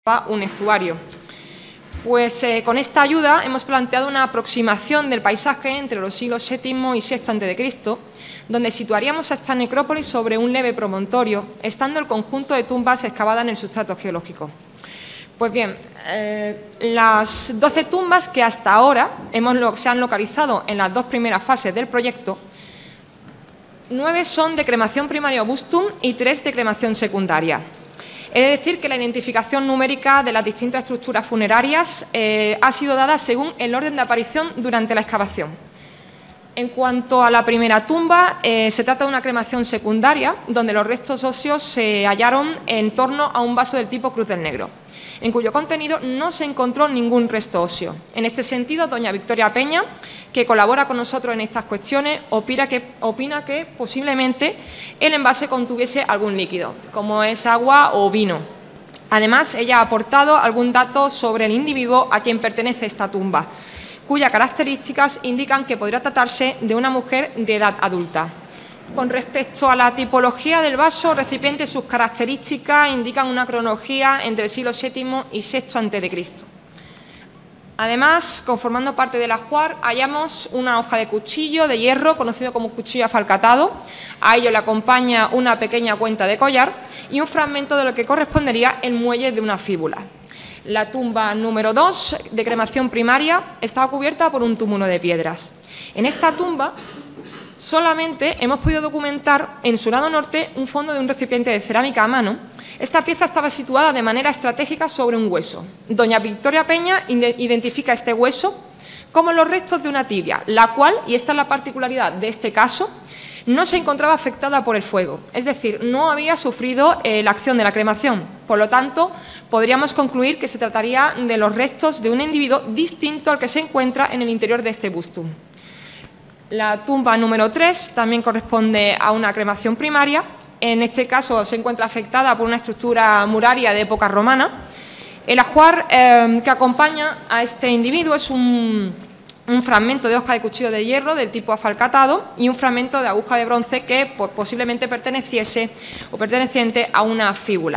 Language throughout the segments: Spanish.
un estuario. Pues con esta ayuda hemos planteado una aproximación del paisaje entre los siglos VII y VI a.C., donde situaríamos a esta necrópolis sobre un leve promontorio, estando el conjunto de tumbas excavadas en el sustrato geológico. Pues bien, las 12 tumbas que hasta ahora se han localizado en las dos primeras fases del proyecto, 9 son de cremación primaria obustum y 3 de cremación secundaria. He de decir que la identificación numérica de las distintas estructuras funerarias ha sido dada según el orden de aparición durante la excavación. En cuanto a la primera tumba, se trata de una cremación secundaria, donde los restos óseos se hallaron en torno a un vaso del tipo Cruz del Negro, en cuyo contenido no se encontró ningún resto óseo. En este sentido, doña Victoria Peña, que colabora con nosotros en estas cuestiones, opina que posiblemente el envase contuviese algún líquido, como es agua o vino. Además, ella ha aportado algún dato sobre el individuo a quien pertenece esta tumba, cuyas características indican que podría tratarse de una mujer de edad adulta. Con respecto a la tipología del vaso recipiente, sus características indican una cronología entre el siglo VII y VI a.C. Además, conformando parte del ajuar, hallamos una hoja de cuchillo de hierro, conocido como cuchillo afalcatado. A ello le acompaña una pequeña cuenta de collar y un fragmento de lo que correspondería el muelle de una fíbula. La tumba número 2, de cremación primaria, estaba cubierta por un túmulo de piedras. En esta tumba solamente hemos podido documentar en su lado norte un fondo de un recipiente de cerámica a mano. Esta pieza estaba situada de manera estratégica sobre un hueso. Doña Victoria Peña identifica este hueso como los restos de una tibia, la cual, y esta es la particularidad de este caso, no se encontraba afectada por el fuego, es decir, no había sufrido la acción de la cremación. Por lo tanto, podríamos concluir que se trataría de los restos de un individuo distinto al que se encuentra en el interior de este bustum. La tumba número 3 también corresponde a una cremación primaria. En este caso se encuentra afectada por una estructura muraria de época romana. El ajuar que acompaña a este individuo es un fragmento de hoja de cuchillo de hierro del tipo afalcatado y un fragmento de aguja de bronce que posiblemente perteneciese o perteneciente a una fíbula.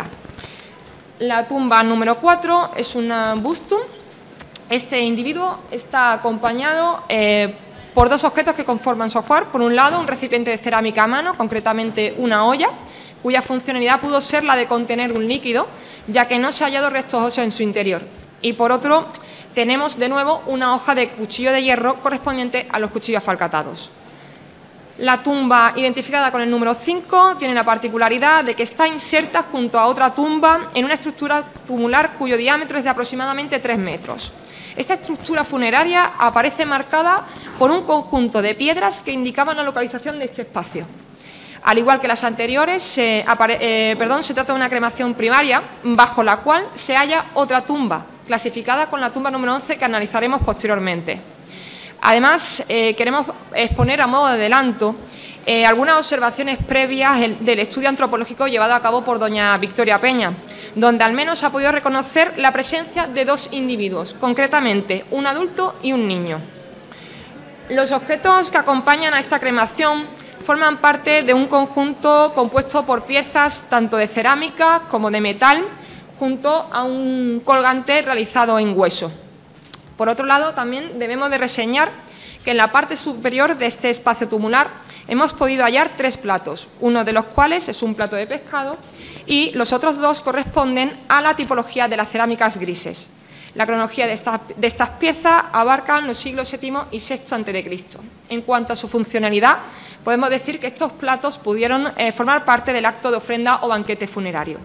La tumba número 4 es una bustum. Este individuo está acompañado por dos objetos que conforman su ajuar. Por un lado, un recipiente de cerámica a mano, concretamente una olla, cuya funcionalidad pudo ser la de contener un líquido, ya que no se ha hallado restos óseos en su interior. Y por otro, tenemos de nuevo una hoja de cuchillo de hierro correspondiente a los cuchillos afalcatados. La tumba, identificada con el número 5, tiene la particularidad de que está inserta junto a otra tumba en una estructura tumular cuyo diámetro es de aproximadamente 3 metros. Esta estructura funeraria aparece marcada por un conjunto de piedras que indicaban la localización de este espacio. Al igual que las anteriores, se trata de una cremación primaria, bajo la cual se halla otra tumba, clasificada con la tumba número 11, que analizaremos posteriormente. Además, queremos exponer a modo de adelanto algunas observaciones previas del estudio antropológico llevado a cabo por doña Victoria Peña, donde al menos ha podido reconocer la presencia de 2 individuos, concretamente un adulto y un niño. Los objetos que acompañan a esta cremación forman parte de un conjunto compuesto por piezas tanto de cerámica como de metal, junto a un colgante realizado en hueso. Por otro lado, también debemos de reseñar que en la parte superior de este espacio tumular hemos podido hallar 3 platos, uno de los cuales es un plato de pescado y los otros 2 corresponden a la tipología de las cerámicas grises. La cronología de estas piezas abarcan los siglos VII y VI a.C. En cuanto a su funcionalidad, podemos decir que estos platos pudieron formar parte del acto de ofrenda o banquete funerario.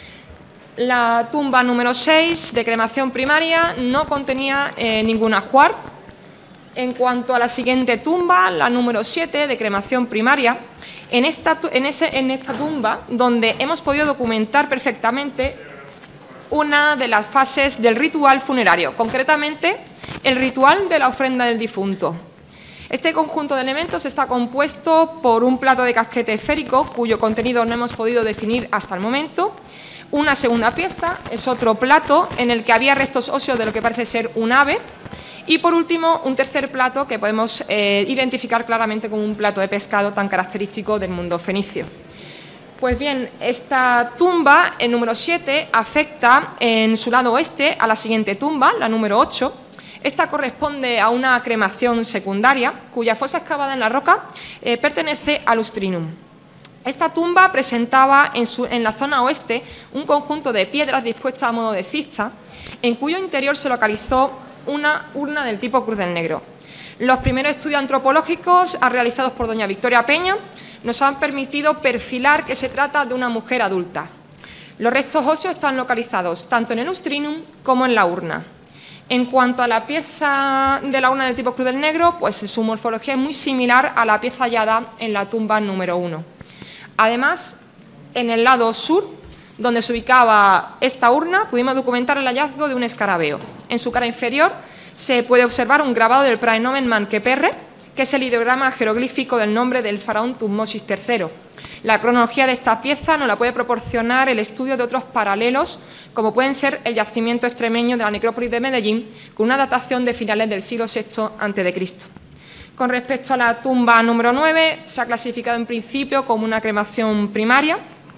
La tumba número 6, de cremación primaria, no contenía ningún ajuar. En cuanto a la siguiente tumba, la número 7, de cremación primaria, en esta tumba, donde hemos podido documentar perfectamente una de las fases del ritual funerario, concretamente el ritual de la ofrenda del difunto. Este conjunto de elementos está compuesto por un plato de casquete esférico, cuyo contenido no hemos podido definir hasta el momento. Una segunda pieza es otro plato en el que había restos óseos de lo que parece ser un ave. Y por último, un tercer plato que podemos identificar claramente como un plato de pescado tan característico del mundo fenicio. Pues bien, esta tumba, el número 7, afecta en su lado oeste a la siguiente tumba, la número 8. Esta corresponde a una cremación secundaria, cuya fosa excavada en la roca pertenece al Lustrinum. Esta tumba presentaba en la zona oeste un conjunto de piedras dispuestas a modo de cista, en cuyo interior se localizó una urna del tipo Cruz del Negro. Los primeros estudios antropológicos realizados por doña Victoria Peña nos han permitido perfilar que se trata de una mujer adulta. Los restos óseos están localizados tanto en el Lustrinum como en la urna. En cuanto a la pieza de la urna del tipo Cruz del Negro, pues su morfología es muy similar a la pieza hallada en la tumba número 1. Además, en el lado sur, donde se ubicaba esta urna, pudimos documentar el hallazgo de un escarabeo. En su cara inferior se puede observar un grabado del praenomen Manqueperre, que es el ideograma jeroglífico del nombre del faraón Tutmosis III. La cronología de esta pieza nos la puede proporcionar el estudio de otros paralelos, como pueden ser el yacimiento extremeño de la necrópolis de Medellín, con una datación de finales del siglo VI a.C. Con respecto a la tumba número 9, se ha clasificado en principio como una cremación primaria.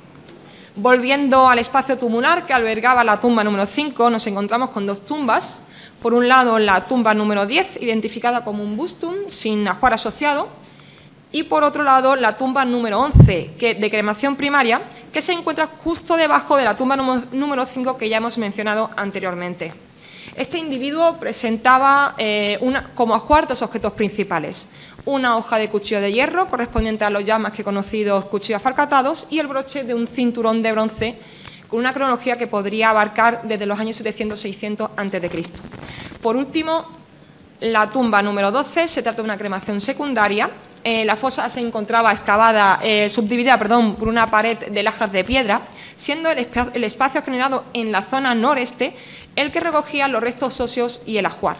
Volviendo al espacio tumular que albergaba la tumba número 5, nos encontramos con dos tumbas. Por un lado, la tumba número 10, identificada como un bustum, sin ajuar asociado, y por otro lado, la tumba número 11, de cremación primaria, que se encuentra justo debajo de la tumba número 5 que ya hemos mencionado anteriormente. Este individuo presentaba como ajuar dos objetos principales: una hoja de cuchillo de hierro, correspondiente a los ya más que conocidos cuchillos afalcatados, y el broche de un cinturón de bronce, con una cronología que podría abarcar desde los años 700-600 a.C. Por último, la tumba número 12 se trata de una cremación secundaria. La fosa se encontraba excavada, subdividida por una pared de lajas de piedra, siendo el espacio generado en la zona noreste el que recogía los restos óseos y el ajuar.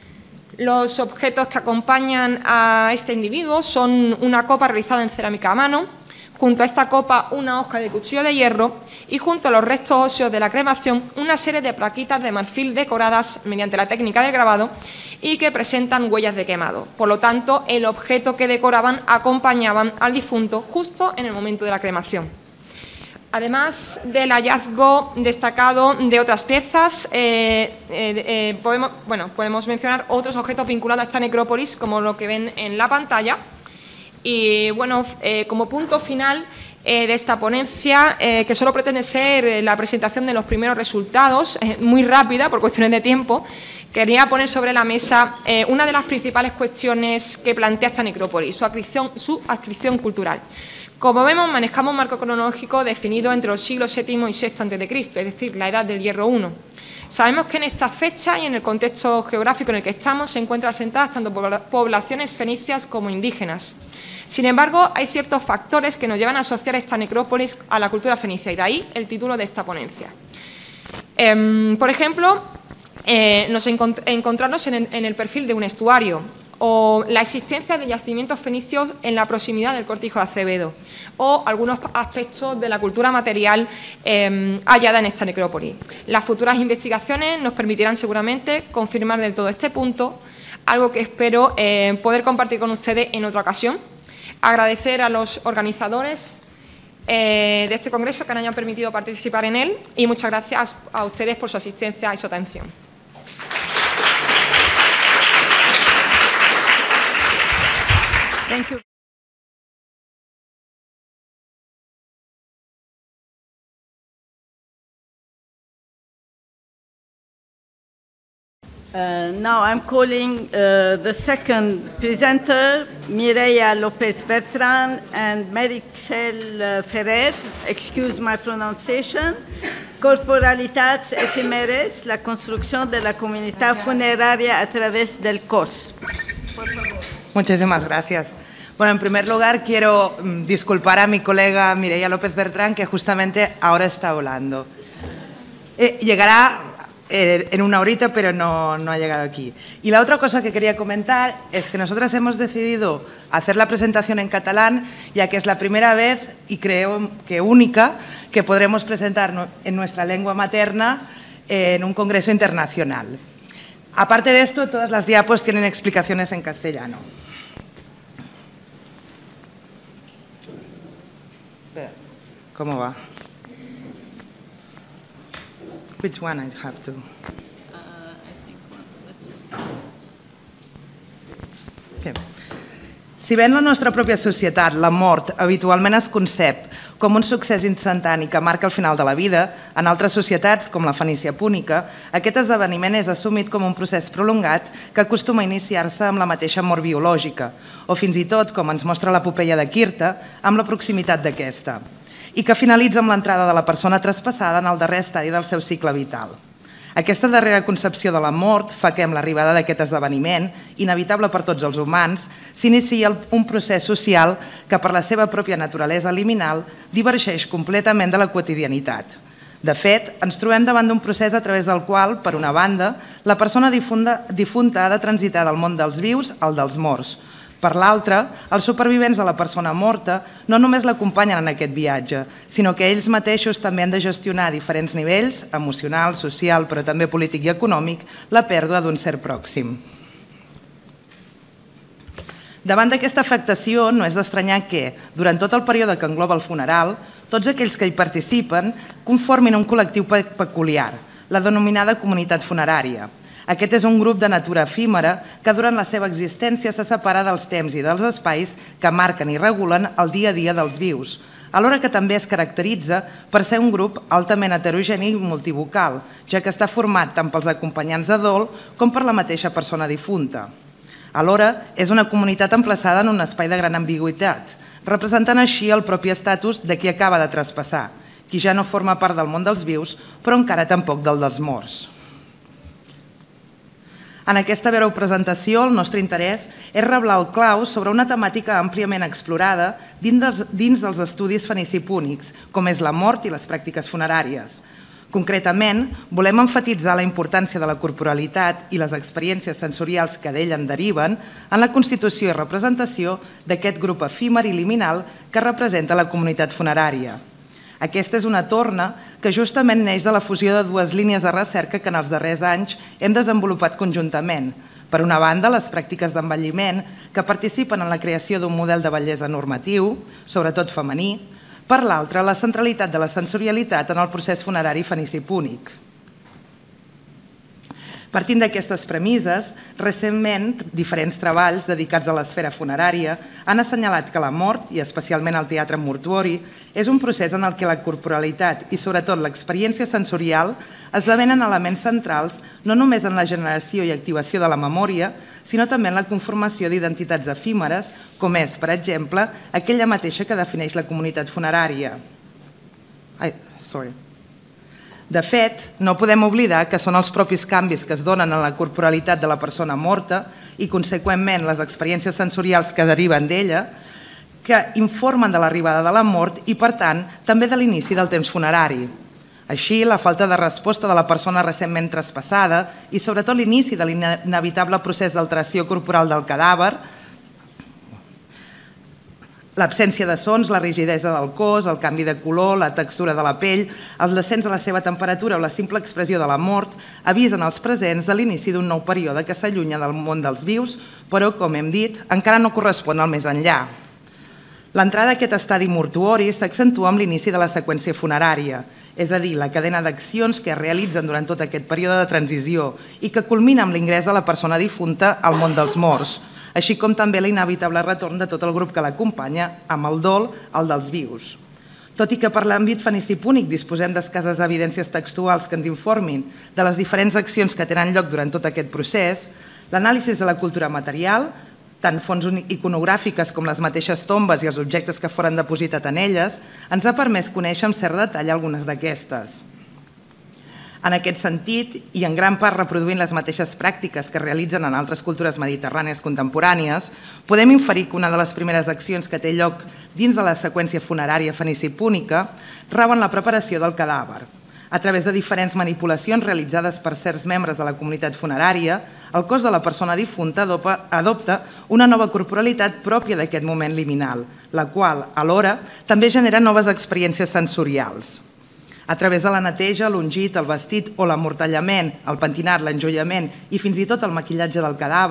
Los objetos que acompañan a este individuo son una copa realizada en cerámica a mano, junto a esta copa una hoja de cuchillo de hierro y junto a los restos óseos de la cremación una serie de plaquitas de marfil decoradas mediante la técnica del grabado y que presentan huellas de quemado. Por lo tanto, el objeto que decoraban acompañaban al difunto justo en el momento de la cremación. Además del hallazgo destacado de otras piezas, podemos mencionar otros objetos vinculados a esta necrópolis, como lo que ven en la pantalla. Y bueno, como punto final de esta ponencia, que solo pretende ser la presentación de los primeros resultados, muy rápida por cuestiones de tiempo, quería poner sobre la mesa una de las principales cuestiones que plantea esta necrópolis, su adscripción cultural. Como vemos, manejamos un marco cronológico definido entre los siglos VII y VI a.C., es decir, la edad del Hierro I. Sabemos que en esta fecha y en el contexto geográfico en el que estamos se encuentran asentadas tanto poblaciones fenicias como indígenas. Sin embargo, hay ciertos factores que nos llevan a asociar esta necrópolis a la cultura fenicia, y de ahí el título de esta ponencia. Por ejemplo, encontrarnos en el perfil de un estuario, o la existencia de yacimientos fenicios en la proximidad del Cortijo de Acevedo, o algunos aspectos de la cultura material hallada en esta necrópolis. Las futuras investigaciones nos permitirán seguramente confirmar del todo este punto, algo que espero poder compartir con ustedes en otra ocasión. Agradecer a los organizadores de este congreso que nos hayan permitido participar en él, y muchas gracias a ustedes por su asistencia y su atención. Thank you. Now I'm calling the second presenter, Mireia López Bertrán and Meritxell Ferrer, excuse my pronunciation, Corporalitats Efímeres, la construcción de la comunidad funeraria a través del COS. Por favor. Muchísimas gracias. Bueno, en primer lugar quiero disculpar a mi colega Mireia López Bertrán, que justamente ahora está volando. Llegará en una horita, pero no ha llegado aquí. Y la otra cosa que quería comentar es que nosotras hemos decidido hacer la presentación en catalán, ya que es la primera vez, y creo que única, que podremos presentar en nuestra lengua materna en un congreso internacional. Aparte de esto, todas las diapos tienen explicaciones en castellano. ¿Cómo va? Which one I have to? Bé. Si bé en la nostra pròpia societat la mort habitualment es concep com un succés instantani que marca el final de la vida, en altres societats, com la fenícia púnica, aquest esdeveniment és assumit com un procés prolongat que acostuma a iniciar-se amb la mateixa mort biològica, o fins i tot, com ens mostra l'epopeia de Quirta, amb la proximitat d'aquesta, i que finalitza amb l'entrada de la persona traspassada en el darrer estadi del seu cicle vital. Aquesta darrera concepció de la mort fa que amb l'arribada d'aquest esdeveniment, inevitable per tots els humans, s'inicia un procés social que per la seva pròpia naturalesa liminal divergeix completament de la quotidianitat. De fet, ens trobem davant d'un procés a través del qual, per una banda, la persona difunta ha de transitar del món dels vius al dels morts. Per l'altra, els supervivents de la persona morta no només l'acompanyen en aquest viatge, sinó que ells mateixos també han de gestionar a diferents nivells, emocional, social, però també polític i econòmic, la pèrdua d'un ser pròxim. Davant d'aquesta afectació, no és d'estranyar que, durant tot el període que engloba el funeral, tots aquells que hi participen conformin un col·lectiu peculiar, la denominada comunitat funerària. Aquest és un grup de natura efímera que durant la seva existència se separa dels temps i dels espais que marquen i regulen el dia a dia dels vius, alhora que també es caracteritza per ser un grup altament heterogeni i multivocal, ja que està format tant pels acompanyants de dol com per la mateixa persona difunta. Alhora, és una comunitat emplaçada en un espai de gran ambigüitat, representant així el propi estatus de qui acaba de traspassar, qui ja no forma part del món dels vius, però encara tampoc del dels morts. En aquesta breu presentació, el nostre interès és reblar el clau sobre una temàtica àmpliament explorada dins dels estudis fenicipúnics, com és la mort i les pràctiques funeràries. Concretament, volem emfatitzar la importància de la corporalitat i les experiències sensorials que d'ella en deriven en la constitució i representació d'aquest grup efímer i liminal que representa la comunitat funerària. Aquesta és una torna que justament neix de la fusió de dues línies de recerca que en els darrers anys hem desenvolupat conjuntament. Per una banda, les pràctiques d'envelliment que participen en la creació d'un model de bellesa normatiu, sobretot femení. Per l'altra, la centralitat de la sensorialitat en el procés funerari fenicipúnic. Partint d'aquestes premisses, recentment, diferents treballs dedicats a l'esfera funerària han assenyalat que la mort, i especialment el teatre mortuori, és un procés en el que la corporalitat i sobretot l'experiència sensorial esdevenen elements centrals no només en la generació i activació de la memòria, sinó també en la conformació d'identitats efímeres, com és, per exemple, aquella mateixa que defineix la comunitat funerària. De fet, no podem oblidar que són els propis canvis que es donen en la corporalitat de la persona morta i, conseqüentment, les experiències sensorials que deriven d'ella, que informen de l'arribada de la mort i, per tant, també de l'inici del temps funerari. Així, la falta de resposta de la persona recentment traspassada i, sobretot, l'inici de l'inevitable procés d'alteració corporal del cadàver, l'absència de sons, la rigidesa del cos, el canvi de color, la textura de la pell, el descens de la seva temperatura o la simple expressió de la mort avisen els presents de l'inici d'un nou període que s'allunya del món dels vius, però, com hem dit, encara no correspon al més enllà. L'entrada a aquest estadi mortuori s'accentua amb l'inici de la seqüència funerària, és a dir, la cadena d'accions que es realitzen durant tot aquest període de transició i que culmina amb l'ingrés de la persona difunta al món dels morts, així com també l'inevitable retorn de tot el grup que l'acompanya amb el dol al dels vius. Tot i que per l'àmbit fenicipúnic disposem d'escasses evidències textuals que ens informin de les diferents accions que tenen lloc durant tot aquest procés, l'anàlisi de la cultura material, tant fonts iconogràfiques com les mateixes tombes i els objectes que foren depositats en elles, ens ha permès conèixer amb cert detall algunes d'aquestes. En aquest sentit, i en gran part reproduint les mateixes pràctiques que es realitzen en altres cultures mediterrànies contemporànies, podem inferir que una de les primeres accions que té lloc dins de la seqüència funerària fenicipúnica rau en la preparació del cadàver. A través de diferents manipulacions realitzades per certs membres de la comunitat funerària, el cos de la persona difunta adopta una nova corporalitat pròpia d'aquest moment liminal, la qual, alhora, també genera noves experiències sensorials. A través de la neteja, l'ungit, el vestit o l'amortallament, el pentinat, l'enjoiament i fins i tot el maquillatge del cadàver,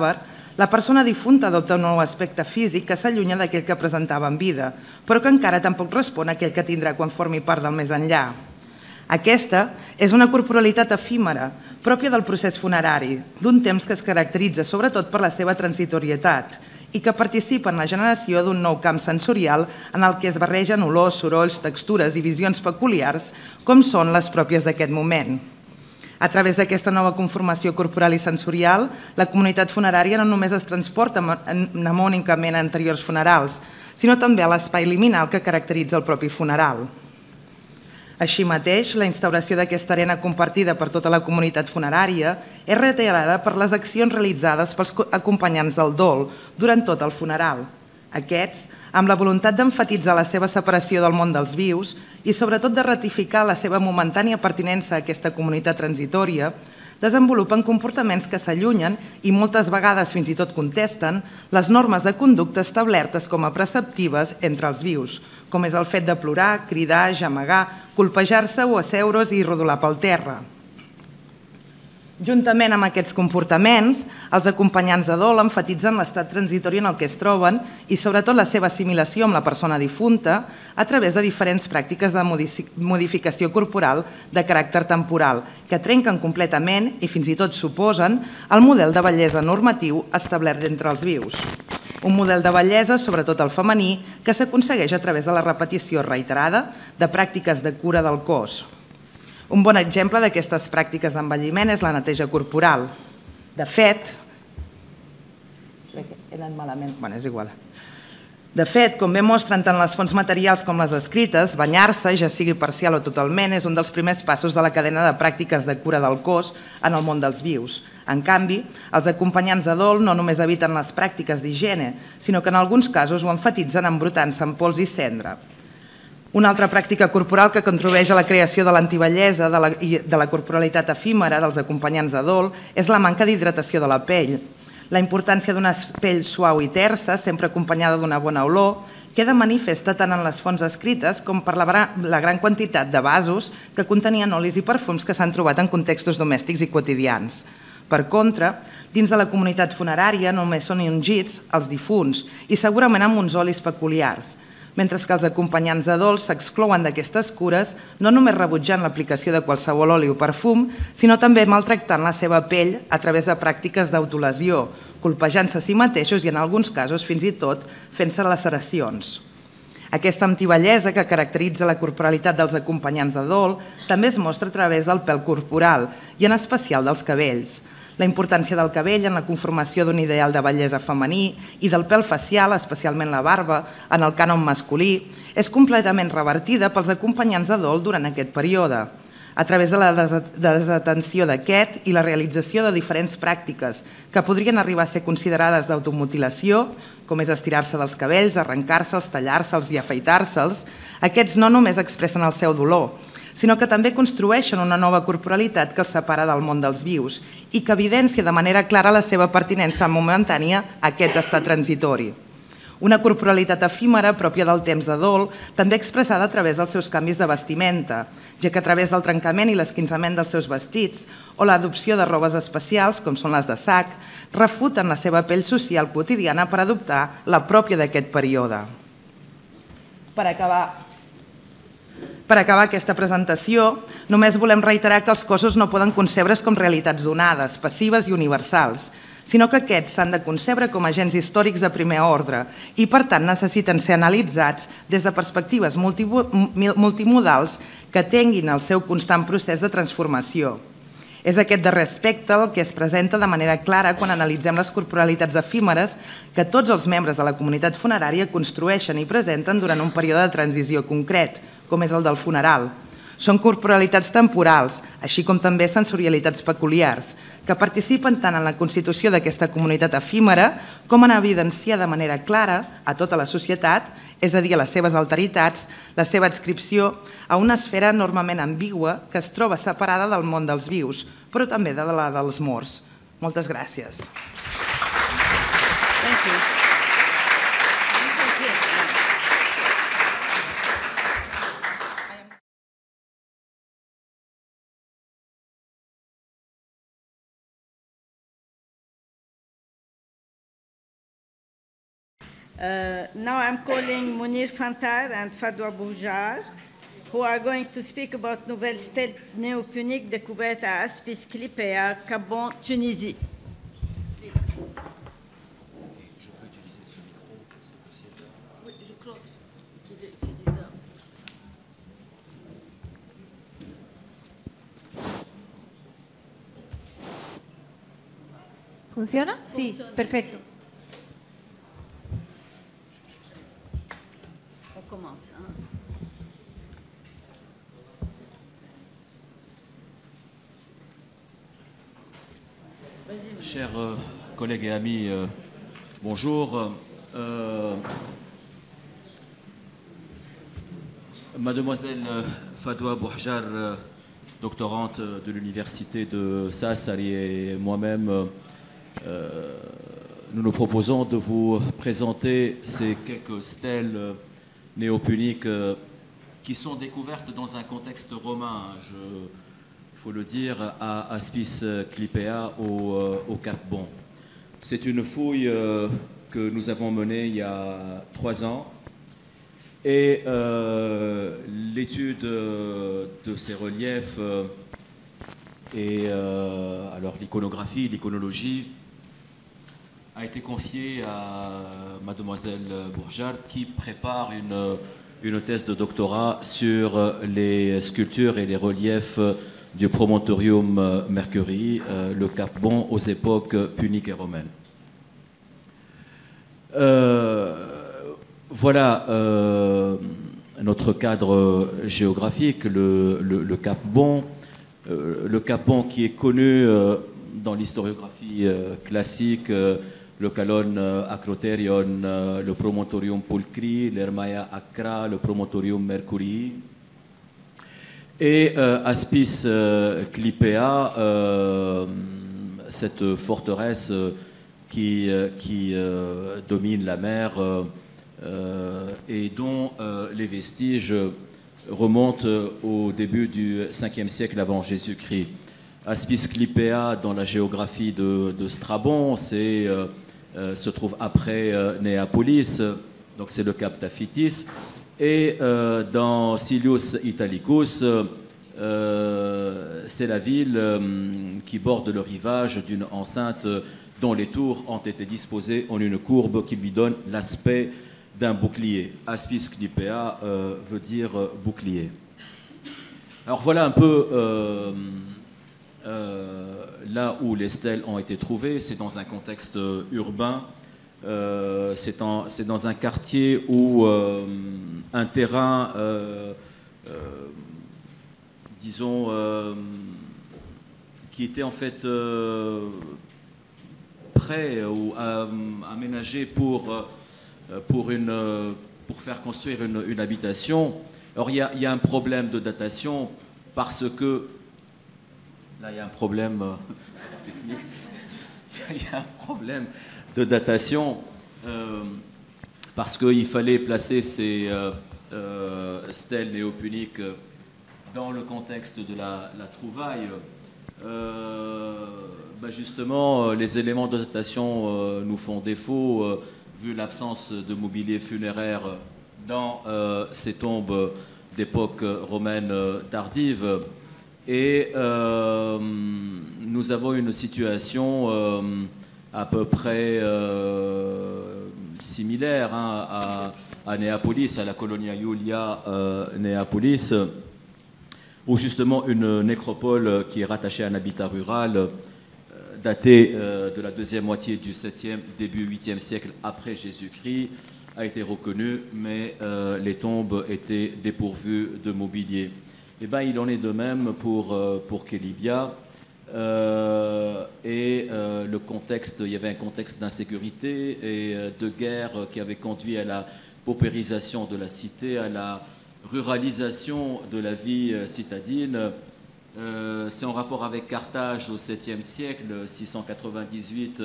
la persona difunta adopta un nou aspecte físic que s'allunya d'aquell que presentava en vida, però que encara tampoc respon a aquell que tindrà quan formi part del més enllà. Aquesta és una corporalitat efímera, pròpia del procés funerari, d'un temps que es caracteritza sobretot per la seva transitorietat i que participa en la generació d'un nou camp sensorial en el que es barregen olors, sorolls, textures i visions peculiars com són les pròpies d'aquest moment. A través d'aquesta nova conformació corporal i sensorial, la comunitat funerària no només es transporta mnemònicament a anteriors funerals, sinó també a l'espai liminal que caracteritza el propi funeral. Així mateix, la instauració d'aquesta arena compartida per tota la comunitat funerària és reiterada per les accions realitzades pels acompanyants del dol durant tot el funeral. Aquests, amb la voluntat d'emfatitzar la seva separació del món dels vius i sobretot de ratificar la seva momentània pertinença a aquesta comunitat transitòria, desenvolupen comportaments que s'allunyen i moltes vegades fins i tot contesten les normes de conducta establertes com a preceptives entre els vius, com és el fet de plorar, cridar, gemegar, colpejar-se o asseure's i rodolar pel terra. Juntament amb aquests comportaments, els acompanyants de dol emfatitzen l'estat transitori en el que es troben i sobretot la seva assimilació amb la persona difunta a través de diferents pràctiques de modificació corporal de caràcter temporal que trenquen completament i fins i tot s'oposen al model de bellesa normatiu establert entre els vius. Un model de bellesa, sobretot el femení, que s'aconsegueix a través de la repetició reiterada de pràctiques de cura del cos. Un bon exemple d'aquestes pràctiques d'envelliment és la neteja corporal. De fet, com bé mostren tant les fonts materials com les escrites, banyar-se, ja sigui parcial o totalment, és un dels primers passos de la cadena de pràctiques de cura del cos en el món dels vius. En canvi, els acompanyants de dol no només eviten les pràctiques d'higiene, sinó que en alguns casos ho enfatitzen embrutant-se amb pols i cendra. Una altra pràctica corporal que contribueix a la creació de l'antibellesa i de la corporalitat efímera dels acompanyants de dol és la manca d'hidratació de la pell. La importància d'una pell suau i tersa, sempre acompanyada d'una bona olor, queda manifesta tant en les fonts escrites com per la gran quantitat de vasos que contenien olis i perfums que s'han trobat en contextos domèstics i quotidians. Per contra, dins de la comunitat funerària només són ungits els difunts i segurament amb uns olis peculiars, mentre que els acompanyants de dol s'exclouen d'aquestes cures no només rebutjant l'aplicació de qualsevol oli o perfum, sinó també maltractant la seva pell a través de pràctiques d'autolesió, colpejant-se a si mateixos i en alguns casos fins i tot fent-se laceracions. Aquesta antibellesa que caracteritza la corporalitat dels acompanyants de dol també es mostra a través del pèl corporal i en especial dels cabells. La importància del cabell en la conformació d'un ideal de bellesa femení i del pèl facial, especialment la barba, en el cànon masculí, és completament revertida pels acompanyants de dol durant aquest període, a través de la desatenció d'aquest i la realització de diferents pràctiques que podrien arribar a ser considerades d'automutilació, com és estirar-se dels cabells, arrencar-se'ls, tallar-se'ls i afaitar-se'ls. Aquests no només expressen el seu dolor, sinó que també construeixen una nova corporalitat que els separa del món dels vius i que evidencia de manera clara la seva pertinença momentània a aquest estat transitori. Una corporalitat efímera pròpia del temps de dol, també expressada a través dels seus canvis de vestimenta, ja que a través del trencament i l'esquinçament dels seus vestits o l'adopció de robes especials, com són les de sac, refuten la seva pell social quotidiana per adoptar la pròpia d'aquest període. Per acabar aquesta presentació, només volem reiterar que els cossos no poden concebre's com realitats donades, passives i universals, sinó que aquests s'han de concebre com agents històrics de primer ordre i, per tant, necessiten ser analitzats des de perspectives multimodals que tinguin el seu constant procés de transformació. És aquest darrer aspecte el que es presenta de manera clara quan analitzem les corporalitats efímeres que tots els membres de la comunitat funerària construeixen i presenten durant un període de transició concret, com és el del funeral. Són corporalitats temporals, així com també sensorialitats peculiars, que participen tant en la constitució d'aquesta comunitat efímera com en evidenciar de manera clara a tota la societat, és a dir, a les seves alteritats, la seva adscripció a una esfera enormement ambigua que es troba separada del món dels vius, però també de la dels morts. Moltes gràcies. Now I'm calling Mounir Fantar and Fadwa Boujar, who are going to speak about nouvelle stèle néopunique découverte à Aspis Clipea, Gabon, Tunisie. ¿Funciona? Sí, perfecto. On commence. Chers collègues et amis, bonjour. Mademoiselle Fadwa Bouhjar, doctorante de l'université de Sassari, et moi-même, nous nous proposons de vous présenter ces quelques stèles néopuniques qui sont découvertes dans un contexte romain. Il faut le dire, à Aspis Clipea au Cap Bon. C'est une fouille que nous avons menée il y a 3 ans. Et l'étude de ces reliefs et alors l'iconographie, l'iconologie a été confiée à mademoiselle Bouhjar qui prépare une thèse de doctorat sur les sculptures et les reliefs du promontorium Mercury, le Cap Bon aux époques puniques et romaines. Voilà notre cadre géographique, le Cap Bon. Le Cap Bon qui est connu dans l'historiographie classique, le Calon Acroterion, le Promontorium Pulcri, l'Hermaia Acra, le Promontorium Mercurii. Et Aspis Clipea, cette forteresse qui domine la mer et dont les vestiges remontent au début du 5e siècle avant Jésus-Christ. Aspis Clipea, dans la géographie de Strabon, se trouve après Néapolis, donc c'est le cap Taphitis. Et dans Silius Italicus, c'est la ville qui borde le rivage d'une enceinte dont les tours ont été disposées en une courbe qui lui donne l'aspect d'un bouclier. Aspis Clipea veut dire bouclier. Alors voilà un peu là où les stèles ont été trouvées. C'est dans un contexte urbain. C'est dans un quartier où un terrain, disons, qui était en fait prêt ou aménagé pour faire construire une habitation. Alors il y a un problème de datation parce que là il y a un problème technique. Il y a un problème de datation parce qu'il fallait placer ces stèles néopuniques dans le contexte de la trouvaille. Justement, les éléments de datation nous font défaut vu l'absence de mobilier funéraire dans ces tombes d'époque romaine tardive. Et nous avons une situation à peu près similaire à Néapolis, à la Colonia Iulia Néapolis, où justement une nécropole qui est rattachée à un habitat rural daté de la deuxième moitié du 7e, début 8e siècle après Jésus-Christ, a été reconnue, mais les tombes étaient dépourvues de mobilier. Et bien, il en est de même pour Kelibia. Le contexte, il y avait un contexte d'insécurité et de guerre qui avait conduit à la paupérisation de la cité, à la ruralisation de la vie citadine. C'est en rapport avec Carthage au 7e siècle, 698,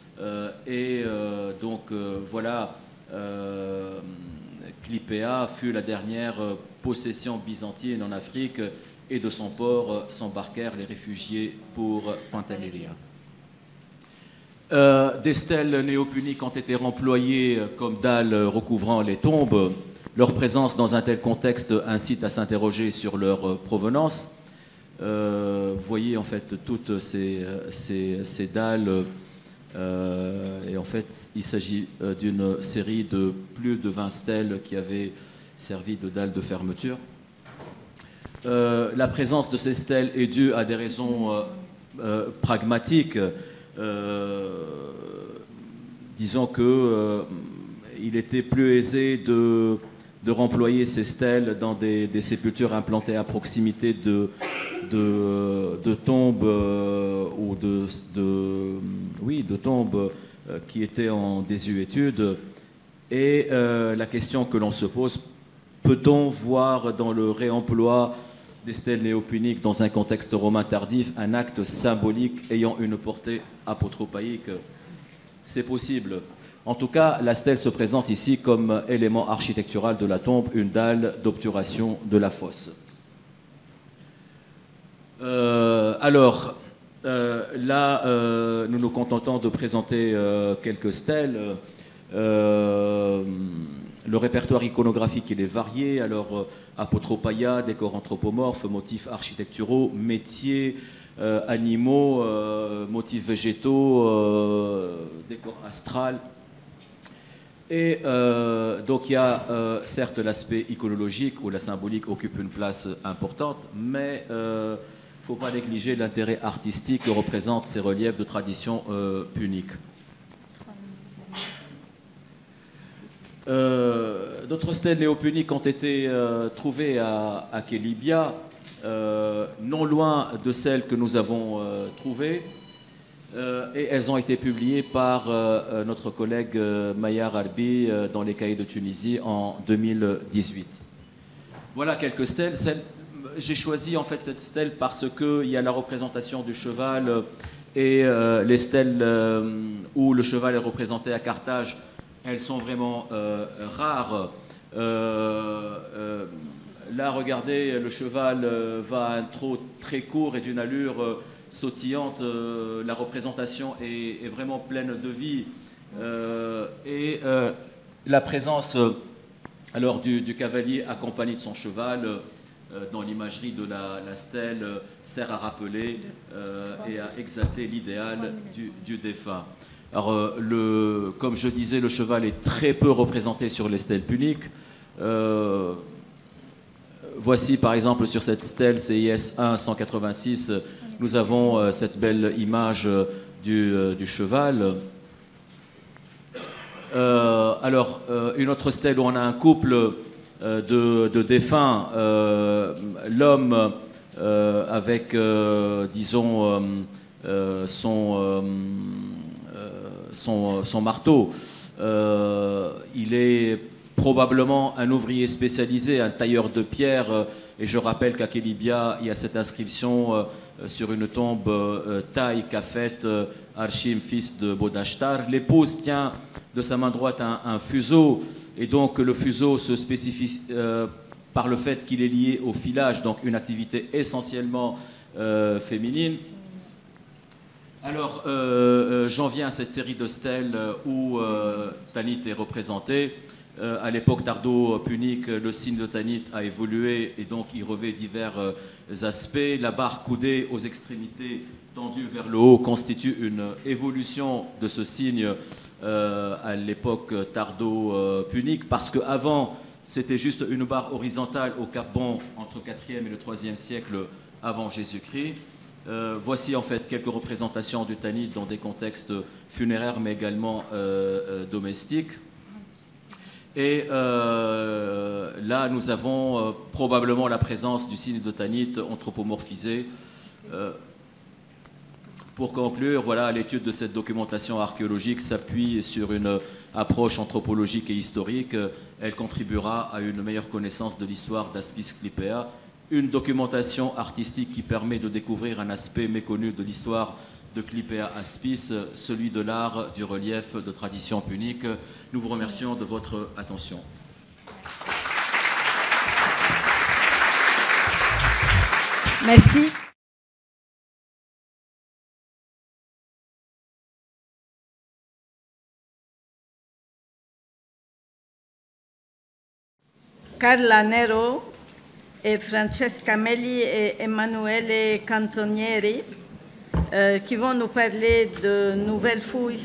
voilà, Clipea fut la dernière possession byzantine en Afrique, et de son port s'embarquèrent les réfugiés pour Pantelleria. Des stèles néopuniques ont été remployées comme dalles recouvrant les tombes. Leur présence dans un tel contexte incite à s'interroger sur leur provenance. Vous voyez en fait toutes ces dalles, et en fait il s'agit d'une série de plus de 20 stèles qui avaient servi de dalles de fermeture. La présence de ces stèles est due à des raisons pragmatiques. Disons qu'il était plus aisé de remployer ces stèles dans des sépultures implantées à proximité de tombes ou de tombes qui étaient en désuétude. Et la question que l'on se pose, peut-on voir dans le réemploi des stèles néopuniques dans un contexte romain tardif un acte symbolique ayant une portée apotropaïque? C'est possible. En tout cas, la stèle se présente ici comme élément architectural de la tombe, une dalle d'obturation de la fosse. Là, nous nous contentons de présenter quelques stèles. Le répertoire iconographique, il est varié. Alors, apotropaïa, décors anthropomorphes, motifs architecturaux, métiers, animaux, motifs végétaux, décors astral. Et donc il y a certes l'aspect iconologique où la symbolique occupe une place importante, mais il ne faut pas négliger l'intérêt artistique que représentent ces reliefs de tradition punique. D'autres stèles néopuniques ont été trouvées à Kelibia, non loin de celles que nous avons trouvées. Et elles ont été publiées par notre collègue Maya Arbi dans les Cahiers de Tunisie en 2018. Voilà quelques stèles. J'ai choisi en fait cette stèle parce qu'il y a la représentation du cheval et les stèles où le cheval est représenté à Carthage, elles sont vraiment rares. Là, regardez, le cheval va à un trot très court et d'une allure sautillante. La représentation est vraiment pleine de vie. Et la présence alors, du cavalier accompagné de son cheval dans l'imagerie de la stèle sert à rappeler et à exalter l'idéal du défunt. Alors, comme je disais, le cheval est très peu représenté sur les stèles puniques. Voici par exemple sur cette stèle CIS 186, nous avons cette belle image du cheval. Alors, une autre stèle où on a un couple de défunts, l'homme avec, disons, son marteau. Il est probablement un ouvrier spécialisé, un tailleur de pierre. Et je rappelle qu'à Kelibia, il y a cette inscription sur une tombe taille qu'a faite Archim, fils de Bodashtar. L'épouse tient de sa main droite un fuseau, et donc le fuseau se spécifie par le fait qu'il est lié au filage, donc une activité essentiellement féminine. Alors, j'en viens à cette série de stèles où Tanit est représenté. À l'époque tardo-punique, le signe de Tanit a évolué et donc il revêt divers aspects. La barre coudée aux extrémités tendues vers le haut constitue une évolution de ce signe à l'époque tardo-punique, parce qu'avant, c'était juste une barre horizontale au Cap-Bon entre 4e et le 3e siècle avant Jésus-Christ. Voici en fait quelques représentations du Tanit dans des contextes funéraires mais également domestiques. Et là, nous avons probablement la présence du signe de Tanit anthropomorphisé. Pour conclure, voilà, l'étude de cette documentation archéologique s'appuie sur une approche anthropologique et historique. Elle contribuera à une meilleure connaissance de l'histoire d'Aspis Clypea, une documentation artistique qui permet de découvrir un aspect méconnu de l'histoire de Clypea Aspis, celui de l'art du relief de tradition punique. Nous vous remercions de votre attention. Merci. Carla Nero et Francesca Melli et Emanuele Canzonieri qui vont nous parler de nouvelles fouilles,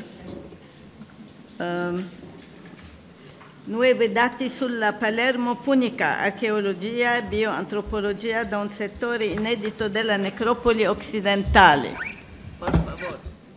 nuovi dati sulla Palermo Punica, archeologia e bioantropologia da un settore inedito della necropoli occidentale. Por favor.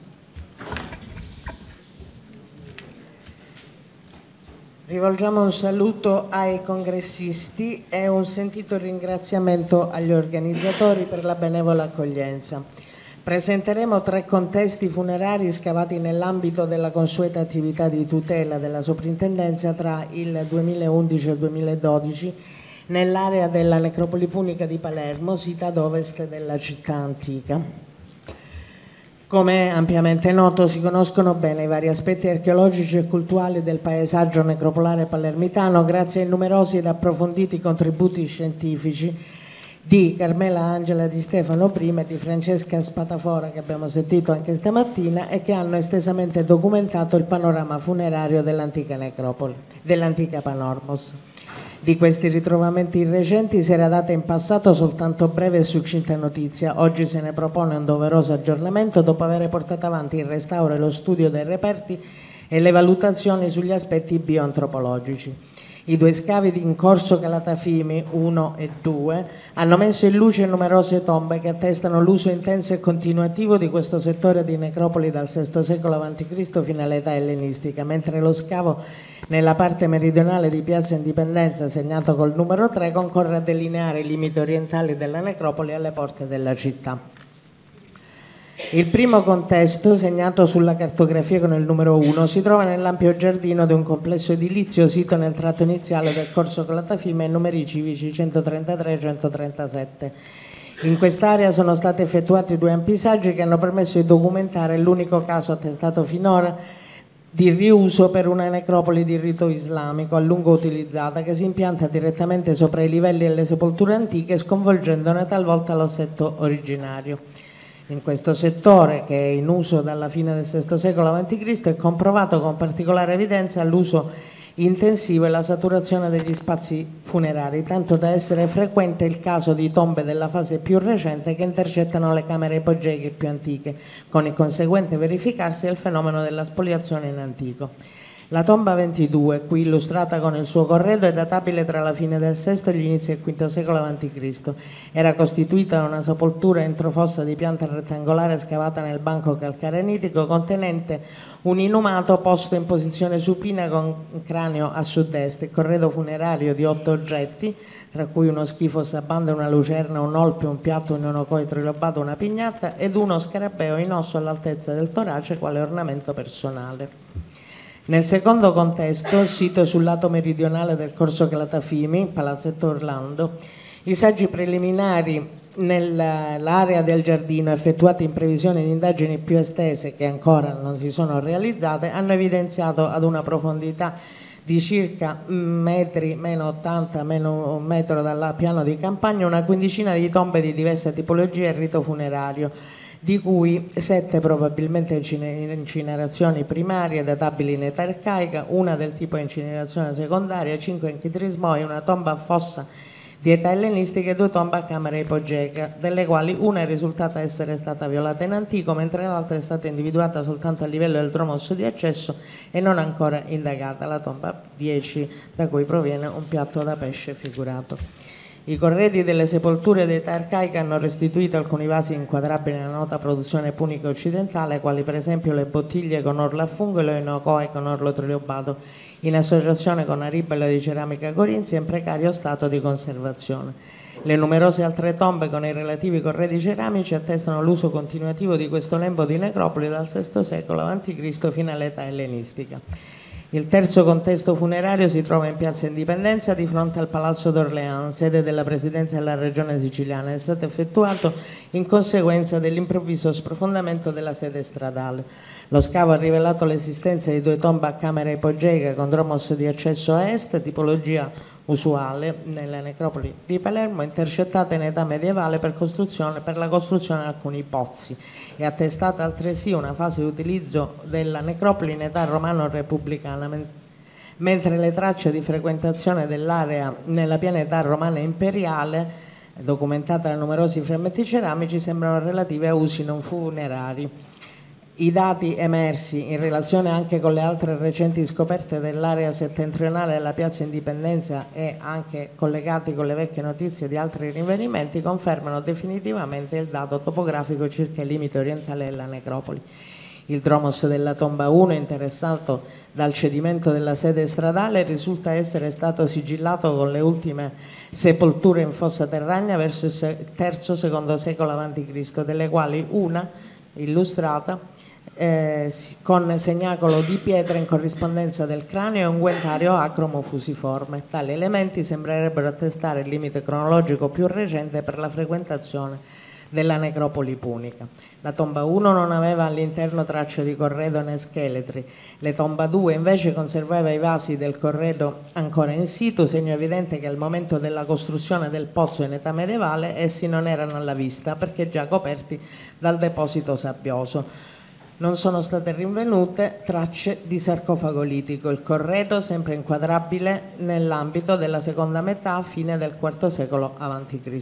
Rivolgiamo un saluto ai congressisti e un sentito ringraziamento agli organizzatori per la benevola accoglienza. Presenteremo 3 contesti funerari scavati nell'ambito della consueta attività di tutela della Soprintendenza tra il 2011 e il 2012 nell'area della necropoli punica di Palermo, sita ad ovest della città antica. Come è ampiamente noto, si conoscono bene i vari aspetti archeologici e culturali del paesaggio necropolare palermitano grazie ai numerosi ed approfonditi contributi scientifici di Carmela Angela Di Stefano prima e di Francesca Spatafora, che abbiamo sentito anche stamattina, e che hanno estesamente documentato il panorama funerario dell'antica necropoli, dell'antica Panormos. Di questi ritrovamenti recenti si era data in passato soltanto breve e succinta notizia. Oggi se ne propone un doveroso aggiornamento dopo aver portato avanti il restauro e lo studio dei reperti e le valutazioni sugli aspetti bioantropologici. I 2 scavi in corso Calatafimi 1 e 2 hanno messo in luce numerose tombe che attestano l'uso intenso e continuativo di questo settore di necropoli dal VI secolo a.C. fino all'età ellenistica, mentre lo scavo nella parte meridionale di Piazza Indipendenza, segnato col numero 3, concorre a delineare i limiti orientali della necropoli alle porte della città. Il primo contesto, segnato sulla cartografia con il numero 1, si trova nell'ampio giardino di un complesso edilizio sito nel tratto iniziale del corso Calatafimi ai numeri civici 133 e 137. In quest'area sono stati effettuati 2 ampisaggi che hanno permesso di documentare l'unico caso attestato finora di riuso per una necropoli di rito islamico a lungo utilizzata che si impianta direttamente sopra i livelli delle sepolture antiche, sconvolgendone talvolta l'ossetto originario. In questo settore, che è in uso dalla fine del VI secolo a.C., è comprovato con particolare evidenza l'uso intensivo e la saturazione degli spazi funerari, tanto da essere frequente il caso di tombe della fase più recente che intercettano le camere ipogeiche più antiche, con il conseguente verificarsi del fenomeno della spoliazione in antico. La tomba 22, qui illustrata con il suo corredo, è databile tra la fine del VI e gli inizi del V secolo a.C. Era costituita da una sepoltura entrofossa di pianta rettangolare scavata nel banco calcarenitico contenente un inumato posto in posizione supina con cranio a sud-est, il corredo funerario di 8 oggetti, tra cui uno schifo sabando, una lucerna, un olpio, un piatto, un ionocoi trilobato, una pignata ed uno scarabeo in osso all'altezza del torace quale ornamento personale. Nel secondo contesto, sito sul lato meridionale del corso Calatafimi, Palazzetto Orlando, i saggi preliminari nell'area del giardino effettuati in previsione di indagini più estese che ancora non si sono realizzate hanno evidenziato ad una profondità di circa metri, meno 80, meno un metro dal piano di campagna, una quindicina di tombe di diverse tipologie e rito funerario, di cui 7 probabilmente incinerazioni primarie databili in età arcaica, una del tipo incinerazione secondaria, 5 enchitrismoi, una tomba a fossa di età ellenistica e 2 tombe a camera ipogeica, delle quali una è risultata essere stata violata in antico, mentre l'altra è stata individuata soltanto a livello del dromos di accesso e non ancora indagata, la tomba 10, da cui proviene un piatto da pesce figurato. I corredi delle sepolture d'età arcaica hanno restituito alcuni vasi inquadrabili nella nota produzione punica occidentale, quali per esempio le bottiglie con orlo a fungo e le inocoe con orlo trilobato, in associazione con una ribella di ceramica corinzia in precario stato di conservazione. Le numerose altre tombe con i relativi corredi ceramici attestano l'uso continuativo di questo lembo di necropoli dal VI secolo a.C. fino all'età ellenistica. Il terzo contesto funerario si trova in Piazza Indipendenza di fronte al Palazzo d'Orléans, sede della Presidenza della Regione Siciliana. È stato effettuato in conseguenza dell'improvviso sprofondamento della sede stradale. Lo scavo ha rivelato l'esistenza di 2 tombe a camera ipogeica con dromos di accesso a est, tipologia usuale nelle necropoli di Palermo, intercettate in età medievale per la costruzione di alcuni pozzi. È attestata altresì una fase di utilizzo della necropoli in età romano-repubblicana, mentre le tracce di frequentazione dell'area nella piena età romana imperiale, documentate da numerosi frammenti ceramici, sembrano relative a usi non funerari. I dati emersi in relazione anche con le altre recenti scoperte dell'area settentrionale della Piazza Indipendenza e anche collegati con le vecchie notizie di altri rinvenimenti confermano definitivamente il dato topografico circa il limite orientale della necropoli. Il dromos della tomba 1, interessato dal cedimento della sede stradale, risulta essere stato sigillato con le ultime sepolture in fossa terragna verso il III-II secolo a.C., delle quali una, illustrata, con segnacolo di pietra in corrispondenza del cranio e unguentario acromo fusiforme. Tali elementi sembrerebbero attestare il limite cronologico più recente per la frequentazione della necropoli punica. La tomba 1 non aveva all'interno tracce di corredo né scheletri, la tomba 2 invece conservava i vasi del corredo ancora in situ, segno evidente che al momento della costruzione del pozzo in età medievale essi non erano alla vista perché già coperti dal deposito sabbioso. Non sono state rinvenute tracce di sarcofago litico, il corredo sempre inquadrabile nell'ambito della seconda metà fine del IV secolo a.C.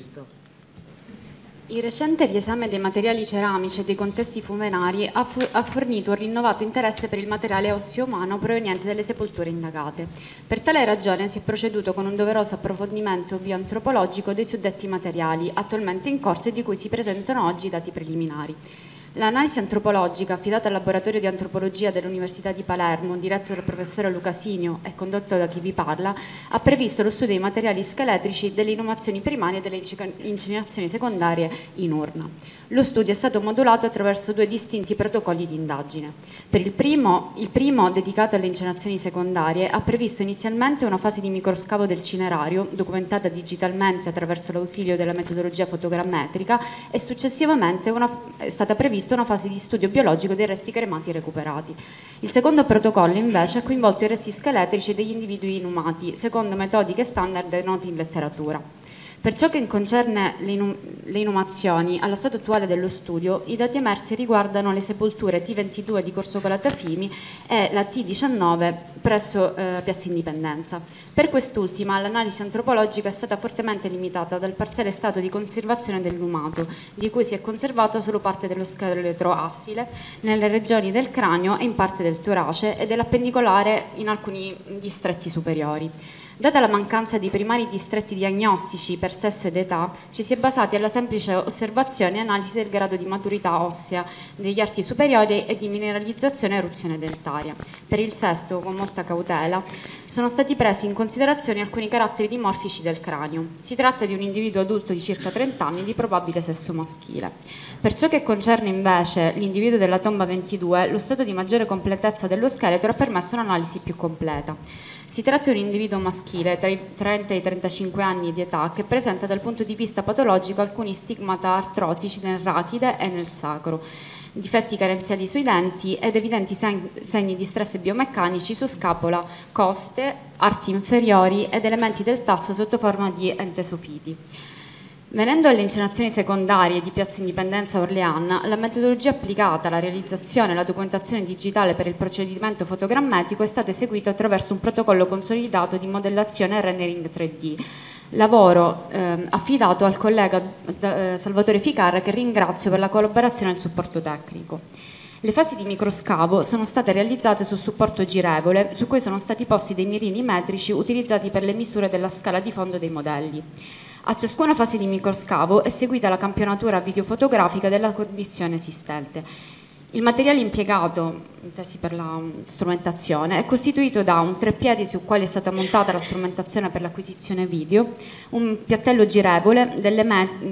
Il recente riesame dei materiali ceramici e dei contesti funerari ha fornito un rinnovato interesse per il materiale osseo umano proveniente dalle sepolture indagate. Per tale ragione si è proceduto con un doveroso approfondimento bioantropologico dei suddetti materiali, attualmente in corso e di cui si presentano oggi i dati preliminari. L'analisi antropologica affidata al laboratorio di antropologia dell'Università di Palermo, diretto dal professore Luca Sinio e condotto da chi vi parla, ha previsto lo studio dei materiali scheletrici delle inumazioni primarie e delle incinerazioni secondarie in urna. Lo studio è stato modulato attraverso 2 distinti protocolli di indagine. Per il primo, dedicato alle incinerazioni secondarie, ha previsto inizialmente una fase di microscavo del cinerario, documentata digitalmente attraverso l'ausilio della metodologia fotogrammetrica, e successivamente è stata prevista una fase di studio biologico dei resti cremati recuperati. Il secondo protocollo invece ha coinvolto i resti scheletrici degli individui inumati, secondo metodiche standard noti in letteratura. Per ciò che concerne le inumazioni, allo stato attuale dello studio, i dati emersi riguardano le sepolture T22 di Corso Calatafimi e la T19 presso Piazza Indipendenza. Per quest'ultima, l'analisi antropologica è stata fortemente limitata dal parziale stato di conservazione dell'umato, di cui si è conservato solo parte dello scheletro assile nelle regioni del cranio e in parte del torace e dell'appendicolare in alcuni distretti superiori. Data la mancanza di primari distretti diagnostici per sesso ed età, ci si è basati alla semplice osservazione e analisi del grado di maturità ossea degli arti superiori e di mineralizzazione e eruzione dentaria. Per il sesto, con molta cautela, sono stati presi in considerazione alcuni caratteri dimorfici del cranio. Si tratta di un individuo adulto di circa 30 anni di probabile sesso maschile. Per ciò che concerne invece l'individuo della tomba 22, lo stato di maggiore completezza dello scheletro ha permesso un'analisi più completa. Si tratta di un individuo maschile tra i 30 e i 35 anni di età che presenta dal punto di vista patologico alcuni stigmata artrosici nel rachide e nel sacro, difetti carenziali sui denti ed evidenti segni di stress biomeccanici su scapola, coste, arti inferiori ed elementi del tasso sotto forma di entesofiti. Venendo alle incinerazioni secondarie di Piazza Indipendenza Orléans, la metodologia applicata alla realizzazione e alla documentazione digitale per il procedimento fotogrammetico è stata eseguita attraverso un protocollo consolidato di modellazione e rendering 3D, lavoro affidato al collega Salvatore Ficarra, che ringrazio per la collaborazione e il supporto tecnico. Le fasi di microscavo sono state realizzate su supporto girevole, su cui sono stati posti dei mirini metrici utilizzati per le misure della scala di fondo dei modelli. A ciascuna fase di microscavo è seguita la campionatura videofotografica della condizione esistente. Il materiale impiegato, intesi per la strumentazione, è costituito da un treppiedi su quali è stata montata la strumentazione per l'acquisizione video, un piattello girevole, delle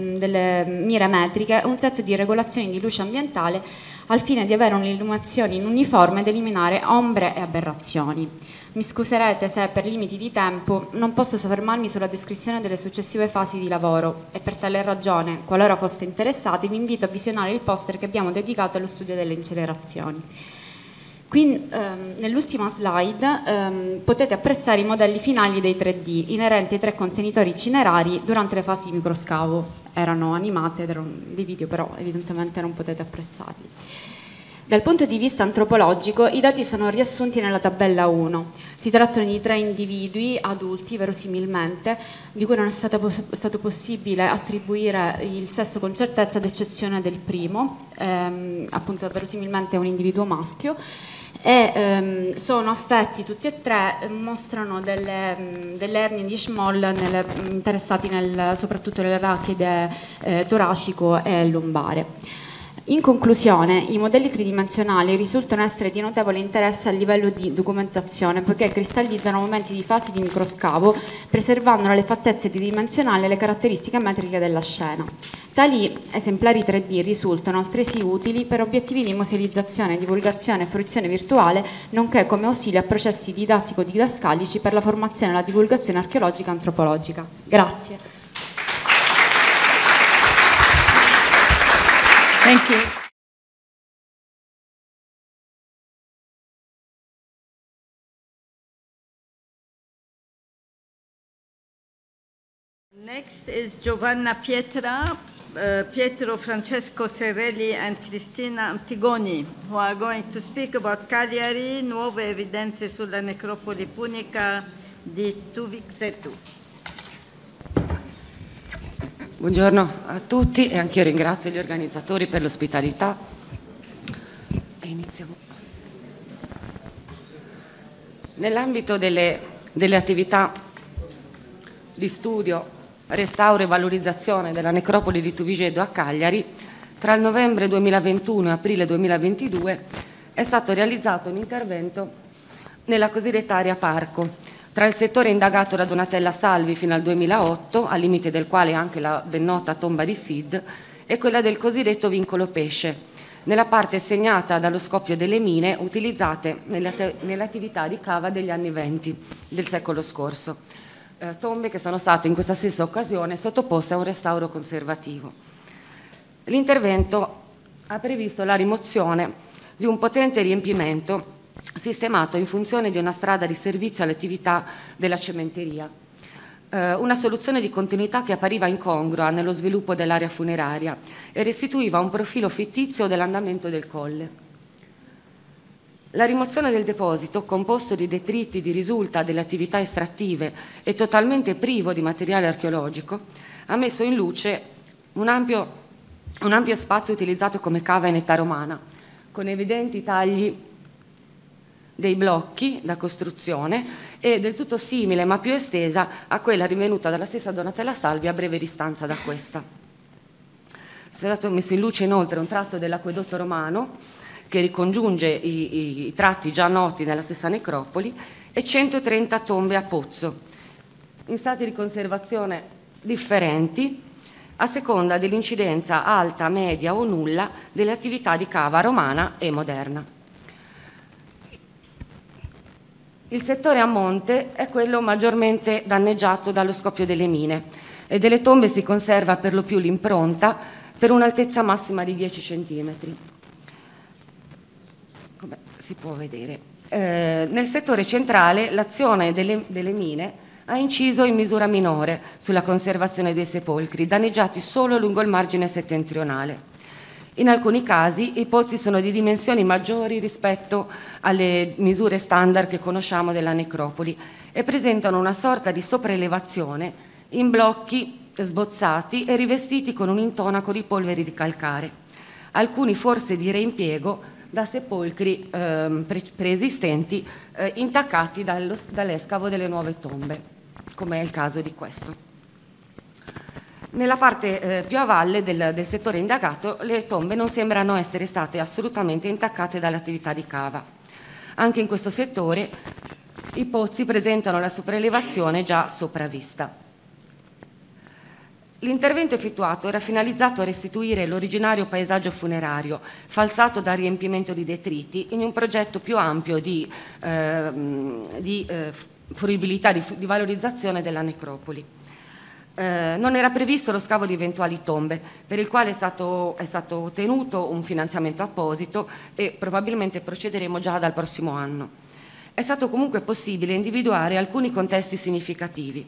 mire metriche e un set di regolazioni di luce ambientale al fine di avere un'illuminazione uniforme ed eliminare ombre e aberrazioni. Mi scuserete se per limiti di tempo non posso soffermarmi sulla descrizione delle successive fasi di lavoro e per tale ragione, qualora foste interessati, vi invito a visionare il poster che abbiamo dedicato allo studio delle incinerazioni. Qui nell'ultima slide potete apprezzare i modelli finali dei 3D inerenti ai 3 contenitori cinerari durante le fasi di microscavo. Erano animate ed erano dei video, però evidentemente non potete apprezzarli. Dal punto di vista antropologico, i dati sono riassunti nella tabella 1. Si trattano di 3 individui adulti, verosimilmente, di cui non è stato possibile attribuire il sesso con certezza, ad eccezione del primo, appunto verosimilmente è un individuo maschio, e sono affetti tutti e tre, mostrano delle ernie di Schmoll interessati soprattutto nell'arachide toracico e lombare. In conclusione, i modelli tridimensionali risultano essere di notevole interesse a livello di documentazione, poiché cristallizzano momenti di fasi di microscavo, preservando le fattezze tridimensionali e le caratteristiche metriche della scena. Tali esemplari 3D risultano altresì utili per obiettivi di musealizzazione, divulgazione e fruizione virtuale, nonché come aussilio a processi didattico-didascalici per la formazione e la divulgazione archeologica e antropologica. Grazie. Thank you. Next is Giovanna Pietra, Pietro Francesco Serrelli and Cristina Antigoni, who are going to speak about Cagliari, nuove evidenze sulla necropoli punica di Tuvixetu. Buongiorno a tutti e anch'io ringrazio gli organizzatori per l'ospitalità. E iniziamo. Nell'ambito delle attività di studio, restauro e valorizzazione della necropoli di Tuvigedo a Cagliari, tra il novembre 2021 e aprile 2022 è stato realizzato un intervento nella cosiddetta area parco, tra il settore indagato da Donatella Salvi fino al 2008, al limite del quale anche la ben nota tomba di Sid, e quella del cosiddetto vincolo pesce, nella parte segnata dallo scoppio delle mine utilizzate nelle attività di cava degli anni '20 del secolo scorso. Tombe che sono state in questa stessa occasione sottoposte a un restauro conservativo. L'intervento ha previsto la rimozione di un potente riempimento sistemato in funzione di una strada di servizio alle attività della cementeria. Una soluzione di continuità che appariva incongrua nello sviluppo dell'area funeraria e restituiva un profilo fittizio dell'andamento del colle. La rimozione del deposito, composto di detriti di risulta delle attività estrattive e totalmente privo di materiale archeologico, ha messo in luce un ampio spazio utilizzato come cava in età romana, con evidenti tagli dei blocchi da costruzione e del tutto simile ma più estesa a quella rinvenuta dalla stessa Donatella Salvi a breve distanza da questa. È stato messo in luce inoltre un tratto dell'acquedotto romano che ricongiunge i tratti già noti nella stessa necropoli e 130 tombe a pozzo, in stati di conservazione differenti a seconda dell'incidenza alta, media o nulla delle attività di cava romana e moderna. Il settore a monte è quello maggiormente danneggiato dallo scoppio delle mine e delle tombe si conserva per lo più l'impronta per un'altezza massima di 10 cm. Come si può vedere. Nel settore centrale l'azione delle mine ha inciso in misura minore sulla conservazione dei sepolcri, danneggiati solo lungo il margine settentrionale. In alcuni casi i pozzi sono di dimensioni maggiori rispetto alle misure standard che conosciamo della necropoli e presentano una sorta di sopraelevazione in blocchi sbozzati e rivestiti con un intonaco di polveri di calcare, alcuni forse di reimpiego da sepolcri preesistenti intaccati dall'escavo delle nuove tombe, come è il caso di questo. Nella parte più a valle del settore indagato le tombe non sembrano essere state assolutamente intaccate dall'attività di cava. Anche in questo settore i pozzi presentano la sopraelevazione già sopravvista. L'intervento effettuato era finalizzato a restituire l'originario paesaggio funerario, falsato dal riempimento di detriti, in un progetto più ampio di fruibilità, di valorizzazione della necropoli. Non era previsto lo scavo di eventuali tombe, per il quale è stato ottenuto un finanziamento apposito e probabilmente procederemo già dal prossimo anno. È stato comunque possibile individuare alcuni contesti significativi,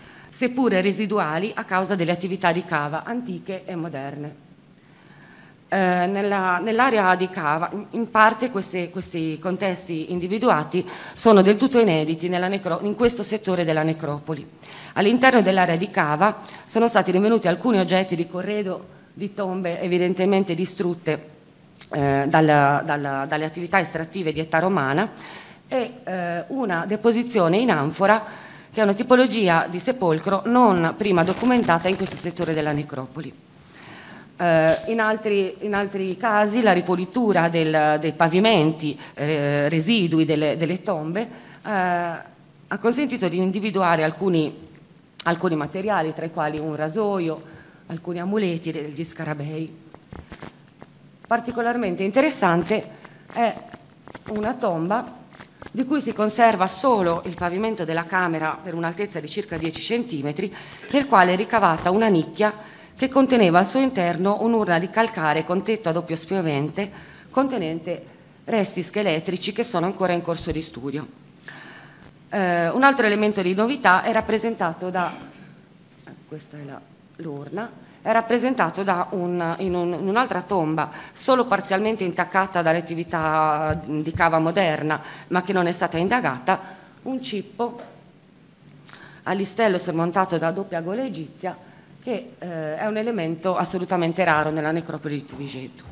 seppure residuali a causa delle attività di cava antiche e moderne. nell'area di cava. In parte questi contesti individuati sono del tutto inediti in questo settore della necropoli. All'interno dell'area di cava sono stati rinvenuti alcuni oggetti di corredo di tombe evidentemente distrutte dalle attività estrattive di età romana e una deposizione in anfora che è una tipologia di sepolcro non prima documentata in questo settore della necropoli. In altri casi la ripulitura dei pavimenti residui delle tombe ha consentito di individuare alcuni materiali, tra i quali un rasoio, alcuni amuleti degli scarabei. Particolarmente interessante è una tomba di cui si conserva solo il pavimento della camera per un'altezza di circa 10 cm, nel quale è ricavata una nicchia che conteneva al suo interno un'urna di calcare con tetto a doppio spiovente contenente resti scheletrici che sono ancora in corso di studio. Un altro elemento di novità è rappresentato da, questa è l'urna, è rappresentato in un'altra tomba solo parzialmente intaccata dalle attività di cava moderna ma che non è stata indagata, un cippo a listello sormontato da doppia gola egizia che è un elemento assolutamente raro nella necropoli di Tuvigetu.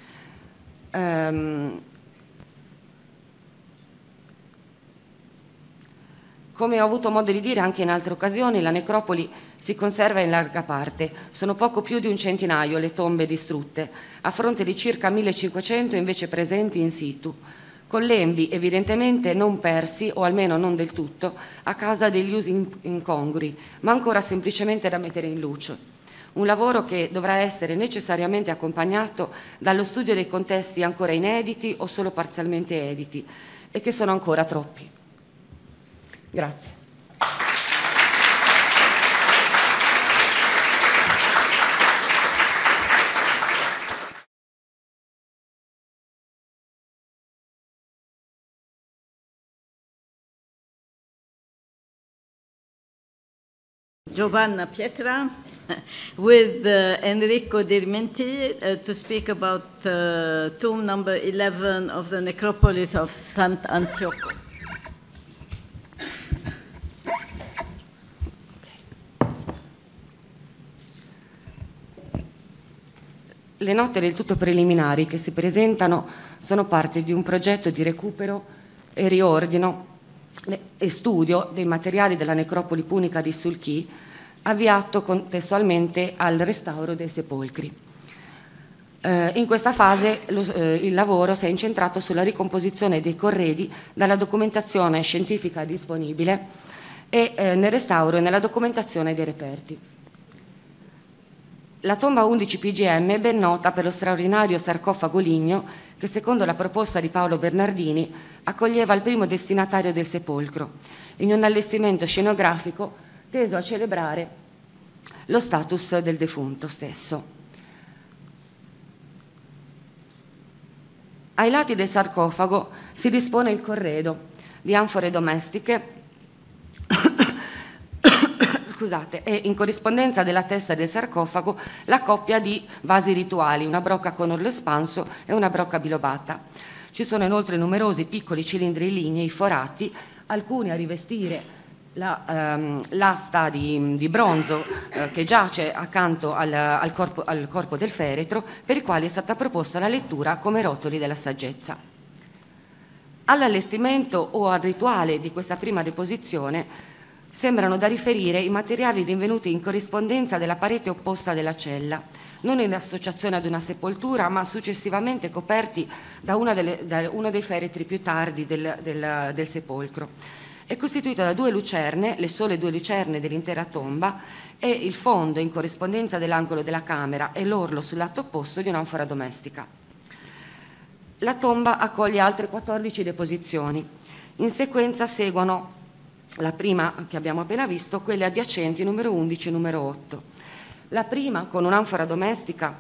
Come ho avuto modo di dire anche in altre occasioni, la necropoli si conserva in larga parte. Sono poco più di un centinaio le tombe distrutte, a fronte di circa 1500 invece presenti in situ, con lembi evidentemente non persi, o almeno non del tutto, a causa degli usi incongrui, ma ancora semplicemente da mettere in luce. Un lavoro che dovrà essere necessariamente accompagnato dallo studio dei contesti ancora inediti o solo parzialmente editi, e che sono ancora troppi. Grazie. Giovanna Pietra with Enrico Dirmenti to speak about tomb number 11 of the necropolis of Sant'Antioco. Le note del tutto preliminari che si presentano sono parte di un progetto di recupero e riordino e studio dei materiali della necropoli punica di Sulchi, avviato contestualmente al restauro dei sepolcri. In questa fase il lavoro si è incentrato sulla ricomposizione dei corredi dalla documentazione scientifica disponibile e nel restauro e nella documentazione dei reperti. La tomba 11 PGM è ben nota per lo straordinario sarcofago ligneo che, secondo la proposta di Paolo Bernardini, accoglieva il primo destinatario del sepolcro, in un allestimento scenografico teso a celebrare lo status del defunto stesso. Ai lati del sarcofago si dispone il corredo di anfore domestiche e in corrispondenza della testa del sarcofago la coppia di vasi rituali, una brocca con orlo espanso e una brocca bilobata. Ci sono inoltre numerosi piccoli cilindri lignei forati, alcuni a rivestire l'asta di bronzo che giace accanto al corpo del feretro, per i quali è stata proposta la lettura come rotoli della saggezza. All'allestimento o al rituale di questa prima deposizione sembrano da riferire i materiali rinvenuti in corrispondenza della parete opposta della cella, non in associazione ad una sepoltura, ma successivamente coperti da uno dei feretri più tardi del sepolcro. È costituita da 2 lucerne, le sole 2 lucerne dell'intera tomba, e il fondo in corrispondenza dell'angolo della camera e l'orlo sul lato opposto di un'anfora domestica. La tomba accoglie altre 14 deposizioni. In sequenza seguono la prima che abbiamo appena visto, quelle adiacenti numero 11 e numero 8. La prima con un'anfora domestica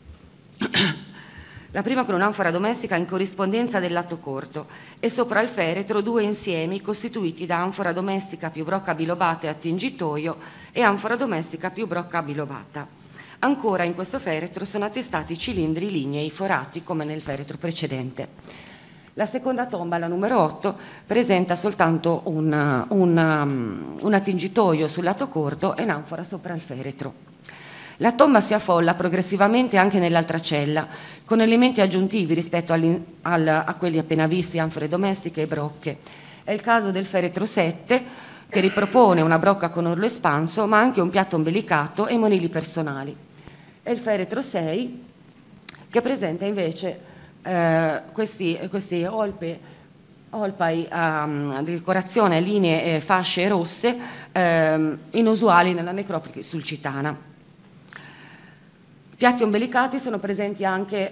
in corrispondenza del lato corto e sopra il feretro 2 insiemi costituiti da anfora domestica più brocca bilobata e attingitoio e anfora domestica più brocca bilobata. Ancora in questo feretro sono attestati cilindri lignei forati come nel feretro precedente. La seconda tomba, la numero 8, presenta soltanto un attingitoio sul lato corto e un'anfora sopra il feretro. La tomba si affolla progressivamente anche nell'altra cella, con elementi aggiuntivi rispetto a quelli appena visti, anfore domestiche e brocche. È il caso del feretro 7, che ripropone una brocca con orlo espanso, ma anche un piatto ombelicato e monili personali. È il feretro 6, che presenta invece questi olpai a decorazione a linee e fasce rosse inusuali nella necropoli sulcitana. Piatti ombelicati sono presenti anche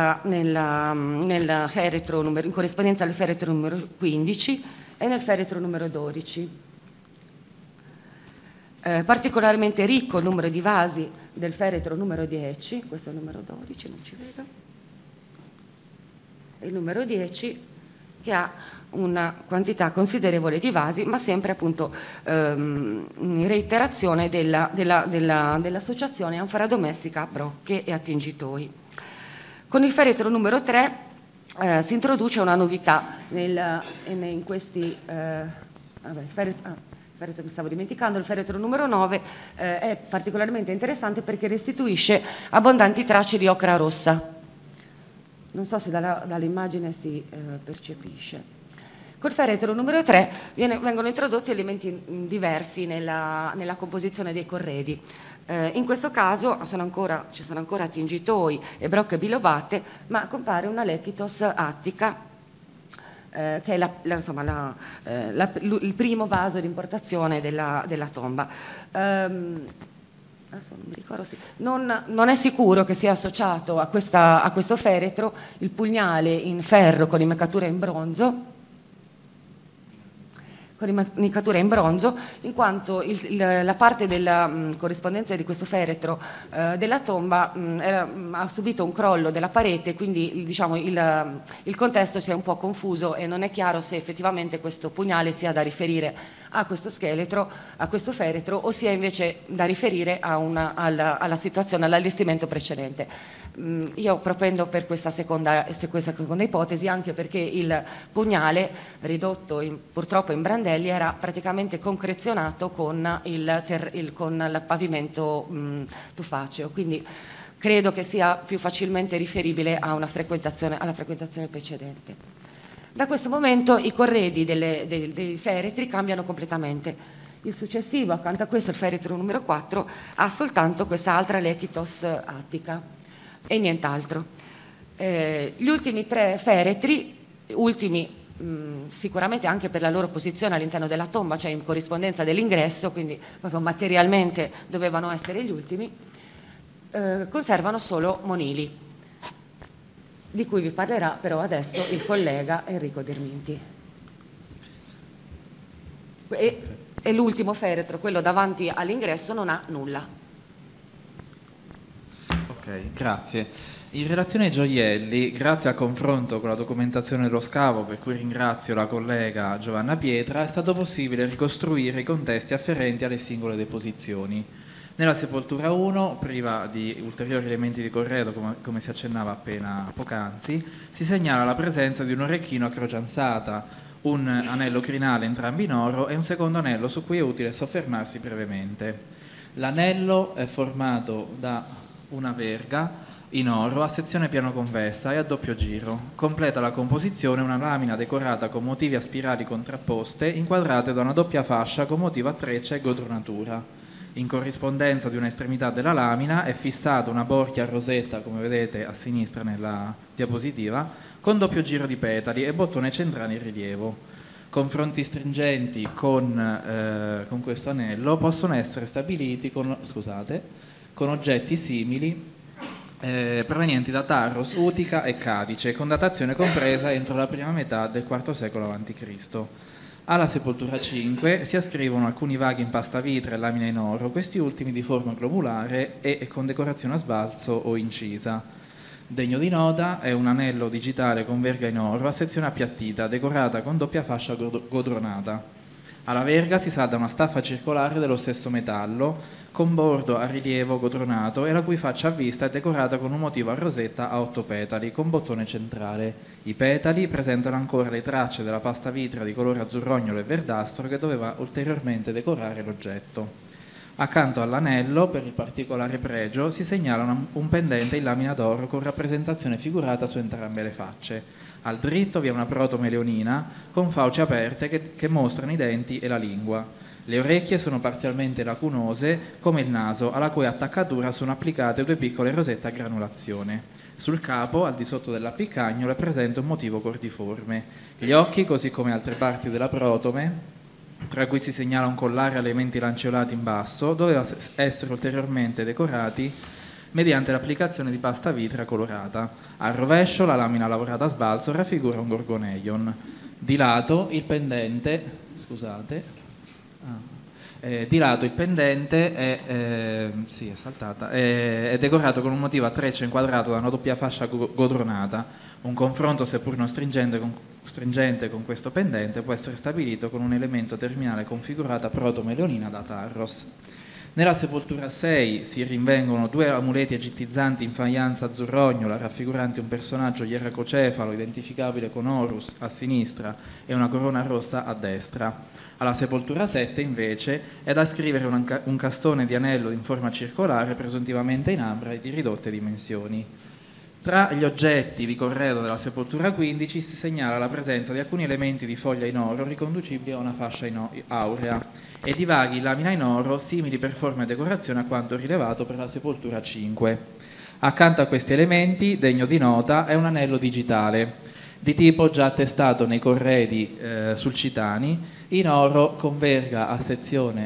nel feretro in corrispondenza al feretro numero 15 e nel feretro numero 12. Particolarmente ricco il numero di vasi del feretro numero 10, questo è il numero 12, non ci vedo, e il numero 10 che ha una quantità considerevole di vasi, ma sempre appunto in reiterazione dell'associazione anfora domestica a brocche e attingitoi. Con il feretro numero 3 si introduce una novità in questi mi stavo dimenticando, il feretro numero 9 è particolarmente interessante perché restituisce abbondanti tracce di ocra rossa. Non so se dall'immagine si percepisce. Col feretro numero 3 vengono introdotti elementi diversi nella composizione dei corredi. In questo caso ci sono ancora attingitoi e brocche bilobate, ma compare una lechitos attica, che è il primo vaso di importazione della tomba. Adesso non mi ricordo, non è sicuro che sia associato a questo feretro il pugnale in ferro con imaccatura in bronzo, in quanto la parte della corrispondente di questo feretro della tomba ha subito un crollo della parete, quindi diciamo, il contesto si è un po' confuso e non è chiaro se effettivamente questo pugnale sia da riferire a questo scheletro, a questo feretro, o sia invece da riferire alla situazione, all'allestimento precedente. Io propendo per questa seconda ipotesi, anche perché il pugnale ridotto purtroppo in brandelli era praticamente concrezionato con il pavimento tufaceo, quindi credo che sia più facilmente riferibile alla frequentazione precedente. Da questo momento i corredi dei feretri cambiano completamente. Il successivo, accanto a questo, il feretro numero 4, ha soltanto questa altra lechitos attica e nient'altro. Gli ultimi 3 feretri, sicuramente anche per la loro posizione all'interno della tomba, cioè in corrispondenza dell'ingresso, quindi proprio materialmente dovevano essere gli ultimi, conservano solo monili, di cui vi parlerà però adesso il collega Enrico Derminti. E l'ultimo feretro, quello davanti all'ingresso, non ha nulla. Ok, grazie. In relazione ai gioielli, grazie al confronto con la documentazione dello scavo, per cui ringrazio la collega Giovanna Pietra, è stato possibile ricostruire i contesti afferenti alle singole deposizioni. Nella sepoltura 1, priva di ulteriori elementi di corredo, come si accennava appena poc'anzi, si segnala la presenza di un orecchino a croce ansata, un anello crinale entrambi in oro e un secondo anello su cui è utile soffermarsi brevemente. L'anello è formato da una verga in oro a sezione piano convessa e a doppio giro. Completa la composizione una lamina decorata con motivi a spirali contrapposte, inquadrate da una doppia fascia con motivo a treccia e godronatura. In corrispondenza di un'estremità della lamina è fissata una borchia a rosetta, come vedete a sinistra nella diapositiva, con doppio giro di petali e bottone centrale in rilievo. Confronti stringenti con questo anello possono essere stabiliti con oggetti simili provenienti da Tarros, Utica e Cadice, con datazione compresa entro la prima metà del IV secolo a.C. Alla sepoltura 5 si ascrivono alcuni vaghi in pasta vitra e lamina in oro, questi ultimi di forma globulare e con decorazione a sbalzo o incisa. Degno di nota è un anello digitale con verga in oro a sezione appiattita, decorata con doppia fascia godronata. Alla verga si salda una staffa circolare dello stesso metallo, con bordo a rilievo codronato e la cui faccia a vista è decorata con un motivo a rosetta a 8 petali, con bottone centrale. I petali presentano ancora le tracce della pasta vitrea di colore azzurrognolo e verdastro che doveva ulteriormente decorare l'oggetto. Accanto all'anello, per il particolare pregio, si segnala un pendente in lamina d'oro con rappresentazione figurata su entrambe le facce. Al dritto vi è una protome leonina con fauci aperte che mostrano i denti e la lingua. Le orecchie sono parzialmente lacunose, come il naso, alla cui attaccatura sono applicate 2 piccole rosette a granulazione. Sul capo, al di sotto dell'appicagnolo, è presente un motivo cordiforme. Gli occhi, così come altre parti della protome, tra cui si segnala un collare a elementi lanceolati in basso, doveva essere ulteriormente decorati mediante l'applicazione di pasta vitrea colorata. Al rovescio, la lamina lavorata a sbalzo raffigura un gorgoneion. Di lato, il pendente... Scusate... di lato il pendente è decorato con un motivo a treccia inquadrato da una doppia fascia godronata. Un confronto, seppur non stringente con questo pendente, può essere stabilito con un elemento terminale configurato a protome leonina da Tarros. Nella sepoltura 6 si rinvengono 2 amuleti egittizzanti in faianza azzurrognola raffiguranti un personaggio ieracocefalo identificabile con Horus a sinistra e una corona rossa a destra. Alla sepoltura 7 invece è da scrivere un castone di anello in forma circolare presuntivamente in ambra e di ridotte dimensioni. Tra gli oggetti di corredo della sepoltura 15 si segnala la presenza di alcuni elementi di foglia in oro riconducibili a una fascia aurea e di vaghi in lamina in oro simili per forma e decorazione a quanto rilevato per la sepoltura 5. Accanto a questi elementi, degno di nota, è un anello digitale di tipo già attestato nei corredi sulcitani in oro con verga a sezione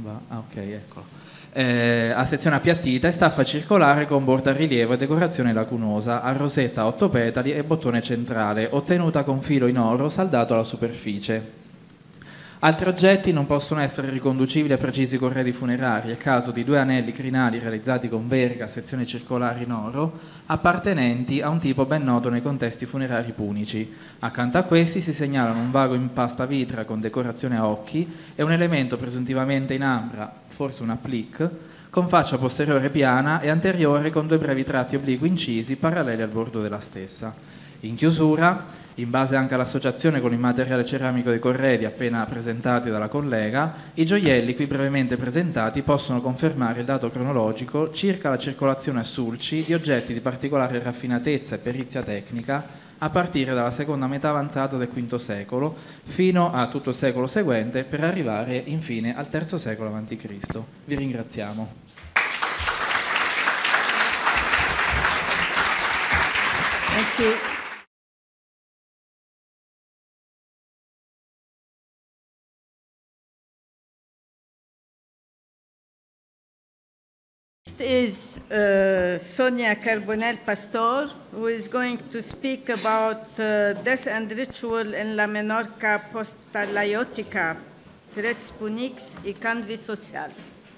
a sezione appiattita e staffa circolare con borda a rilievo e decorazione lacunosa, a rosetta a 8 petali e bottone centrale, ottenuta con filo in oro saldato alla superficie. Altri oggetti non possono essere riconducibili a precisi corredi funerari, è caso di 2 anelli crinali realizzati con verga a sezione circolare in oro, appartenenti a un tipo ben noto nei contesti funerari punici. Accanto a questi si segnalano un vago in pasta vitrea con decorazione a occhi e un elemento presuntivamente in ambra, forse un applique, con faccia posteriore piana e anteriore con 2 brevi tratti obliqui incisi paralleli al bordo della stessa. In chiusura, in base anche all'associazione con il materiale ceramico dei corredi appena presentati dalla collega, i gioielli qui brevemente presentati possono confermare il dato cronologico circa la circolazione a sulci di oggetti di particolare raffinatezza e perizia tecnica a partire dalla seconda metà avanzata del V secolo fino a tutto il secolo seguente per arrivare infine al III secolo a.C. Vi ringraziamo. Thank you. Is Sonia Carbonell-Pastor, who is going to speak about death and ritual in la Menorca post-talaiotica, Trets Punix y Canvi Social.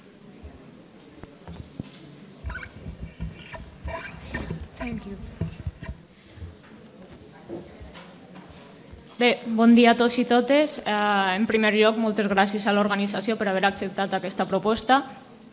Thank you. Bé, bon dia a tots i totes. En primer lloc, moltes gràcies a l'organització per haver acceptat aquesta proposta.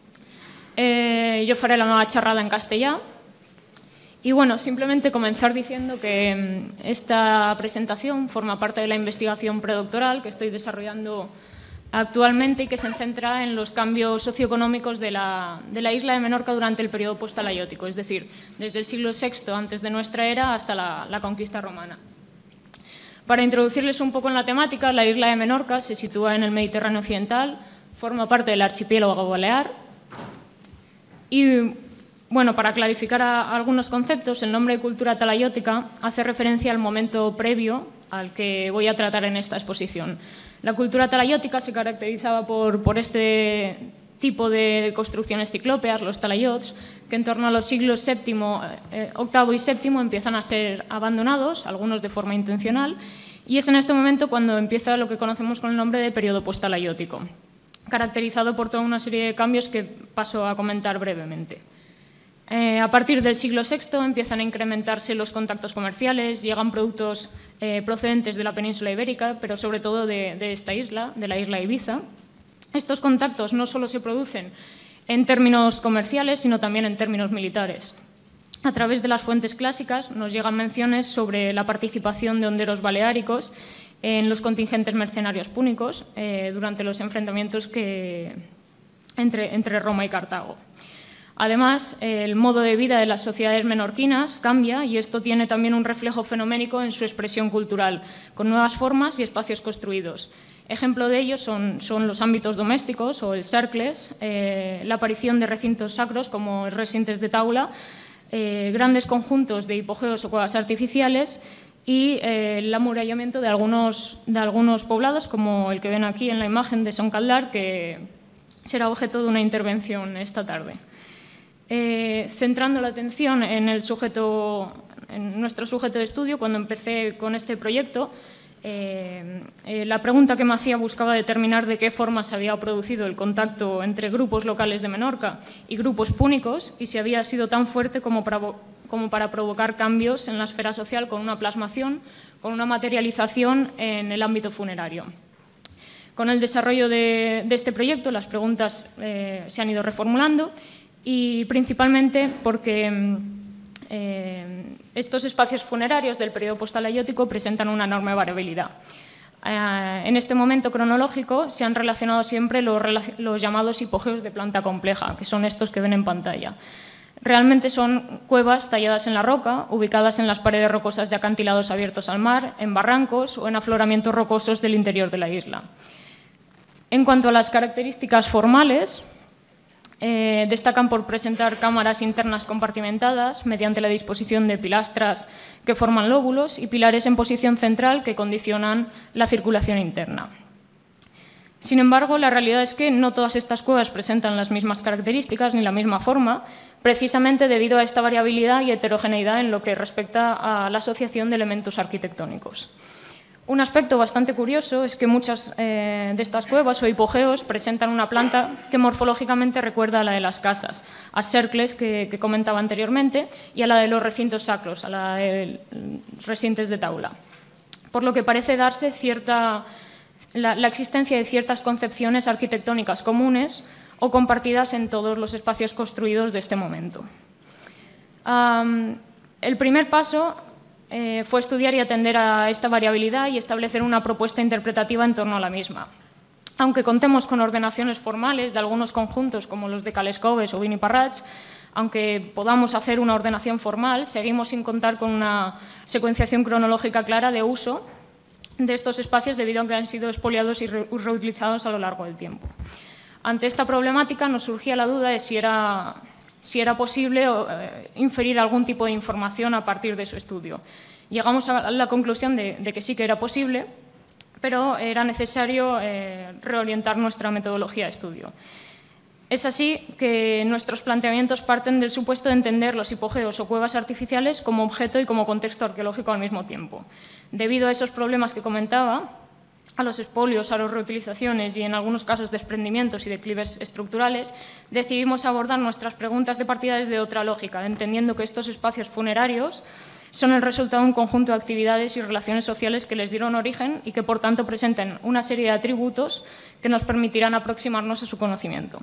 Yo faré la nueva charrada en castellano y bueno, simplemente comenzar diciendo que esta presentación forma parte de la investigación predoctoral que estoy desarrollando actualmente y que se centra en los cambios socioeconómicos de la isla de Menorca durante el periodo post-talaiótico, es decir, desde el siglo VI antes de nuestra era hasta la conquista romana. Para introducirles un poco en la temática, la isla de Menorca se sitúa en el Mediterráneo occidental, forma parte del archipiélago balear. Y, bueno, para clarificar algunos conceptos, el nombre de cultura talaiótica hace referencia al momento previo al que voy a tratar en esta exposición. La cultura talaiótica se caracterizaba por este tipo de construcciones ciclópeas, los talaiots, que en torno a los siglos VIII y VII empiezan a ser abandonados, algunos de forma intencional, y es en este momento cuando empieza lo que conocemos con el nombre de periodo post-talaiótico, caracterizado por toda una serie de cambios que paso a comentar brevemente. A partir del siglo VI empiezan a incrementarse los contactos comerciales, llegan productos procedentes de la península ibérica, pero sobre todo de esta isla, de la isla de Ibiza. Estos contactos no solo se producen en términos comerciales, sino también en términos militares. A través de las fuentes clásicas nos llegan menciones sobre la participación de honderos baleáricos en los contingentes mercenarios púnicos durante los enfrentamientos entre Roma y Cartago. Además, el modo de vida de las sociedades menorquinas cambia y esto tiene también un reflejo fenoménico en su expresión cultural, con nuevas formas y espacios construidos. Ejemplo de ello son los ámbitos domésticos o el cercles, la aparición de recintos sacros como recintes de taula, grandes conjuntos de hipogeos o cuevas artificiales y el amurallamiento de algunos poblados, como el que ven aquí en la imagen de Son Caldar, que será objeto de una intervención esta tarde. Centrando la atención en nuestro sujeto de estudio, cuando empecé con este proyecto, la pregunta que me hacía buscaba determinar de qué forma se había producido el contacto entre grupos locales de Menorca y grupos púnicos y si había sido tan fuerte como para provocar cambios en la esfera social con una plasmación, con una materialización en el ámbito funerario. Con el desarrollo de este proyecto, las preguntas se han ido reformulando y principalmente porque estos espacios funerarios del periodo postalayótico presentan una enorme variabilidad. En este momento cronológico se han relacionado siempre los llamados hipogeos de planta compleja, que son estos que ven en pantalla. Realmente son cuevas talladas en la roca, ubicadas en las paredes rocosas de acantilados abiertos al mar, en barrancos o en afloramientos rocosos del interior de la isla. En cuanto a las características formales, destacan por presentar cámaras internas compartimentadas mediante la disposición de pilastras que forman lóbulos y pilares en posición central que condicionan la circulación interna. Sin embargo, la realidad es que no todas estas cuevas presentan las mismas características ni la misma forma, precisamente debido a esta variabilidad y heterogeneidad en lo que respecta a la asociación de elementos arquitectónicos. Un aspecto bastante curioso es que muchas de estas cuevas o hipogeos presentan una planta que morfológicamente recuerda a la de las casas, a cercles que comentaba anteriormente y a la de los recintos sacros, a la de recintes de taula. Por lo que parece darse la existencia de ciertas concepciones arquitectónicas comunes o compartidas en todos los espacios construidos de este momento. El primer paso fue estudiar y atender a esta variabilidad y establecer una propuesta interpretativa en torno a la misma. Aunque contemos con ordenaciones formales de algunos conjuntos como los de Calescoves o Biniparrats, aunque podamos hacer una ordenación formal, seguimos sin contar con una secuenciación cronológica clara de uso de estos espacios debido a que han sido expoliados y reutilizados a lo largo del tiempo. Ante esta problemática nos surgía la duda de si era posible inferir algún tipo de información a partir de su estudio. Llegamos a la conclusión de que sí que era posible, pero era necesario reorientar nuestra metodología de estudio. Es así que nuestros planteamientos parten del supuesto de entender los hipogeos o cuevas artificiales como objeto y como contexto arqueológico al mismo tiempo. Debido a esos problemas que comentaba, a los expolios, a las reutilizaciones y en algunos casos desprendimientos y declives estructurales, decidimos abordar nuestras preguntas de partida desde otra lógica, entendiendo que estos espacios funerarios son el resultado de un conjunto de actividades y relaciones sociales que les dieron origen y que, por tanto, presenten una serie de atributos que nos permitirán aproximarnos a su conocimiento.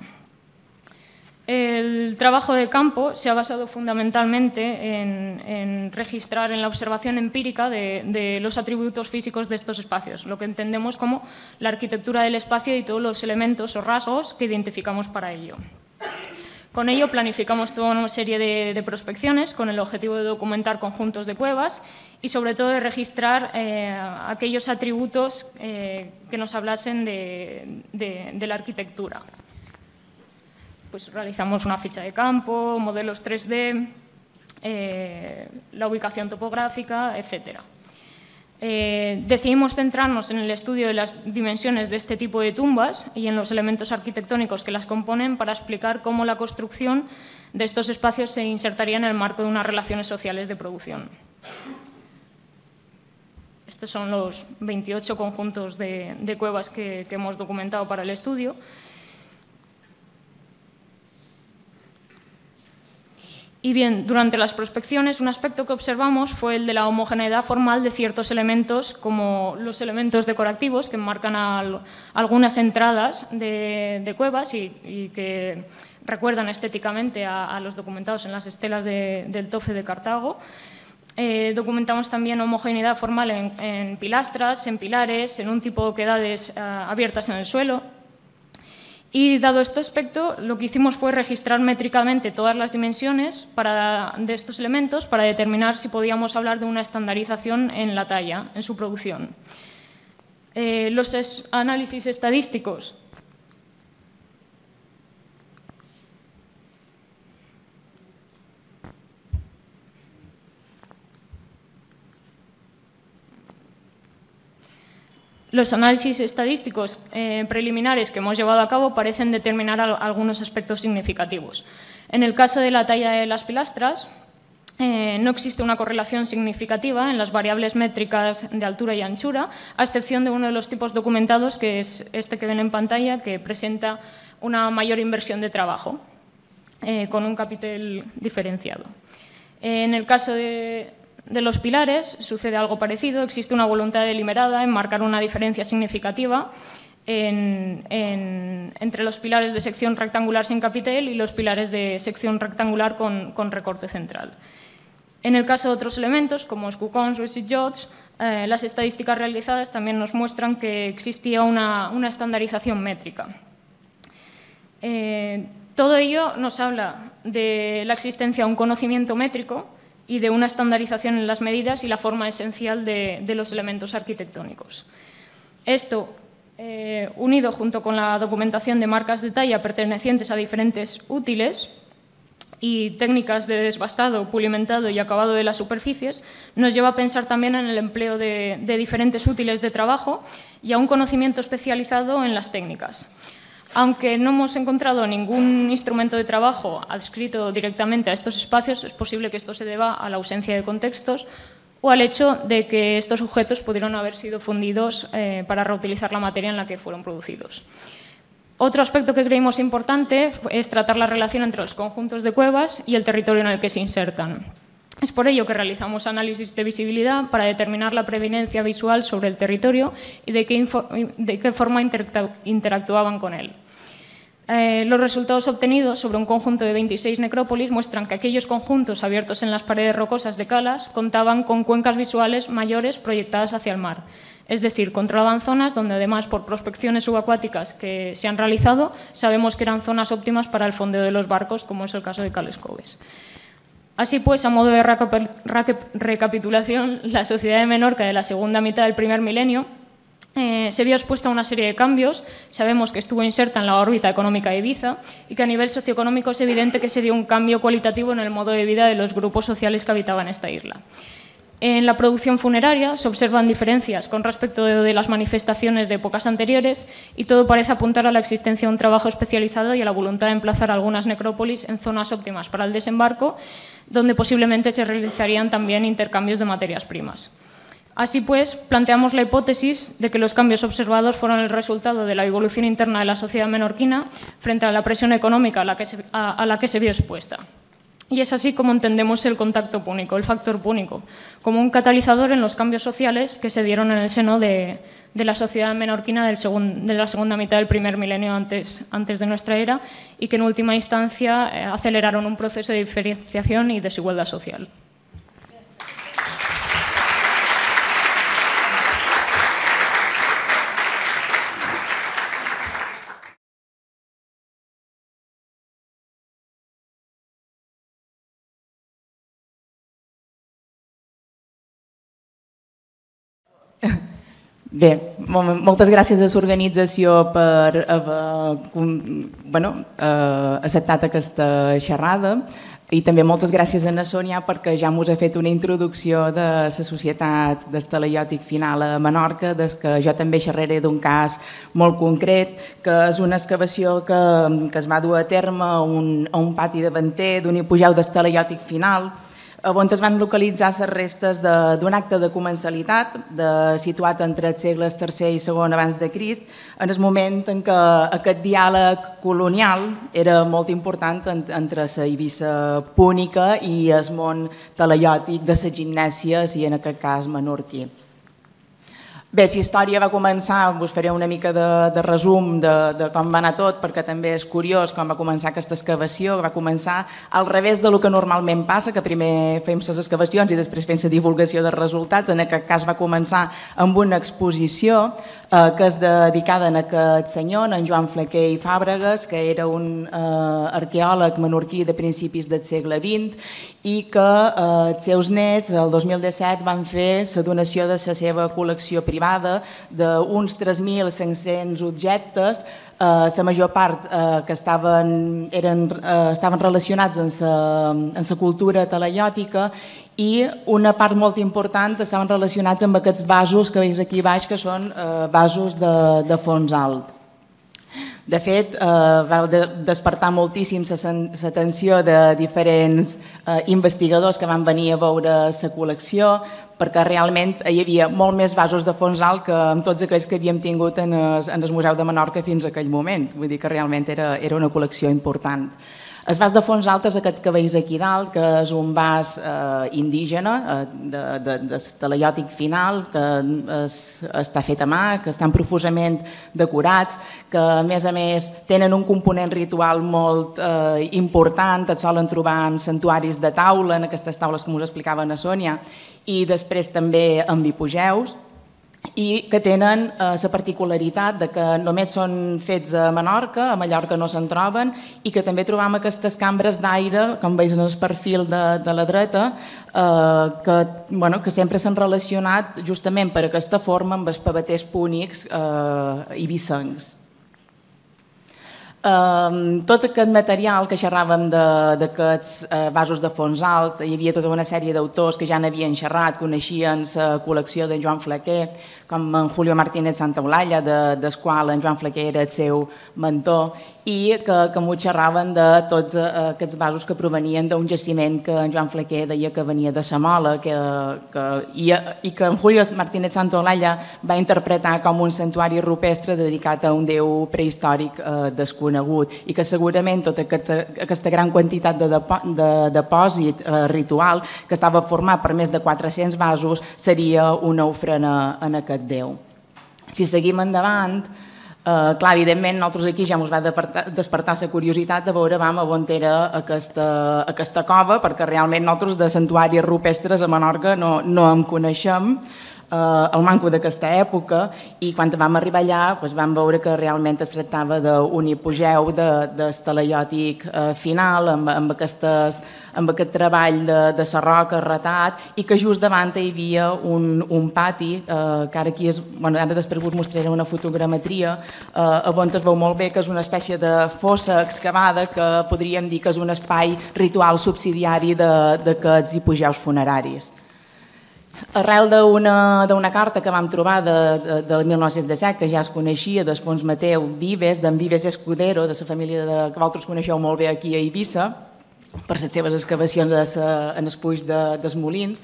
El trabajo de campo se ha basado fundamentalmente en registrar en la observación empírica de los atributos físicos de estos espacios, lo que entendemos como la arquitectura del espacio y todos los elementos o rasgos que identificamos para ello. Con ello planificamos toda una serie de prospecciones con el objetivo de documentar conjuntos de cuevas y sobre todo de registrar aquellos atributos que nos hablasen de la arquitectura. Pues realizamos una ficha de campo, modelos 3D, la ubicación topográfica, etc. Decidimos centrarnos en el estudio de las dimensiones de este tipo de tumbas y en los elementos arquitectónicos que las componen para explicar cómo la construcción de estos espacios se insertaría en el marco de unas relaciones sociales de producción. Estos son los 28 conjuntos de cuevas que hemos documentado para el estudio. Y bien, durante las prospecciones, un aspecto que observamos fue el de la homogeneidad formal de ciertos elementos, como los elementos decorativos que enmarcan algunas entradas de cuevas y que recuerdan estéticamente a los documentados en las estelas del Tofe de Cartago. Documentamos también homogeneidad formal en pilastras, en pilares, en un tipo de oquedades abiertas en el suelo. Y dado este aspecto, lo que hicimos fue registrar métricamente todas las dimensiones de estos elementos para determinar si podíamos hablar de una estandarización en la talla, en su producción. Los análisis estadísticos Los análisis estadísticos preliminares que hemos llevado a cabo parecen determinar algunos aspectos significativos. En el caso de la talla de las pilastras, no existe una correlación significativa en las variables métricas de altura y anchura, a excepción de uno de los tipos documentados, que es este que ven en pantalla, que presenta una mayor inversión de trabajo, con un capitel diferenciado. En el caso de los pilares sucede algo parecido, existe una voluntad deliberada en marcar una diferencia significativa entre los pilares de sección rectangular sin capitel y los pilares de sección rectangular con recorte central. En el caso de otros elementos, como escucons o esillotts, las estadísticas realizadas también nos muestran que existía una estandarización métrica. Todo ello nos habla de la existencia de un conocimiento métrico y de una estandarización en las medidas y la forma esencial de los elementos arquitectónicos. Esto, unido junto con la documentación de marcas de talla pertenecientes a diferentes útiles y técnicas de desbastado, pulimentado y acabado de las superficies, nos lleva a pensar también en el empleo de diferentes útiles de trabajo y a un conocimiento especializado en las técnicas. Aunque no hemos encontrado ningún instrumento de trabajo adscrito directamente a estos espacios, es posible que esto se deba a la ausencia de contextos o al hecho de que estos objetos pudieron haber sido fundidos para reutilizar la materia en la que fueron producidos. Otro aspecto que creímos importante es tratar la relación entre los conjuntos de cuevas y el territorio en el que se insertan. Es por ello que realizamos análisis de visibilidad para determinar la preeminencia visual sobre el territorio y de qué forma interactuaban con él. Los resultados obtenidos sobre un conjunto de 26 necrópolis muestran que aquellos conjuntos abiertos en las paredes rocosas de calas contaban con cuencas visuales mayores proyectadas hacia el mar. Es decir, controlaban zonas donde, además, por prospecciones subacuáticas que se han realizado, sabemos que eran zonas óptimas para el fondeo de los barcos, como es el caso de Cales Coves. Así pues, a modo de recapitulación, la sociedad de Menorca de la segunda mitad del primer milenio se vio expuesta a una serie de cambios. Sabemos que estuvo inserta en la órbita económica de Ibiza y que a nivel socioeconómico es evidente que se dio un cambio cualitativo en el modo de vida de los grupos sociales que habitaban esta isla. En la producción funeraria se observan diferencias con respecto de las manifestaciones de épocas anteriores y todo parece apuntar a la existencia de un trabajo especializado y a la voluntad de emplazar algunas necrópolis en zonas óptimas para el desembarco, donde posiblemente se realizarían también intercambios de materias primas. Así pues, planteamos la hipótesis de que los cambios observados fueron el resultado de la evolución interna de la sociedad menorquina frente a la presión económica a la que se vio expuesta. Y es así como entendemos el contacto púnico, el factor púnico, como un catalizador en los cambios sociales que se dieron en el seno de la sociedad menorquina de la segunda mitad del primer milenio antes de nuestra era y que en última instancia aceleraron un proceso de diferenciación y desigualdad social. Bé, moltes gràcies a l'organització per haver acceptat aquesta xerrada i també moltes gràcies a na Sònia perquè ja ens ha fet una introducció de la Societat d'Estalaiòtic Final a Menorca, des que jo també xerraré d'un cas molt concret, que és una excavació que es va dur a terme a un pati davanter d'un hipogeu d'Estalaiòtic Final. on es van localitzar les restes d'un acte de comensalitat situat entre els segles III i II abans de Crist, en el moment en què aquest diàleg colonial era molt important entre la Eivissa púnica i el món talaiòtic de les Ginnèsies i en aquest cas menorquí. Bé, la història va començar, us faré una mica de resum de com va anar tot, perquè també és curiós com va començar aquesta excavació, que va començar al revés del que normalment passa, que primer fem les excavacions i després fem la divulgació dels resultats. En aquest cas va començar amb una exposició que és dedicada a aquest senyor, en Joan Flaquer i Fàbregas, que era un arqueòleg menorquí de principis del segle XX i que els seus nets, el 2017, van fer la donació de la seva col·lecció privada d'uns 3.500 objectes, la major part que estaven relacionats amb la cultura talaiòtica i una part molt important estaven relacionats amb aquests vasos que veus aquí baix, que són vasos de fons alt. De fet, va despertar moltíssim l'atenció de diferents investigadors que van venir a veure la col·lecció, perquè realment hi havia molt més vasos de fons alt que amb tots aquells que havíem tingut en el Museu de Menorca fins a aquell moment. Vull dir que realment era una col·lecció important. El vas de fons alt és aquest que veus aquí dalt, que és un vas indígena, de talaiòtic final, que està fet a mà, que estan profusament decorats, que a més tenen un component ritual molt important, et solen trobar en santuaris de taula, en aquestes taules que us explicava na Sònia, i després també amb hipogeus, i que tenen la particularitat de que només són fets a Menorca, a Mallorca no se'n troben, i que també trobam aquestes cambres d'aire, com veus en el perfil de la dreta, que sempre s'han relacionat justament per aquesta forma amb els pavaters púnics eivissencs. Tot aquest material que xerràvem d'aquests vasos de fons alt, hi havia tota una sèrie d'autors que ja n'havien xerrat, coneixien la col·lecció d'en Joan Flaquer, com en Julio Martínez Santaolalla, del qual en Joan Flaquer era el seu mentor, i que m'ho xerraven de tots aquests vasos que provenien d'un jaciment que en Joan Flaquer deia que venia de Samola i que en Julio Martínez Santaolalla va interpretar com un santuari rupestre dedicat a un déu prehistòric desconegut, i que segurament tota aquesta gran quantitat de depòsit ritual, que estava format per més de 400 vasos, seria una ofrena en aquest déu. Si seguim endavant, clar, evidentment, nosaltres aquí ja ens va despertar la curiositat de veure on era aquesta cova, perquè realment nosaltres de santuaris rupestres a Menorca no en coneixem, el manco d'aquesta època, i quan vam arribar allà vam veure que realment es tractava d'un hipogeu de talaiòtic final, amb aquest treball de la roca retat, i que just davant hi havia un pati, que ara aquí és, ara després us mostraré una fotogrametria, on es veu molt bé que és una espècie de fossa excavada que podríem dir que és un espai ritual subsidiari d'aquests hipogeus funeraris. Arrel d'una carta que vam trobar del 1917, que ja es coneixia, del Fons Mateu Vives, d'en Vives Escudero, de la família que vosaltres coneixeu molt bé aquí a Eivissa, per les seves excavacions en els Puig dels Molins,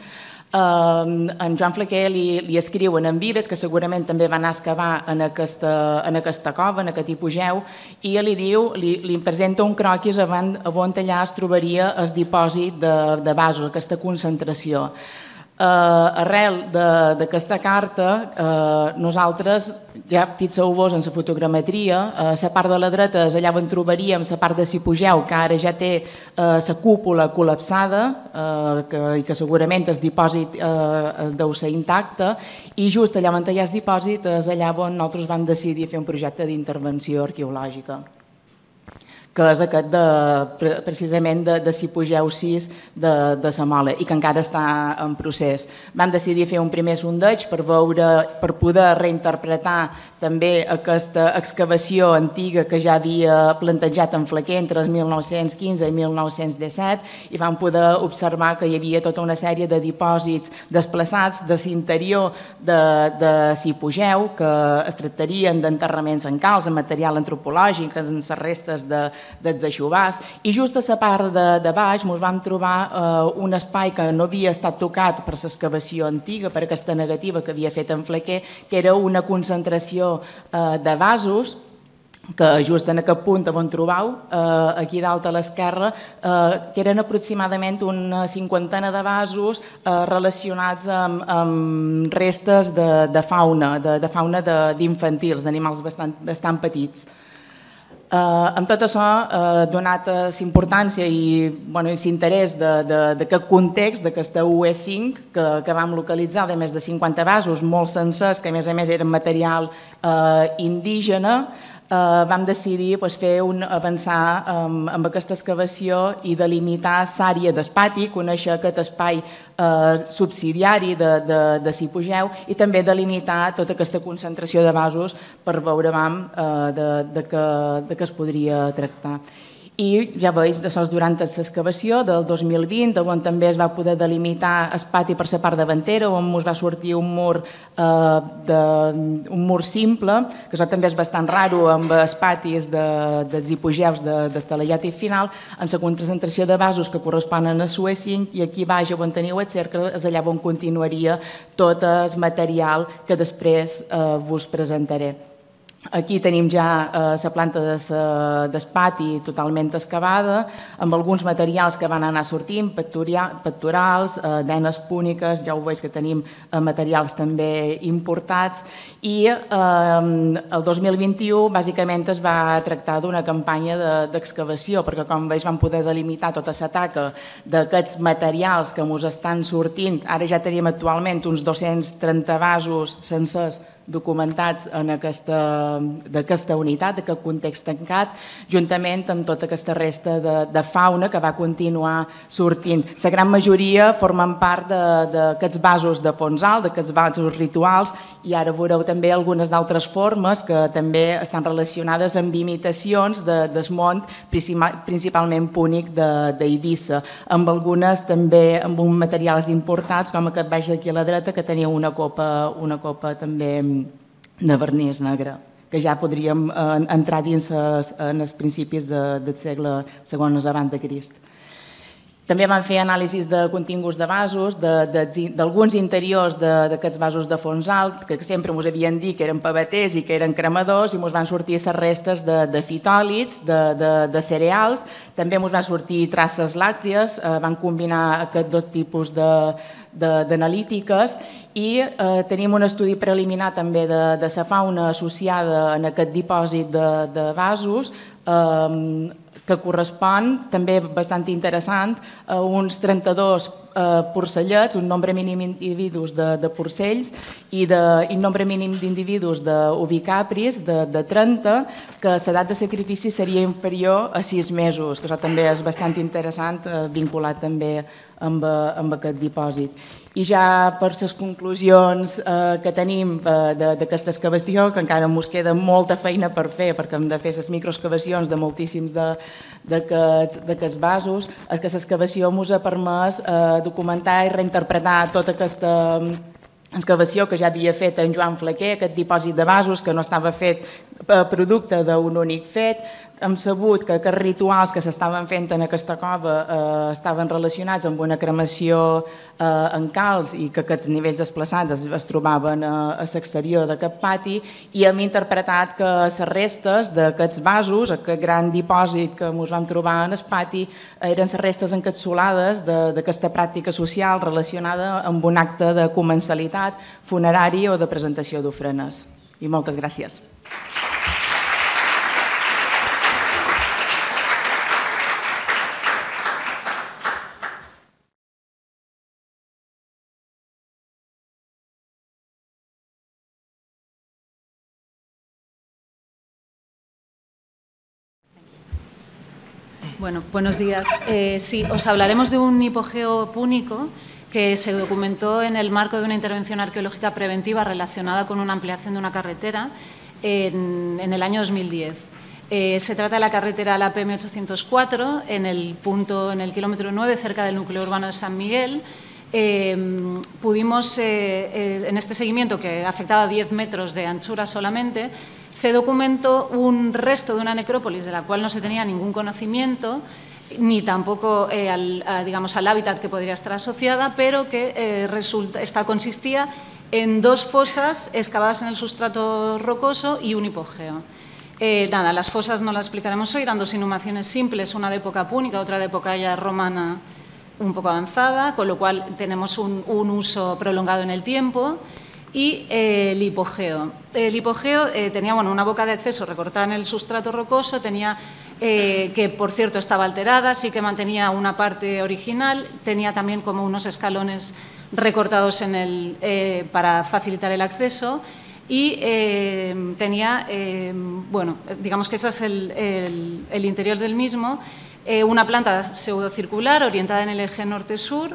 en Joan Flaquer li escriuen en Vives, que segurament també va anar a excavar en aquesta cova, en aquest hipogeu, i li diu, li presenta un croquis on allà es trobaria el dipòsit de vasos, aquesta concentració. Arrel d'aquesta carta, nosaltres, ja fixeu-vos en la fotogrametria, la part de la dreta és allà on trobaríem la part de l'hipogeu, que ara ja té la cúpula col·lapsada, i que segurament el dipòsit deu ser intacte, i just allà on hi ha el dipòsit és allà on nosaltres vam decidir fer un projecte d'intervenció arqueològica, que és aquest precisament de l'hipogeu 6 de Samola, i que encara està en procés. Vam decidir fer un primer sondeig per poder reinterpretar també aquesta excavació antiga que ja havia plantejat en Flaquer entre el 1915 i 1917, i vam poder observar que hi havia tota una sèrie de dipòsits desplaçats de l'interior de l'hipogeu, que es tractarien d'enterraments en calç, en material antropològic, en les restes de dels aixovars. I just a la part de baix ens vam trobar un espai que no havia estat tocat per l'excavació antiga, per aquesta negativa que havia fet en Flequer, que era una concentració de vasos, que just en aquest punt on trobeu, aquí dalt a l'esquerra, que eren aproximadament una cinquantena de vasos relacionats amb restes de fauna d'infantils, d'animals bastant petits. Amb tot això, donat importància i l'interès d'aquest context, d'aquesta UE5, que vam localitzar de més de 50 vasos, molt sencers, que a més eren material indígena, vam decidir avançar amb aquesta excavació i delimitar l'àrea d'espati, conèixer aquest espai subsidiari de si pugeu i també delimitar tota aquesta concentració de vasos per veure de què es podria tractar. I ja veig, durant l'excavació del 2020, on també es va poder delimitar el pati per la part davantera, on ens va sortir un mur simple, que això també és bastant raro amb els patis dels hipogeus del talaiòtic final, amb la concentració de vasos que corresponen a UE5, i aquí baix on teniu el cercle és allà on continuaria tot el material que després vos presentaré. Aquí tenim ja la planta del pati totalment excavada, amb alguns materials que van anar sortint, pectorals, denes púniques, ja ho veig que tenim materials també importats, i el 2021 bàsicament es va tractar d'una campanya d'excavació, perquè com veig vam poder delimitar tota la taca d'aquests materials que ens estan sortint. Ara ja tenim actualment uns 230 vasos sencers documentats d'aquesta unitat, d'aquest context tancat, juntament amb tota aquesta resta de fauna que va continuar sortint. La gran majoria formen part d'aquests vasos de fons alt, d'aquests vasos rituals, i ara veureu també algunes d'altres formes que també estan relacionades amb imitacions del món, principalment púnic d'Eivissa, amb algunes també amb uns materials importats, com aquest baix aquí a la dreta, que tenia una copa també de vernís negre, que ja podríem entrar dins en els principis del segle II abans de Crist. També vam fer anàlisis de continguts de vasos, d'alguns interiors d'aquests vasos de fons alt, que sempre ens havien dit que eren paveters i que eren cremadors, i ens van sortir les restes de fitòlits, de cereals, també ens van sortir traces làcties, van combinar aquests dos tipus d'analítiques, i tenim un estudi preliminar també de la fauna associada en aquest dipòsit de vasos, que correspon, també bastant interessant, a uns 32 porcellets, un nombre mínim d'individus de porcells i un nombre mínim d'individus d'ovicapris de 30, que l'edat de sacrifici seria inferior a 6 mesos, que això també és bastant interessant, vinculat també amb aquest dipòsit. I ja per les conclusions que tenim d'aquesta excavació, que encara ens queda molta feina per fer, perquè hem de fer les microexcavacions de moltíssims d'aquests vasos, és que l'excavació ens ha permès documentar i reinterpretar tota aquesta excavació que ja havia fet en Joan Flequer, aquest dipòsit de vasos que no estava fet producte d'un únic fet. Hem sabut que aquests rituals que s'estaven fent en aquesta cova estaven relacionats amb una cremació en calç i que aquests nivells desplaçats es trobaven a l'exterior d'aquest pati, i hem interpretat que les restes d'aquests vasos, aquest gran dipòsit que ens vam trobar en el pati, eren les restes encapsulades d'aquesta pràctica social relacionada amb un acte de comensalitat, funerari o de presentació d'ofrenes. I moltes gràcies. Bueno, buenos días. Sí, os hablaremos de un hipogeo púnico que se documentó en el marco de una intervención arqueológica preventiva relacionada con una ampliación de una carretera en el año 2010. Se trata de la carretera la PM804, en el kilómetro 9, cerca del núcleo urbano de San Miguel. pudimos, en este seguimiento que afectaba 10 metros de anchura solamente, se documentó un resto de una necrópolis de la cual no se tenía ningún conocimiento, ni tampoco digamos, al hábitat que podría estar asociada, pero que consistía en 2 fosas excavadas en el sustrato rocoso y un hipogeo. Nada, las fosas no las explicaremos hoy, eran 2 inhumaciones simples, una de época púnica, otra de época ya romana un poco avanzada, con lo cual tenemos un uso prolongado en el tiempo. Y el hipogeo. El hipogeo tenía una boca de acceso recortada en el sustrato rocoso, tenía, que por cierto estaba alterada, sí que mantenía una parte original, tenía también como unos escalones recortados para facilitar el acceso y tenía, digamos que ese es el interior del mismo, una planta pseudocircular orientada en el eje norte-sur.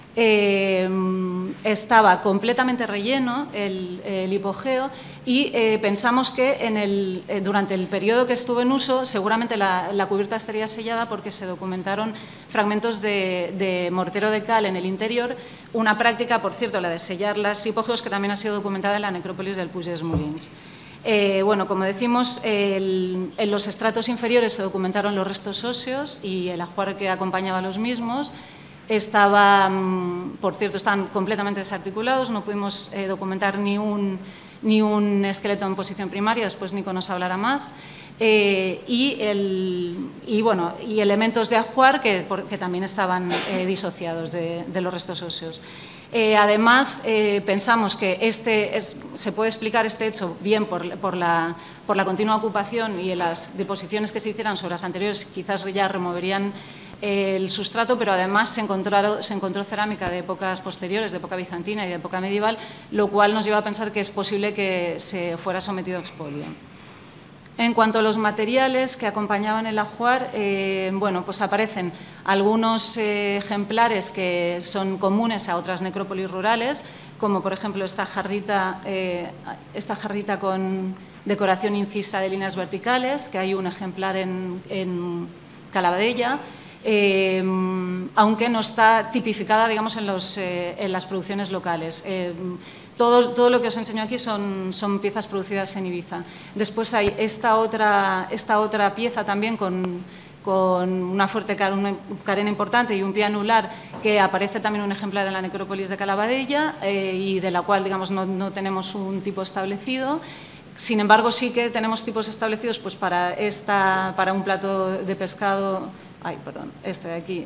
Estaba completamente relleno el hipogeo y pensamos que durante el periodo que estuvo en uso seguramente la cubierta estaría sellada porque se documentaron fragmentos de mortero de cal en el interior, una práctica, por cierto, la de sellar los hipogeos, que también ha sido documentada en la necrópolis del Puig des Molins. Como decimos, en los estratos inferiores se documentaron los restos óseos y el ajuar que acompañaba a los mismos. Por cierto, están completamente desarticulados, no pudimos documentar ni un esqueleto en posición primaria, después Nico nos hablará más, y elementos de ajuar que también estaban disociados de los restos óseos. Además, pensamos que se puede explicar este hecho bien por la continua ocupación y en las deposiciones que se hicieran sobre las anteriores, quizás ya removerían el sustrato, pero además se encontró cerámica de épocas posteriores, de época bizantina y de época medieval, lo cual nos lleva a pensar que es posible que se fuera sometido a expolio. En cuanto a los materiales que acompañaban el ajuar, pues aparecen algunos ejemplares que son comunes a otras necrópolis rurales, como por ejemplo esta jarrita con decoración incisa de líneas verticales, que hay un ejemplar en Calabadella, aunque no está tipificada, digamos, en las producciones locales. Todo lo que os enseño aquí son piezas producidas en Ibiza. Después hay esta otra pieza también con una fuerte carena importante y un pie anular, que aparece también un ejemplar de la necrópolis de Calabadella y de la cual, digamos, no tenemos un tipo establecido. Sin embargo, sí que tenemos tipos establecidos pues, para un plato de pescado. Ay, perdón, este de aquí,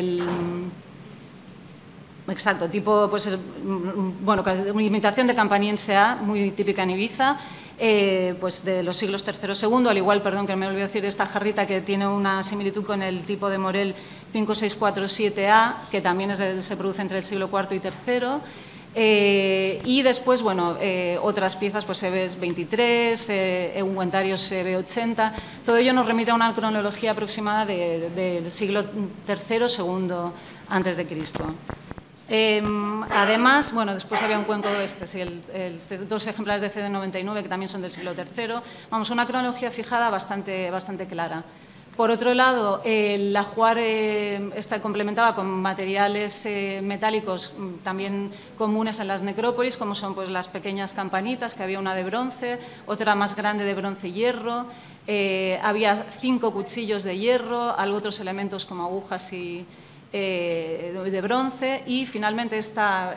exacto, tipo, pues, una imitación de campaniense A, muy típica en Ibiza, pues de los siglos III, II, al igual, perdón, que me olvidé decir de esta jarrita que tiene una similitud con el tipo de Morel 5647A, que también se produce entre el siglo IV y III. Y después, otras piezas, pues EBS 23, ungüentarios EB 80, todo ello nos remite a una cronología aproximada del siglo III, II antes de Cristo. Además, después había un cuenco dos ejemplares de CD99 que también son del siglo III. Vamos, una cronología fijada bastante clara. Por otro lado, el ajuar está complementado con materiales metálicos también comunes en las necrópolis, como son pues, las pequeñas campanitas, que había una de bronce, otra más grande de bronce y hierro, había 5 cuchillos de hierro, otros elementos como agujas de bronce y finalmente esta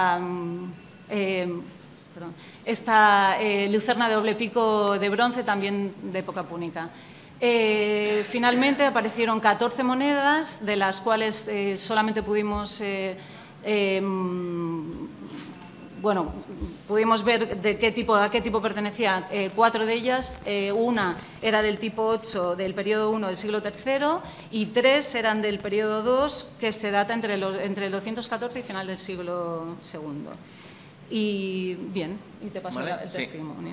lucerna de doble pico de bronce también de época púnica. Finalmente aparecieron 14 monedas, de las cuales solamente pudimos ver a qué tipo pertenecía 4 de ellas. Una era del tipo 8 del periodo 1 del siglo III y 3 eran del periodo 2, que se data entre el 214 y final del siglo II. Y bien, y te paso el testimonio.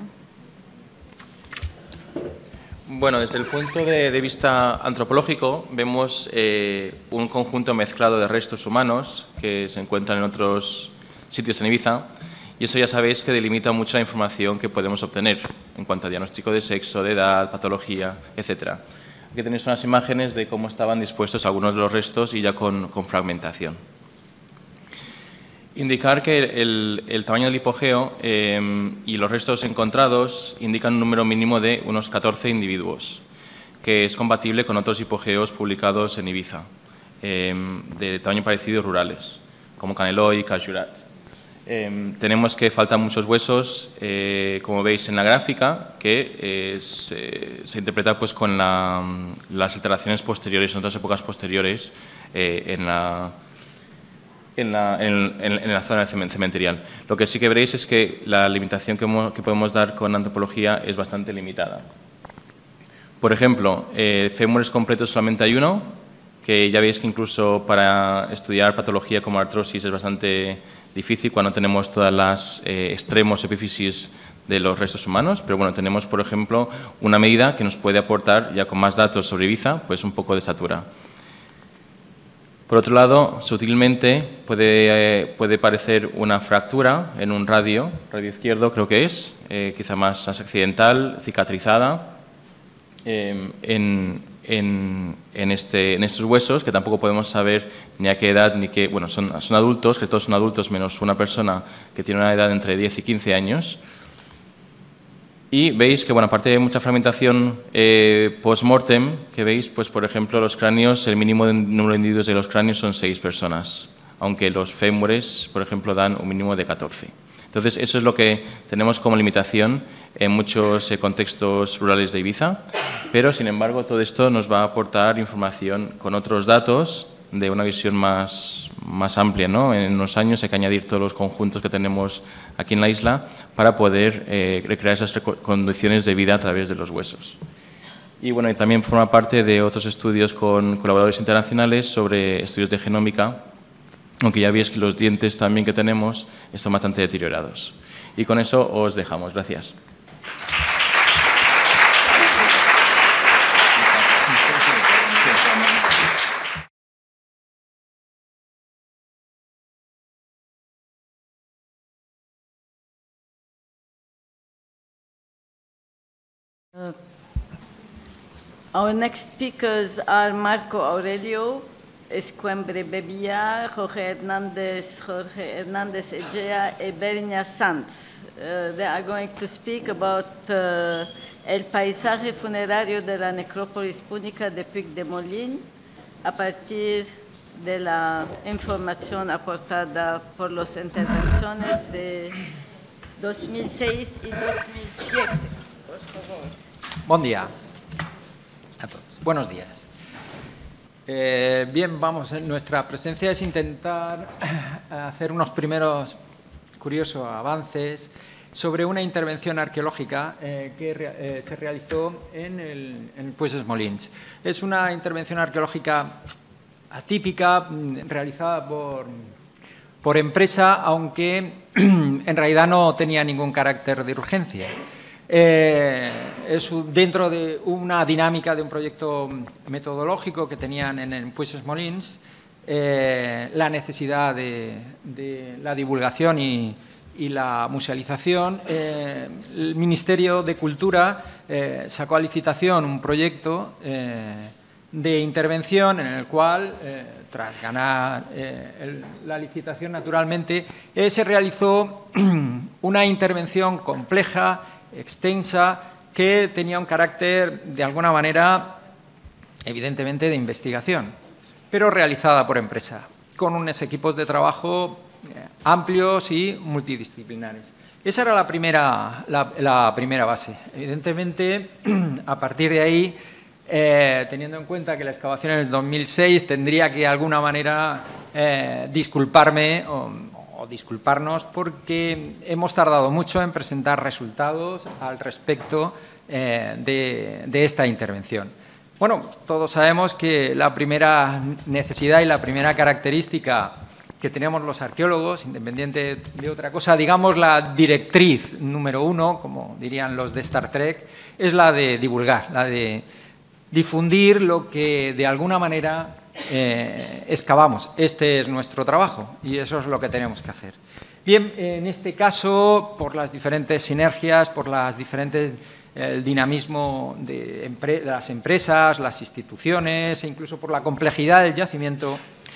Bueno, desde el punto de vista antropológico vemos un conjunto mezclado de restos humanos que se encuentran en otros sitios en Ibiza y eso ya sabéis que delimita mucha información que podemos obtener en cuanto a diagnóstico de sexo, de edad, patología, etc. Aquí tenéis unas imágenes de cómo estaban dispuestos algunos de los restos y ya con fragmentación. Indicar que el tamaño del hipogeo y los restos encontrados indican un número mínimo de unos 14 individuos, que es compatible con otros hipogeos publicados en Ibiza, de tamaño parecido rurales, como Caneloy y Cajurat. Tenemos que faltan muchos huesos, como veis en la gráfica, que se interpreta pues, con las alteraciones posteriores, en otras épocas posteriores, en la zona cementerial. Lo que sí que veréis es que la limitación que podemos dar con antropología es bastante limitada. Por ejemplo, fémures completos solamente hay uno, que ya veis que incluso para estudiar patología como artrosis es bastante difícil cuando tenemos todas las extremos epífisis de los restos humanos, pero bueno, tenemos, por ejemplo, una medida que nos puede aportar, ya con más datos sobre Ibiza, pues un poco de estatura. Por otro lado, sutilmente puede parecer una fractura en un radio izquierdo creo que es, quizá más accidental, cicatrizada, en estos huesos, que tampoco podemos saber ni a qué edad, ni qué... Bueno, son adultos, que todos son adultos, menos una persona que tiene una edad entre 10 y 15 años. Y veis que, bueno, aparte de mucha fragmentación post-mortem, que veis, pues por ejemplo, los cráneos, el mínimo número de individuos de los cráneos son 6 personas, aunque los fémures, por ejemplo, dan un mínimo de 14. Entonces, eso es lo que tenemos como limitación en muchos contextos rurales de Ibiza, pero, sin embargo, todo esto nos va a aportar información con otros datos de una visión más amplia, ¿no? En unos años hay que añadir todos los conjuntos que tenemos aquí en la isla para poder recrear esas condiciones de vida a través de los huesos. Y bueno, y también forma parte de otros estudios con colaboradores internacionales sobre estudios de genómica, aunque ya veis que los dientes también que tenemos están bastante deteriorados. Y con eso os dejamos. Gracias. Our next speakers are Marco Aurelio Escuembre Bebia, Jorge Hernández Egea, and Bernia Sanz. They are going to speak about el paisaje funerario de la necrópolis púnica de Puig de Molins a partir de la información aportada por las intervenciones de 2006 y 2007. Por favor. Buen día a todos. Buenos días. Bien, vamos, nuestra presencia es intentar hacer unos primeros curiosos avances sobre una intervención arqueológica que se realizó en Puig de Molins. Es una intervención arqueológica atípica, realizada por empresa, aunque en realidad no tenía ningún carácter de urgencia. Es dentro de una dinámica de un proyecto metodológico que tenían en Puig de Molins, la necesidad de la divulgación y la musealización. El Ministerio de Cultura sacó a licitación un proyecto de intervención en el cual, tras ganar la licitación, naturalmente, se realizó una intervención compleja, extensa, que tenía un carácter, de alguna manera, evidentemente, de investigación, pero realizada por empresa, con unos equipos de trabajo amplios y multidisciplinares. Esa era la primera base. Evidentemente, a partir de ahí, teniendo en cuenta que la excavación en el 2006, tendría que, de alguna manera, disculparme o disculparnos porque hemos tardado mucho en presentar resultados al respecto de esta intervención. Bueno, todos sabemos que la primera necesidad y la primera característica que tenemos los arqueólogos, independiente de otra cosa, digamos la directriz número 1, como dirían los de Star Trek, es la de divulgar, la de difundir lo que de alguna manera excavamos. Este es nuestro trabajo y eso es lo que tenemos que hacer. Bien, en este caso, por las diferentes sinergias, por las diferentes el dinamismo de las empresas, las instituciones e incluso por la complejidad del yacimiento,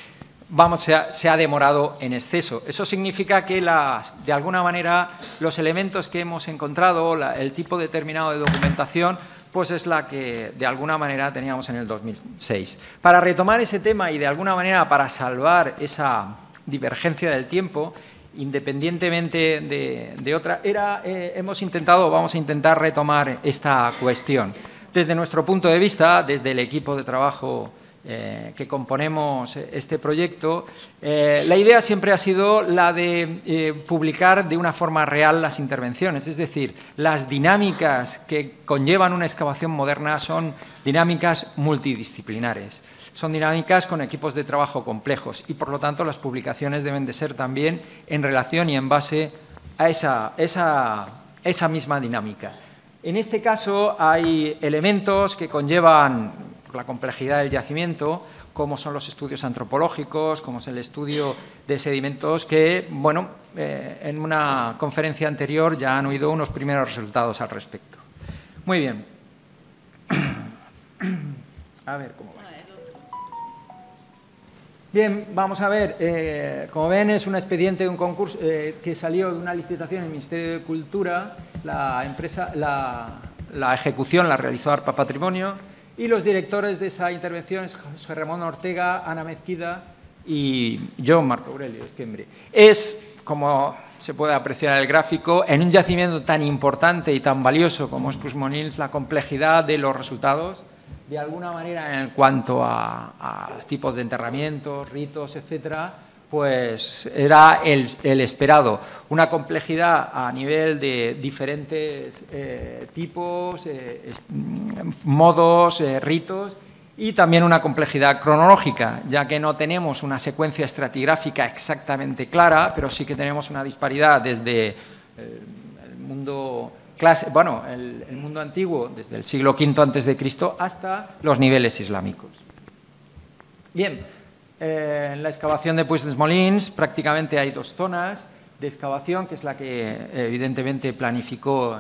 se ha demorado en exceso. Eso significa que de alguna manera los elementos que hemos encontrado, el tipo determinado de documentación, pues es la que de alguna manera teníamos en el 2006. Para retomar ese tema y de alguna manera para salvar esa divergencia del tiempo, independientemente de otra, vamos a intentar retomar esta cuestión. Desde nuestro punto de vista, desde el equipo de trabajo que componemos este proyecto, la idea siempre ha sido la de publicar de una forma real las intervenciones, es decir, las dinámicas que conllevan una excavación moderna son dinámicas multidisciplinares, son dinámicas con equipos de trabajo complejos y, por lo tanto, las publicaciones deben de ser también en relación y en base a esa misma dinámica. En este caso hay elementos que conllevan, por la complejidad del yacimiento, como son los estudios antropológicos, como es el estudio de sedimentos, que, bueno, en una conferencia anterior ya han oído unos primeros resultados al respecto. Muy bien. A ver cómo va. Bien, vamos a ver, como ven es un expediente de un concurso que salió de una licitación en el Ministerio de Cultura, la ejecución la realizó ARPA Patrimonio y los directores de esa intervención es José Ramón Ortega, Ana Mezquida y yo, Marco Aurelio Esquembre. Es, como se puede apreciar en el gráfico, en un yacimiento tan importante y tan valioso como es Puigdemont, la complejidad de los resultados, de alguna manera en cuanto a tipos de enterramientos, ritos, etcétera, pues era el esperado. Una complejidad a nivel de diferentes tipos, modos, ritos y también una complejidad cronológica, ya que no tenemos una secuencia estratigráfica exactamente clara, pero sí que tenemos una disparidad desde el mundo el mundo antiguo, desde el siglo V a.C. hasta los niveles islámicos. Bien, en la excavación de Puigdemont prácticamente hay dos zonas de excavación, que es la que evidentemente planificó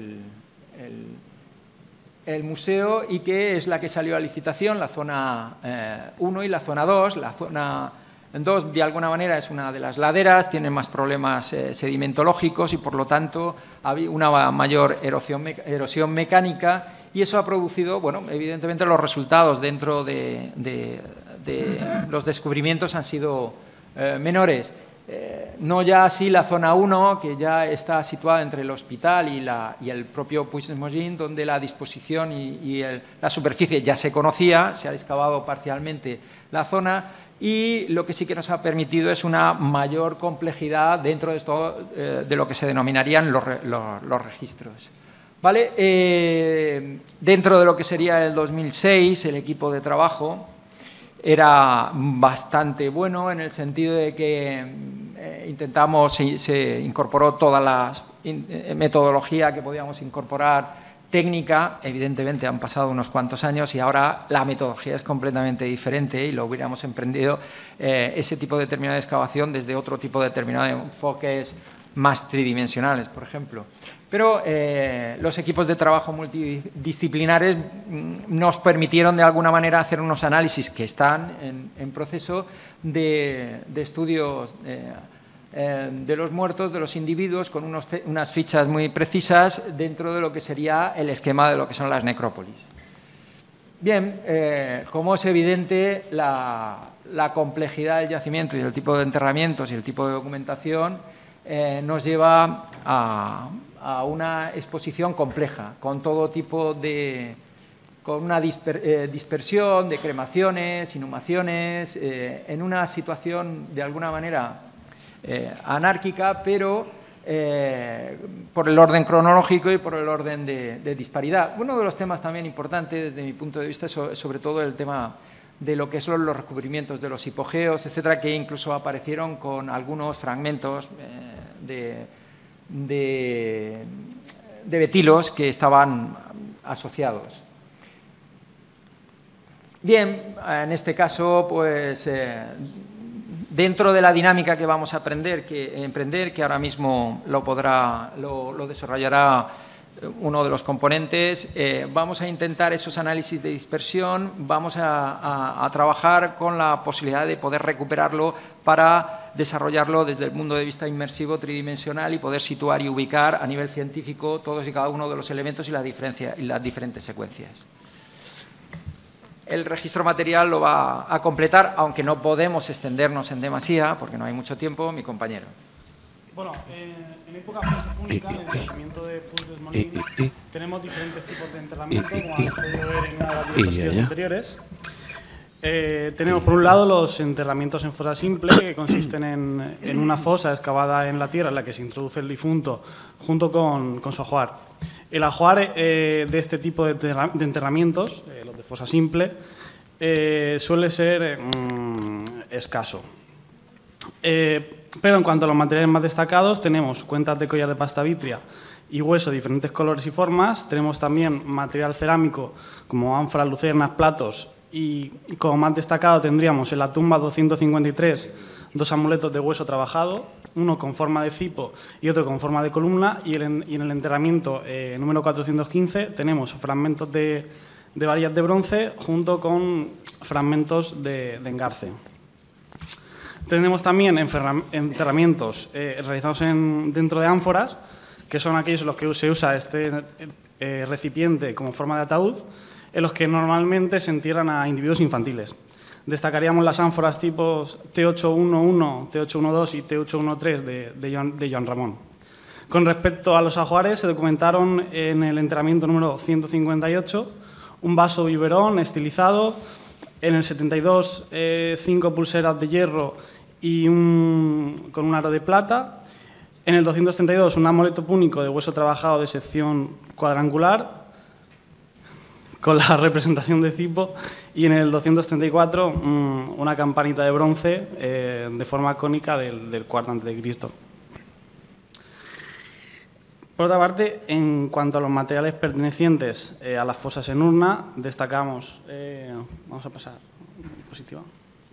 el museo y que es la que salió a licitación, la zona 1 y la zona 2. La zona 2, de alguna manera, es una de las laderas, tiene más problemas sedimentológicos y, por lo tanto, había una mayor erosión mecánica y eso ha producido, bueno, evidentemente los resultados dentro de los descubrimientos han sido menores. No ya así la zona 1, que ya está situada entre el hospital y el propio Puigdemont, donde la disposición y la superficie ya se conocía, se ha excavado parcialmente la zona. Y lo que sí que nos ha permitido es una mayor complejidad dentro de esto, de lo que se denominarían los registros. ¿Vale? Dentro de lo que sería el 2006, el equipo de trabajo era bastante bueno en el sentido de que se incorporó toda la metodología que podíamos incorporar técnica. Evidentemente han pasado unos cuantos años y ahora la metodología es completamente diferente y lo hubiéramos emprendido ese tipo determinado de excavación desde otro tipo determinado de enfoques más tridimensionales, por ejemplo. Pero los equipos de trabajo multidisciplinares nos permitieron de alguna manera hacer unos análisis que están en proceso de estudios de los muertos, de los individuos, con unas fichas muy precisas dentro de lo que sería el esquema de lo que son las necrópolis. Bien, como es evidente, la complejidad del yacimiento y el tipo de enterramientos y el tipo de documentación nos lleva a una exposición compleja, con todo tipo con una dispersión de cremaciones, inhumaciones, en una situación de alguna manera anárquica, pero por el orden cronológico y por el orden de disparidad. Uno de los temas también importantes desde mi punto de vista es sobre todo el tema de lo que son los recubrimientos de los hipogeos, etcétera, que incluso aparecieron con algunos fragmentos de betilos que estaban asociados. Bien, en este caso, pues dentro de la dinámica que vamos a emprender, que ahora mismo lo desarrollará uno de los componentes. Vamos a intentar esos análisis de dispersión, vamos a trabajar con la posibilidad de poder recuperarlo para desarrollarlo desde el punto de vista inmersivo tridimensional y poder situar y ubicar a nivel científico todos y cada uno de los elementos y las diferentes secuencias. El registro material lo va a completar, aunque no podemos extendernos en demasía, porque no hay mucho tiempo, mi compañero. Bueno, en época única, en el enterramiento de puzzles Molin, tenemos diferentes tipos de enterramiento, como han podido ver en una de las diapositivas anteriores. Tenemos por un lado los enterramientos en fosa simple, que consisten en una fosa excavada en la tierra en la que se introduce el difunto junto con su ajuar. El ajuar de este tipo de enterramientos, los de fosa simple, suele ser escaso. Pero en cuanto a los materiales más destacados, tenemos cuentas de collar de pasta vitria y hueso de diferentes colores y formas. Tenemos también material cerámico como ánforas, lucernas, platos, y como más destacado tendríamos en la tumba 253 dos amuletos de hueso trabajado, uno con forma de cipo y otro con forma de columna, y en el enterramiento número 415 tenemos fragmentos de varillas de bronce junto con fragmentos de engarce. Tenemos también enterramientos realizados dentro de ánforas, que son aquellos en los que se usa este recipiente como forma de ataúd, en los que normalmente se entierran a individuos infantiles. Destacaríamos las ánforas tipos T811, T812 y T813 de Joan Ramón. Con respecto a los ajuares, se documentaron en el enterramiento número 158 un vaso biberón estilizado, en el 72 5 pulseras de hierro y con un aro de plata, en el 232 un amuleto púnico de hueso trabajado de sección cuadrangular con la representación de cipo, y en el 234 una campanita de bronce de forma cónica del cuarto antes de Cristo. Por otra parte, en cuanto a los materiales pertenecientes a las fosas en urna, destacamos, vamos a pasar diapositiva.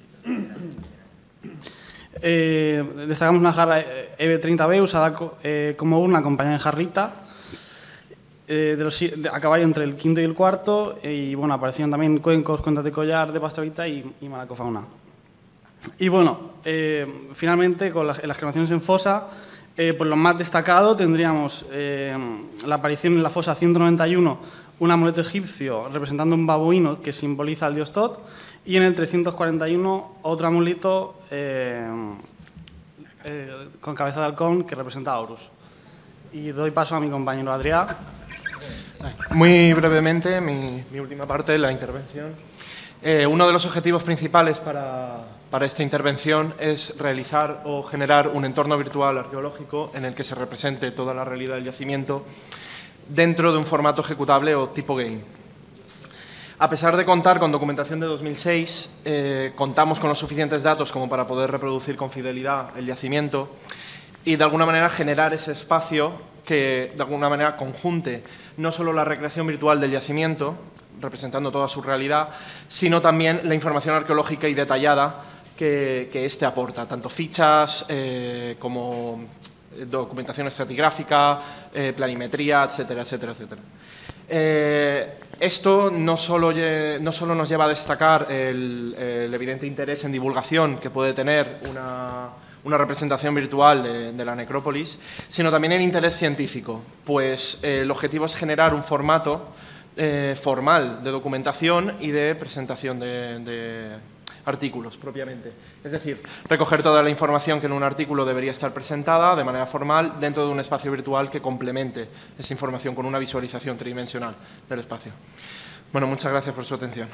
Destacamos una jarra EB30B usada como urna acompañada de jarrita, a caballo entre el quinto y el cuarto, y bueno, aparecían también cuencos, cuentas de collar de pastorita y malacofauna. Y bueno, finalmente, con las cremaciones en fosa, por lo más destacado tendríamos la aparición en la fosa 191, un amuleto egipcio representando un babuino que simboliza al dios Tot, y en el 341 otro amuleto con cabeza de halcón que representa a Horus. Y doy paso a mi compañero Adrià. Muy brevemente, mi última parte de la intervención. Uno de los objetivos principales para esta intervención es realizar o generar un entorno virtual arqueológico en el que se represente toda la realidad del yacimiento dentro de un formato ejecutable o tipo game. A pesar de contar con documentación de 2006, contamos con los suficientes datos como para poder reproducir con fidelidad el yacimiento y de alguna manera generar ese espacio que de alguna manera conjunte no solo la recreación virtual del yacimiento, representando toda su realidad, sino también la información arqueológica y detallada que éste aporta, tanto fichas como documentación estratigráfica, planimetría, etcétera, etcétera, etcétera. Esto no solo nos lleva a destacar el evidente interés en divulgación que puede tener una representación virtual de la necrópolis, sino también el interés científico, pues el objetivo es generar un formato formal de documentación y de presentación de artículos propiamente. Es decir, recoger toda la información que en un artículo debería estar presentada de manera formal dentro de un espacio virtual que complemente esa información con una visualización tridimensional del espacio. Bueno, muchas gracias por su atención.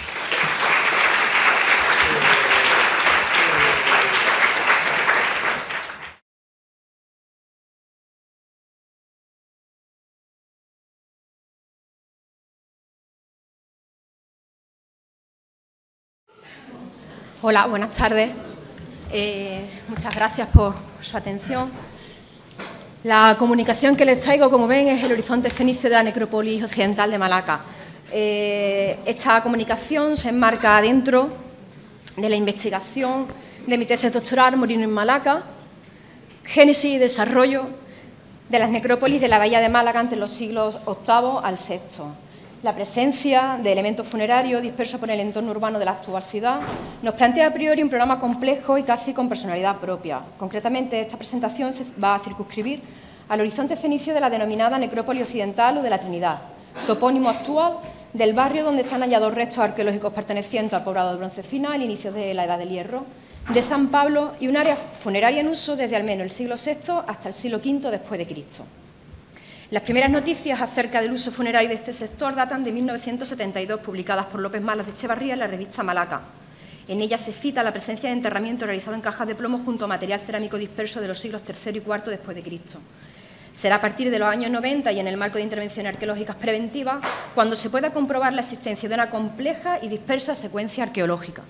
Hola, buenas tardes. Muchas gracias por su atención. La comunicación que les traigo, como ven, es el horizonte fenicio de la necrópolis occidental de Malaca. Esta comunicación se enmarca dentro de la investigación de mi tesis doctoral, Molino en Malaca, génesis y desarrollo de las necrópolis de la bahía de Málaga entre los siglos VIII al VI. La presencia de elementos funerarios dispersos por el entorno urbano de la actual ciudad nos plantea a priori un programa complejo y casi con personalidad propia. Concretamente, esta presentación se va a circunscribir al horizonte fenicio de la denominada Necrópolis Occidental o de la Trinidad, topónimo actual del barrio donde se han hallado restos arqueológicos pertenecientes al poblado del Bronce Final, inicios de la Edad del Hierro, de San Pablo y un área funeraria en uso desde al menos el siglo VI hasta el siglo V después de Cristo. Las primeras noticias acerca del uso funerario de este sector datan de 1972, publicadas por López Malas de Echevarría en la revista Malaca. En ella se cita la presencia de enterramiento realizado en cajas de plomo junto a material cerámico disperso de los siglos III y IV después de Cristo. Será a partir de los años 90 y en el marco de intervenciones arqueológicas preventivas cuando se pueda comprobar la existencia de una compleja y dispersa secuencia arqueológica.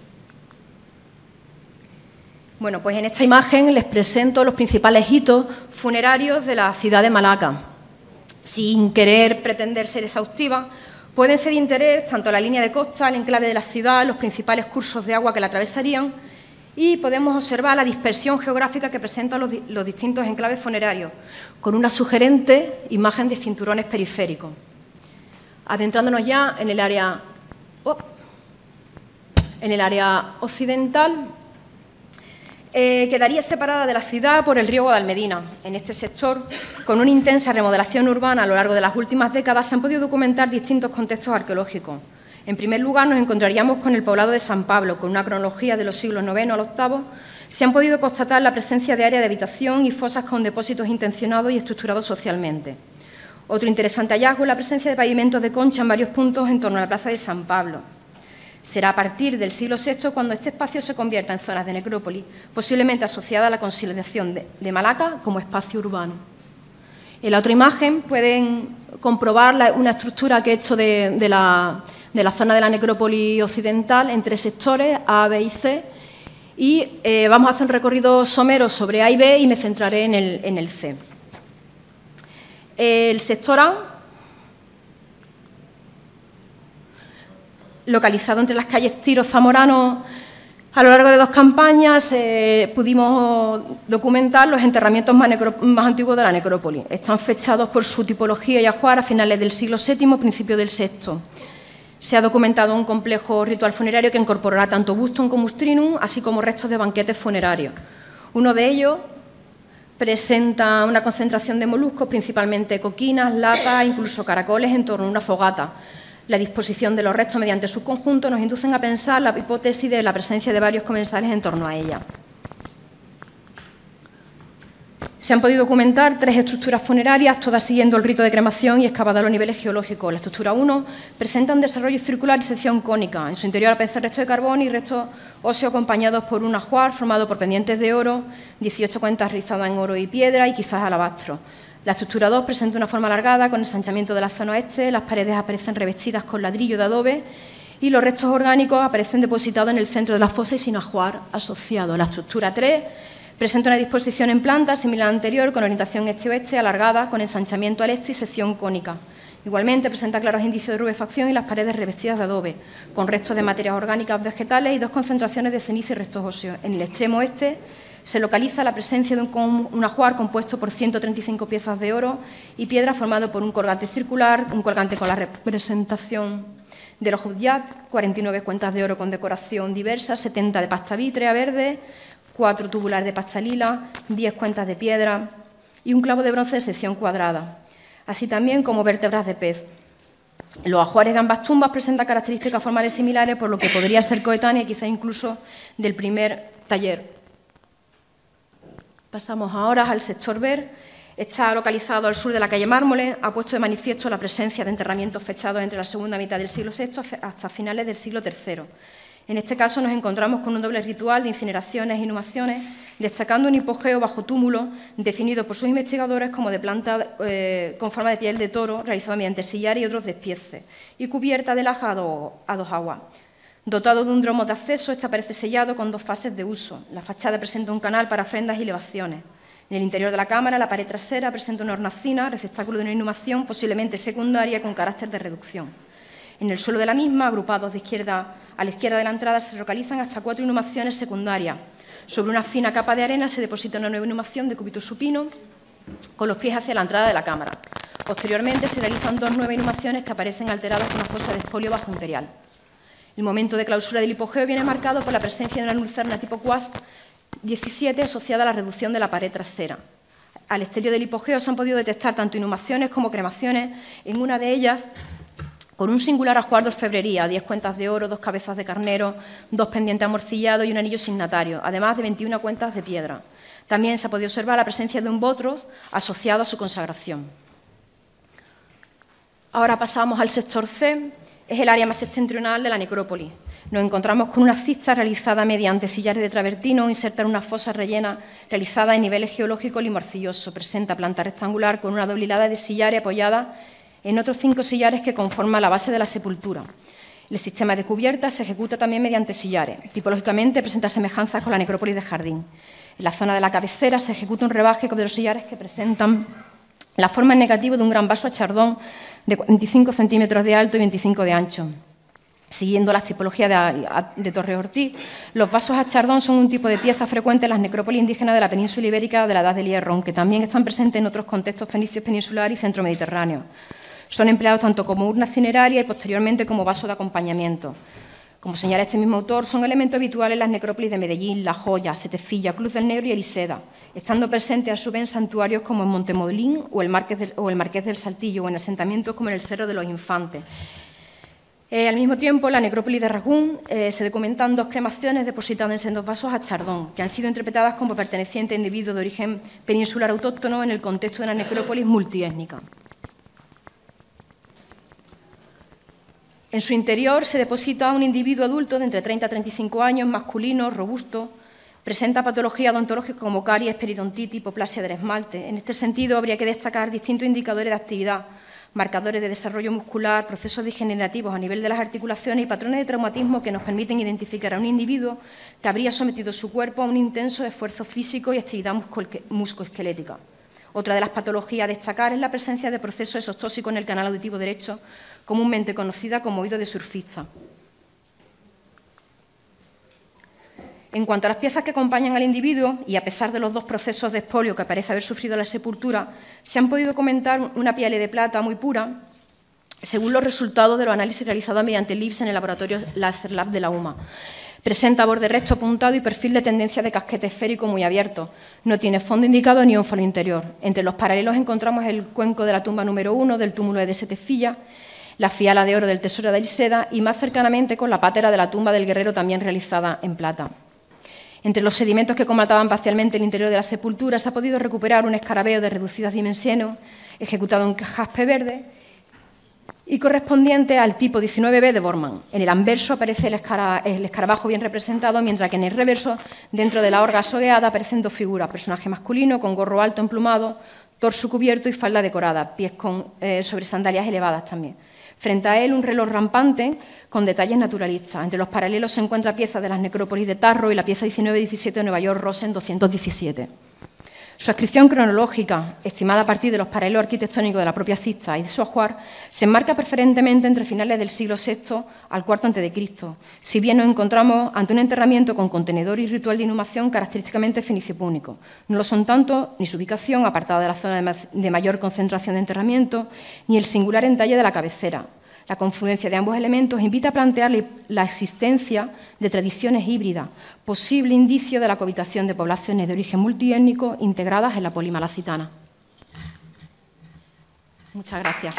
Bueno, pues en esta imagen les presento los principales hitos funerarios de la ciudad de Malaca. Sin querer pretender ser exhaustiva, pueden ser de interés tanto la línea de costa, el enclave de la ciudad, los principales cursos de agua que la atravesarían, y podemos observar la dispersión geográfica que presentan los distintos enclaves funerarios, con una sugerente imagen de cinturones periféricos. Adentrándonos ya en el área occidental, quedaría separada de la ciudad por el río Guadalmedina. En este sector, con una intensa remodelación urbana a lo largo de las últimas décadas, se han podido documentar distintos contextos arqueológicos. En primer lugar, nos encontraríamos con el poblado de San Pablo, con una cronología de los siglos IX al VIII. Se han podido constatar la presencia de áreas de habitación y fosas con depósitos intencionados y estructurados socialmente. Otro interesante hallazgo es la presencia de pavimentos de concha en varios puntos en torno a la plaza de San Pablo. Será a partir del siglo VI cuando este espacio se convierta en zonas de necrópolis, posiblemente asociada a la consolidación de Malaca como espacio urbano. En la otra imagen pueden comprobar una estructura que he hecho de la zona de la necrópolis occidental en tres sectores, A, B y C, y vamos a hacer un recorrido somero sobre A y B y me centraré en el C. El sector A, localizado entre las calles Tiro Zamorano, a lo largo de 2 campañas pudimos documentar los enterramientos más antiguos de la necrópolis. Están fechados por su tipología y ajuar a finales del siglo VII, principio del VI. Se ha documentado un complejo ritual funerario que incorporará tanto bustum como ustrinum, así como restos de banquetes funerarios. Uno de ellos presenta una concentración de moluscos, principalmente coquinas, lapas, incluso caracoles en torno a una fogata. La disposición de los restos mediante su conjunto nos inducen a pensar la hipótesis de la presencia de varios comensales en torno a ella. Se han podido documentar 3 estructuras funerarias, todas siguiendo el rito de cremación y excavada a los niveles geológicos. La estructura 1 presenta un desarrollo circular y sección cónica. En su interior aparecen restos de carbón y restos óseos acompañados por un ajuar formado por pendientes de oro, 18 cuentas rizadas en oro y piedra y quizás alabastro. La estructura 2 presenta una forma alargada con ensanchamiento de la zona oeste, las paredes aparecen revestidas con ladrillo de adobe y los restos orgánicos aparecen depositados en el centro de la fosa y sin ajuar asociado. La estructura 3 presenta una disposición en planta similar a la anterior con orientación este-oeste alargada con ensanchamiento al este y sección cónica. Igualmente presenta claros indicios de rubefacción y las paredes revestidas de adobe, con restos de materias orgánicas vegetales y 2 concentraciones de ceniza y restos óseos. En el extremo oeste se localiza la presencia de un ajuar compuesto por 135 piezas de oro y piedra formado por un colgante circular, un colgante con la representación de los Judjat, 49 cuentas de oro con decoración diversa, 70 de pasta vítrea verde, 4 tubulares de pasta lila, 10 cuentas de piedra y un clavo de bronce de sección cuadrada, así también como vértebras de pez. Los ajuares de ambas tumbas presentan características formales similares, por lo que podría ser coetánea y quizá incluso del primer taller. Pasamos ahora al sector Ver. Está localizado al sur de la calle Mármoles. Ha puesto de manifiesto la presencia de enterramientos fechados entre la segunda mitad del siglo VI hasta finales del siglo III. En este caso nos encontramos con un doble ritual de incineraciones e inhumaciones, destacando un hipogeo bajo túmulo definido por sus investigadores como de planta con forma de piel de toro, realizado mediante sillares y otros despieces, y cubierta de laja a dos aguas. Dotado de un dromo de acceso, este aparece sellado con 2 fases de uso. La fachada presenta un canal para ofrendas y libaciones. En el interior de la cámara, la pared trasera presenta una hornacina, receptáculo de una inhumación posiblemente secundaria con carácter de reducción. En el suelo de la misma, agrupados a la izquierda de la entrada, se localizan hasta 4 inhumaciones secundarias. Sobre una fina capa de arena se deposita una nueva inhumación de cúbito supino con los pies hacia la entrada de la cámara. Posteriormente se realizan 2 nuevas inhumaciones que aparecen alteradas con una fosa de espolio bajo imperial. El momento de clausura del hipogeo viene marcado por la presencia de una lucerna tipo Quas 17 asociada a la reducción de la pared trasera. Al exterior del hipogeo se han podido detectar tanto inhumaciones como cremaciones, en una de ellas con un singular ajuar de orfebrería, 10 cuentas de oro, 2 cabezas de carnero, 2 pendientes amorcillados y un anillo signatario, además de 21 cuentas de piedra. También se ha podido observar la presencia de un botros asociado a su consagración. Ahora pasamos al sector C, es el área más septentrional de la necrópolis. Nos encontramos con una cista realizada mediante sillares de travertino inserta en una fosa rellena realizada en niveles geológicos limo-arcilloso. Presenta planta rectangular con una doble hilada de sillares apoyada en otros 5 sillares que conforman la base de la sepultura. El sistema de cubierta se ejecuta también mediante sillares. Tipológicamente presenta semejanzas con la necrópolis de Jardín. En la zona de la cabecera se ejecuta un rebaje de los sillares que presentan la forma en negativo de un gran vaso a chardón de 25 centímetros de alto y 25 de ancho. Siguiendo las tipologías de Torre Ortiz, los vasos a chardón son un tipo de pieza frecuente en las necrópolis indígenas de la península ibérica de la Edad del Hierro, aunque también están presentes en otros contextos fenicios peninsulares y centromediterráneos. Son empleados tanto como urnas cinerarias y posteriormente como vasos de acompañamiento. Como señala este mismo autor, son elementos habituales en las necrópolis de Medellín, La Joya, Setefilla, Cruz del Negro y Eliseda, estando presentes a su vez en santuarios como en Montemolín o el Marqués del Saltillo, o en asentamientos como en el Cerro de los Infantes. Al mismo tiempo, en la necrópolis de Ragún se documentan 2 cremaciones depositadas en sendos vasos a chardón, que han sido interpretadas como pertenecientes a individuos de origen peninsular autóctono en el contexto de una necrópolis multiétnica. En su interior se deposita un individuo adulto de entre 30 a 35 años, masculino, robusto. Presenta patología odontológica como caries, periodontitis, hipoplasia del esmalte. En este sentido, habría que destacar distintos indicadores de actividad, marcadores de desarrollo muscular, procesos degenerativos a nivel de las articulaciones y patrones de traumatismo que nos permiten identificar a un individuo que habría sometido su cuerpo a un intenso esfuerzo físico y actividad muscoesquelética. Otra de las patologías a destacar es la presencia de procesos exostóxicos en el canal auditivo derecho, comúnmente conocida como oído de surfista. En cuanto a las piezas que acompañan al individuo, y a pesar de los 2 procesos de expolio que parece haber sufrido la sepultura, se han podido comentar una piel de plata muy pura, según los resultados de los análisis realizados mediante el LIBS en el laboratorio Laser Lab de la UMA. Presenta borde recto apuntado y perfil de tendencia de casquete esférico muy abierto. No tiene fondo indicado ni ónfalo interior. Entre los paralelos encontramos el cuenco de la tumba número 1 del túmulo de Setefilla, la fiala de oro del tesoro de Eliseda y más cercanamente con la pátera de la tumba del guerrero también realizada en plata. Entre los sedimentos que comataban parcialmente el interior de la sepultura se ha podido recuperar un escarabeo de reducidas dimensiones ejecutado en jaspe verde y correspondiente al tipo 19B de Bormann. En el anverso aparece el escarabajo bien representado, mientras que en el reverso, dentro de la orga sogueada, aparecen 2 figuras, personaje masculino con gorro alto emplumado, torso cubierto y falda decorada, pies sobre sandalias elevadas también. Frente a él, un reloj rampante con detalles naturalistas. Entre los paralelos se encuentra piezas de las necrópolis de Tarro y la pieza 19-17 de Nueva York, Rosen 217. Su adscripción cronológica, estimada a partir de los paralelos arquitectónicos de la propia cista y de su ajuar, se enmarca preferentemente entre finales del siglo VI al IV a.C., si bien nos encontramos ante un enterramiento con contenedor y ritual de inhumación característicamente fenicio-púnico. No lo son tanto ni su ubicación, apartada de la zona de mayor concentración de enterramiento, ni el singular entalle de la cabecera. La confluencia de ambos elementos invita a plantear la existencia de tradiciones híbridas, posible indicio de la cohabitación de poblaciones de origen multiétnico integradas en la polimalacitana. Muchas gracias.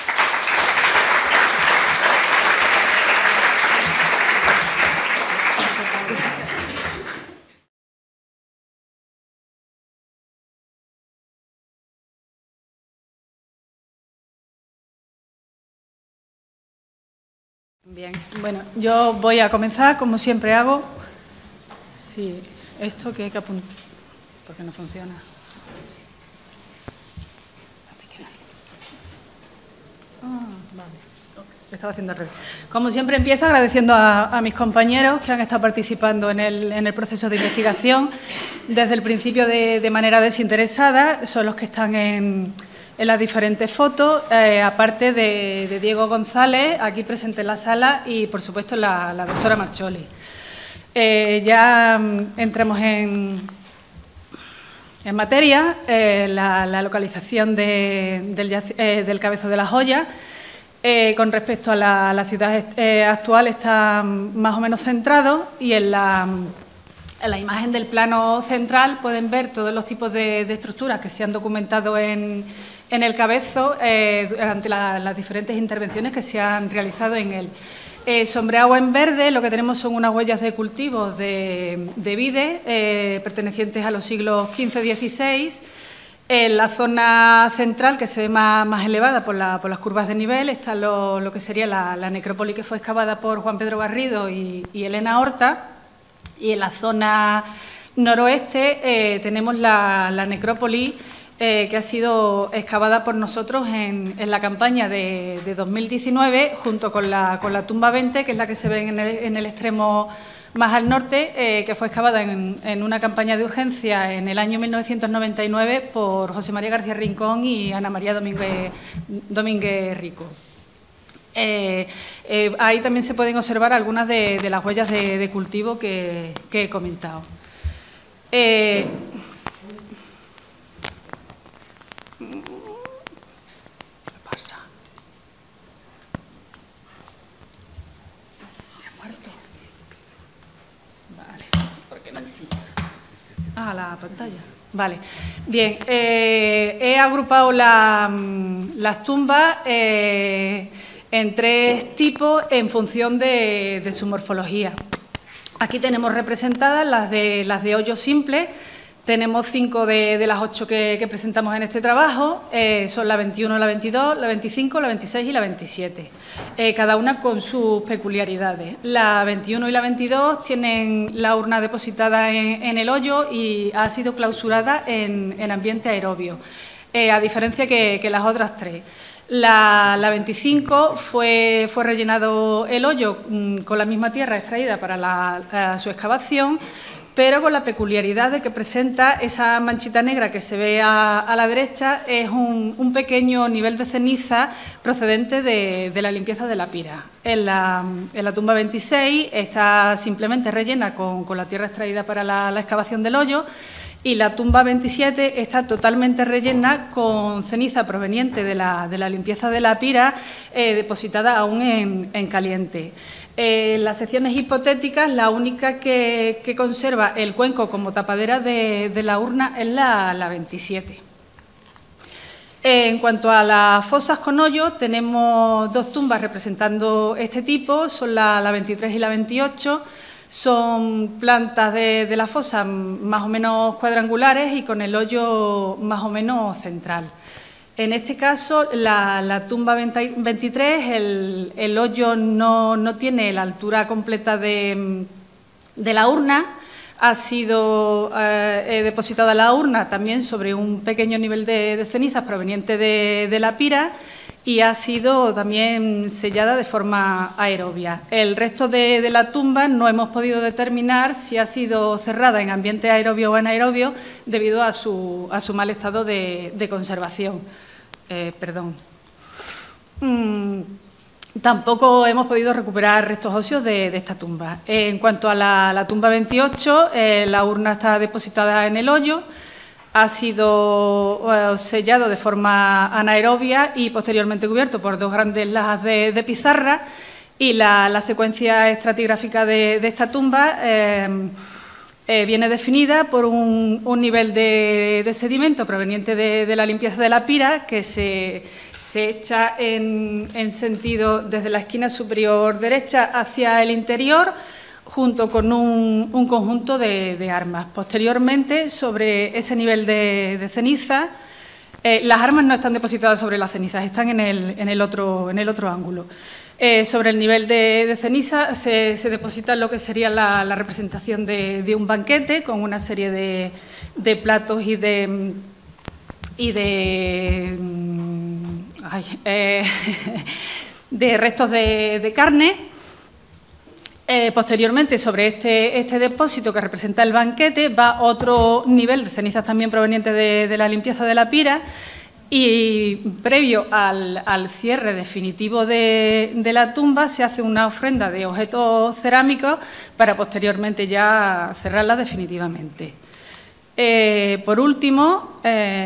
Bien, bueno, yo voy a comenzar como siempre hago. Sí, esto que hay que apuntar, porque no funciona. Vale, estaba haciendo al revés. Como siempre empiezo agradeciendo a mis compañeros que han estado participando en el proceso de investigación desde el principio de manera desinteresada. Son los que están en las diferentes fotos, aparte de Diego González, aquí presente en la sala, y, por supuesto, la doctora Marcholi. Ya entremos en en materia. La localización del Cabezo de la Joya con respecto a la ciudad actual está más o menos centrado, y en la imagen del plano central pueden ver todos los tipos de estructuras que se han documentado en el Cabezo durante las diferentes intervenciones que se han realizado en él. Sombreado en verde, lo que tenemos son unas huellas de cultivos de vide pertenecientes a los siglos XV-XVI. En la zona central, que se ve más elevada por las curvas de nivel, está lo que sería la necrópolis que fue excavada por Juan Pedro Garrido y Elena Horta. Y en la zona noroeste tenemos la necrópolis que ha sido excavada por nosotros en la campaña de 2019, junto con la tumba 20, que es la que se ve en el extremo más al norte, que fue excavada en una campaña de urgencia en el año 1999 por José María García Rincón y Ana María Domínguez Rico. Ahí también se pueden observar algunas de las huellas de cultivo que he comentado. La pantalla. Vale. Bien, he agrupado las tumbas en tres tipos en función de su morfología. Aquí tenemos representadas las de hoyo simple. Tenemos 5 de las 8 que presentamos en este trabajo, son la 21, la 22, la 25, la 26 y la 27, cada una con sus peculiaridades. La 21 y la 22 tienen la urna depositada en el hoyo y ha sido clausurada en ambiente aerobio, a diferencia que las otras 3. La 25 fue rellenado el hoyo con la misma tierra extraída para su excavación, pero con la peculiaridad de que presenta esa manchita negra que se ve a la derecha, es un pequeño nivel de ceniza procedente de la limpieza de la pira. En la tumba 26 está simplemente rellena con la tierra extraída para la excavación del hoyo, y la tumba 27 está totalmente rellena con ceniza proveniente de la limpieza de la pira, depositada aún en caliente. En las secciones hipotéticas, la única que conserva el cuenco como tapadera de la urna es la 27. En cuanto a las fosas con hoyo, tenemos 2 tumbas representando este tipo, son la 23 y la 28. Son plantas de la fosa más o menos cuadrangulares y con el hoyo más o menos central. En este caso, la tumba 23, el hoyo no tiene la altura completa de la urna. Ha sido depositada la urna también sobre un pequeño nivel de cenizas proveniente de la pira, y ha sido también sellada de forma aerobia. El resto de la tumba no hemos podido determinar si ha sido cerrada en ambiente aerobio o anaerobio debido a su mal estado de conservación. Tampoco hemos podido recuperar restos óseos de esta tumba. En cuanto a la tumba 28, la urna está depositada en el hoyo. Ha sido sellado de forma anaerobia y posteriormente cubierto por 2 grandes lajas de pizarra, y la secuencia estratigráfica de esta tumba viene definida por un nivel de sedimento proveniente de la limpieza de la pira, que se echa en sentido desde la esquina superior derecha hacia el interior, junto con un conjunto de armas. Posteriormente, sobre ese nivel de ceniza, las armas no están depositadas sobre las cenizas, están en el otro ángulo. Sobre el nivel de ceniza se deposita lo que sería la representación de un banquete con una serie de platos y de restos de carne. Posteriormente, sobre este depósito que representa el banquete, va otro nivel de cenizas también provenientes de la limpieza de la pira, y previo al cierre definitivo de la tumba se hace una ofrenda de objetos cerámicos para posteriormente ya cerrarla definitivamente. Por último,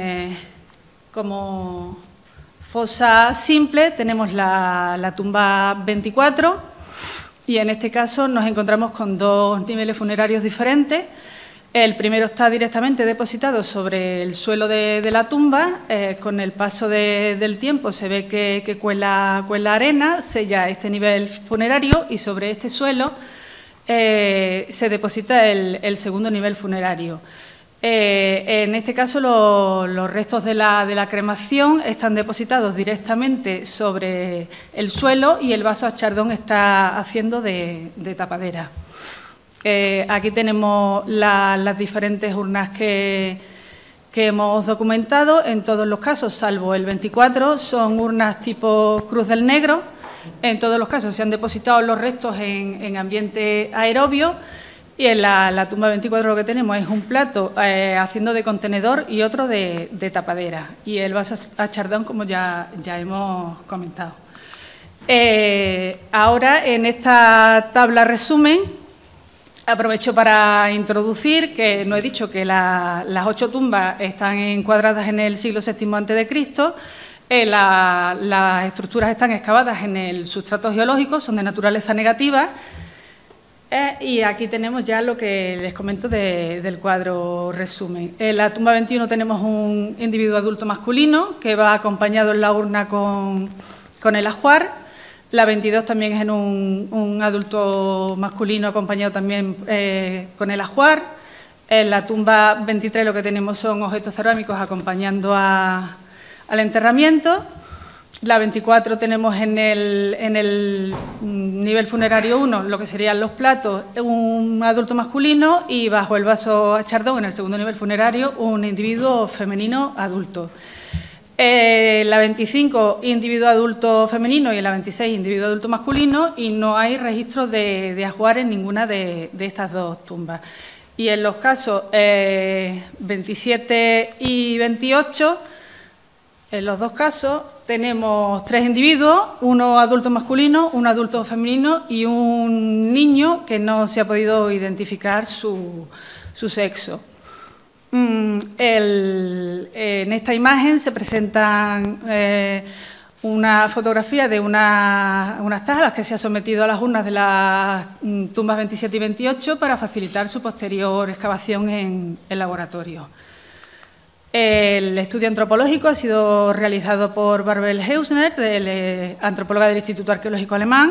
como fosa simple, tenemos la tumba 24 y en este caso nos encontramos con dos niveles funerarios diferentes. El primero está directamente depositado sobre el suelo de la tumba. Con el paso del tiempo se ve que cuela arena, sella este nivel funerario y sobre este suelo se deposita el segundo nivel funerario. En este caso los restos de la cremación están depositados directamente sobre el suelo y el vaso Achardón está haciendo de tapadera. Aquí tenemos las diferentes urnas que hemos documentado. En todos los casos, salvo el 24, son urnas tipo Cruz del Negro. En todos los casos se han depositado los restos en ambiente aerobio. Y en la tumba 24 lo que tenemos es un plato haciendo de contenedor y otro de tapadera. Y el vaso Achardón, como ya hemos comentado. Ahora, en esta tabla resumen, aprovecho para introducir que no he dicho que las 8 tumbas están encuadradas en el siglo VII a.C. Las estructuras están excavadas en el sustrato geológico, son de naturaleza negativa. Y aquí tenemos ya lo que les comento del cuadro resumen. En la tumba 21 tenemos un individuo adulto masculino que va acompañado en la urna con el ajuar. La 22 también es en un adulto masculino acompañado también con el ajuar. En la tumba 23 lo que tenemos son objetos cerámicos acompañando al enterramiento. La 24 tenemos en el nivel funerario 1 lo que serían los platos, un adulto masculino y bajo el vaso Achardón en el segundo nivel funerario un individuo femenino adulto. La 25 individuo adulto femenino y en la 26 individuo adulto masculino y no hay registros de ajuar en ninguna de estas dos tumbas. Y en los casos 27 y 28, en los dos casos tenemos 3 individuos, uno adulto masculino, un adulto femenino y un niño que no se ha podido identificar su sexo. En esta imagen se presentan una fotografía de unas tablas que se ha sometido a las urnas de las tumbas 27 y 28 para facilitar su posterior excavación en el laboratorio. El estudio antropológico ha sido realizado por Barbel Hausner, antropóloga del Instituto Arqueológico Alemán.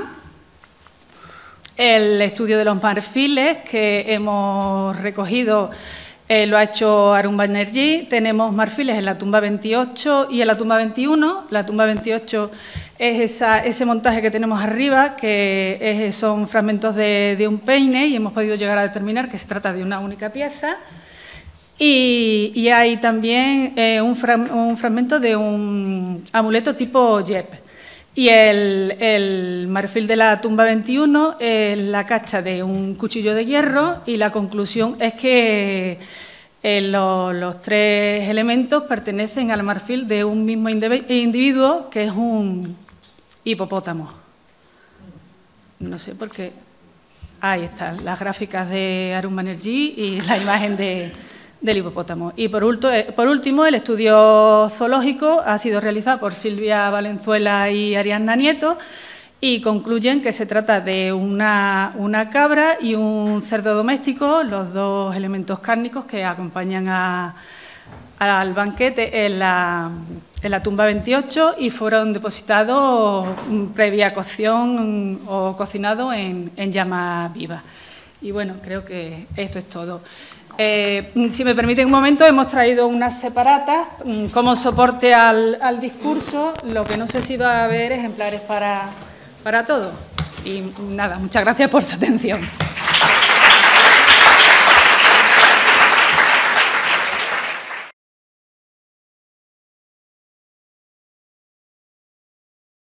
El estudio de los marfiles que hemos recogido lo ha hecho Arun Banerjee. Tenemos marfiles en la tumba 28 y en la tumba 21. La tumba 28 es ese montaje que tenemos arriba, que son fragmentos de un peine y hemos podido llegar a determinar que se trata de una única pieza. Y hay también un fragmento de un amuleto tipo yep. Y el marfil de la tumba 21 es la cacha de un cuchillo de hierro y la conclusión es que los 3 elementos pertenecen al marfil de un mismo individuo que es un hipopótamo. No sé por qué. Ahí están las gráficas de Arun Banerjee y la imagen del hipopótamo. Y por último, el estudio zoológico ha sido realizado por Silvia Valenzuela y Ariadna Nieto y concluyen que se trata de una cabra y un cerdo doméstico, los 2 elementos cárnicos que acompañan al banquete en la tumba 28 y fueron depositados previa cocción o cocinados en llama viva. Y bueno, creo que esto es todo. Si me permiten un momento, hemos traído unas separatas como soporte al discurso. Lo que no sé si va a haber ejemplares para todos. Y nada, muchas gracias por su atención.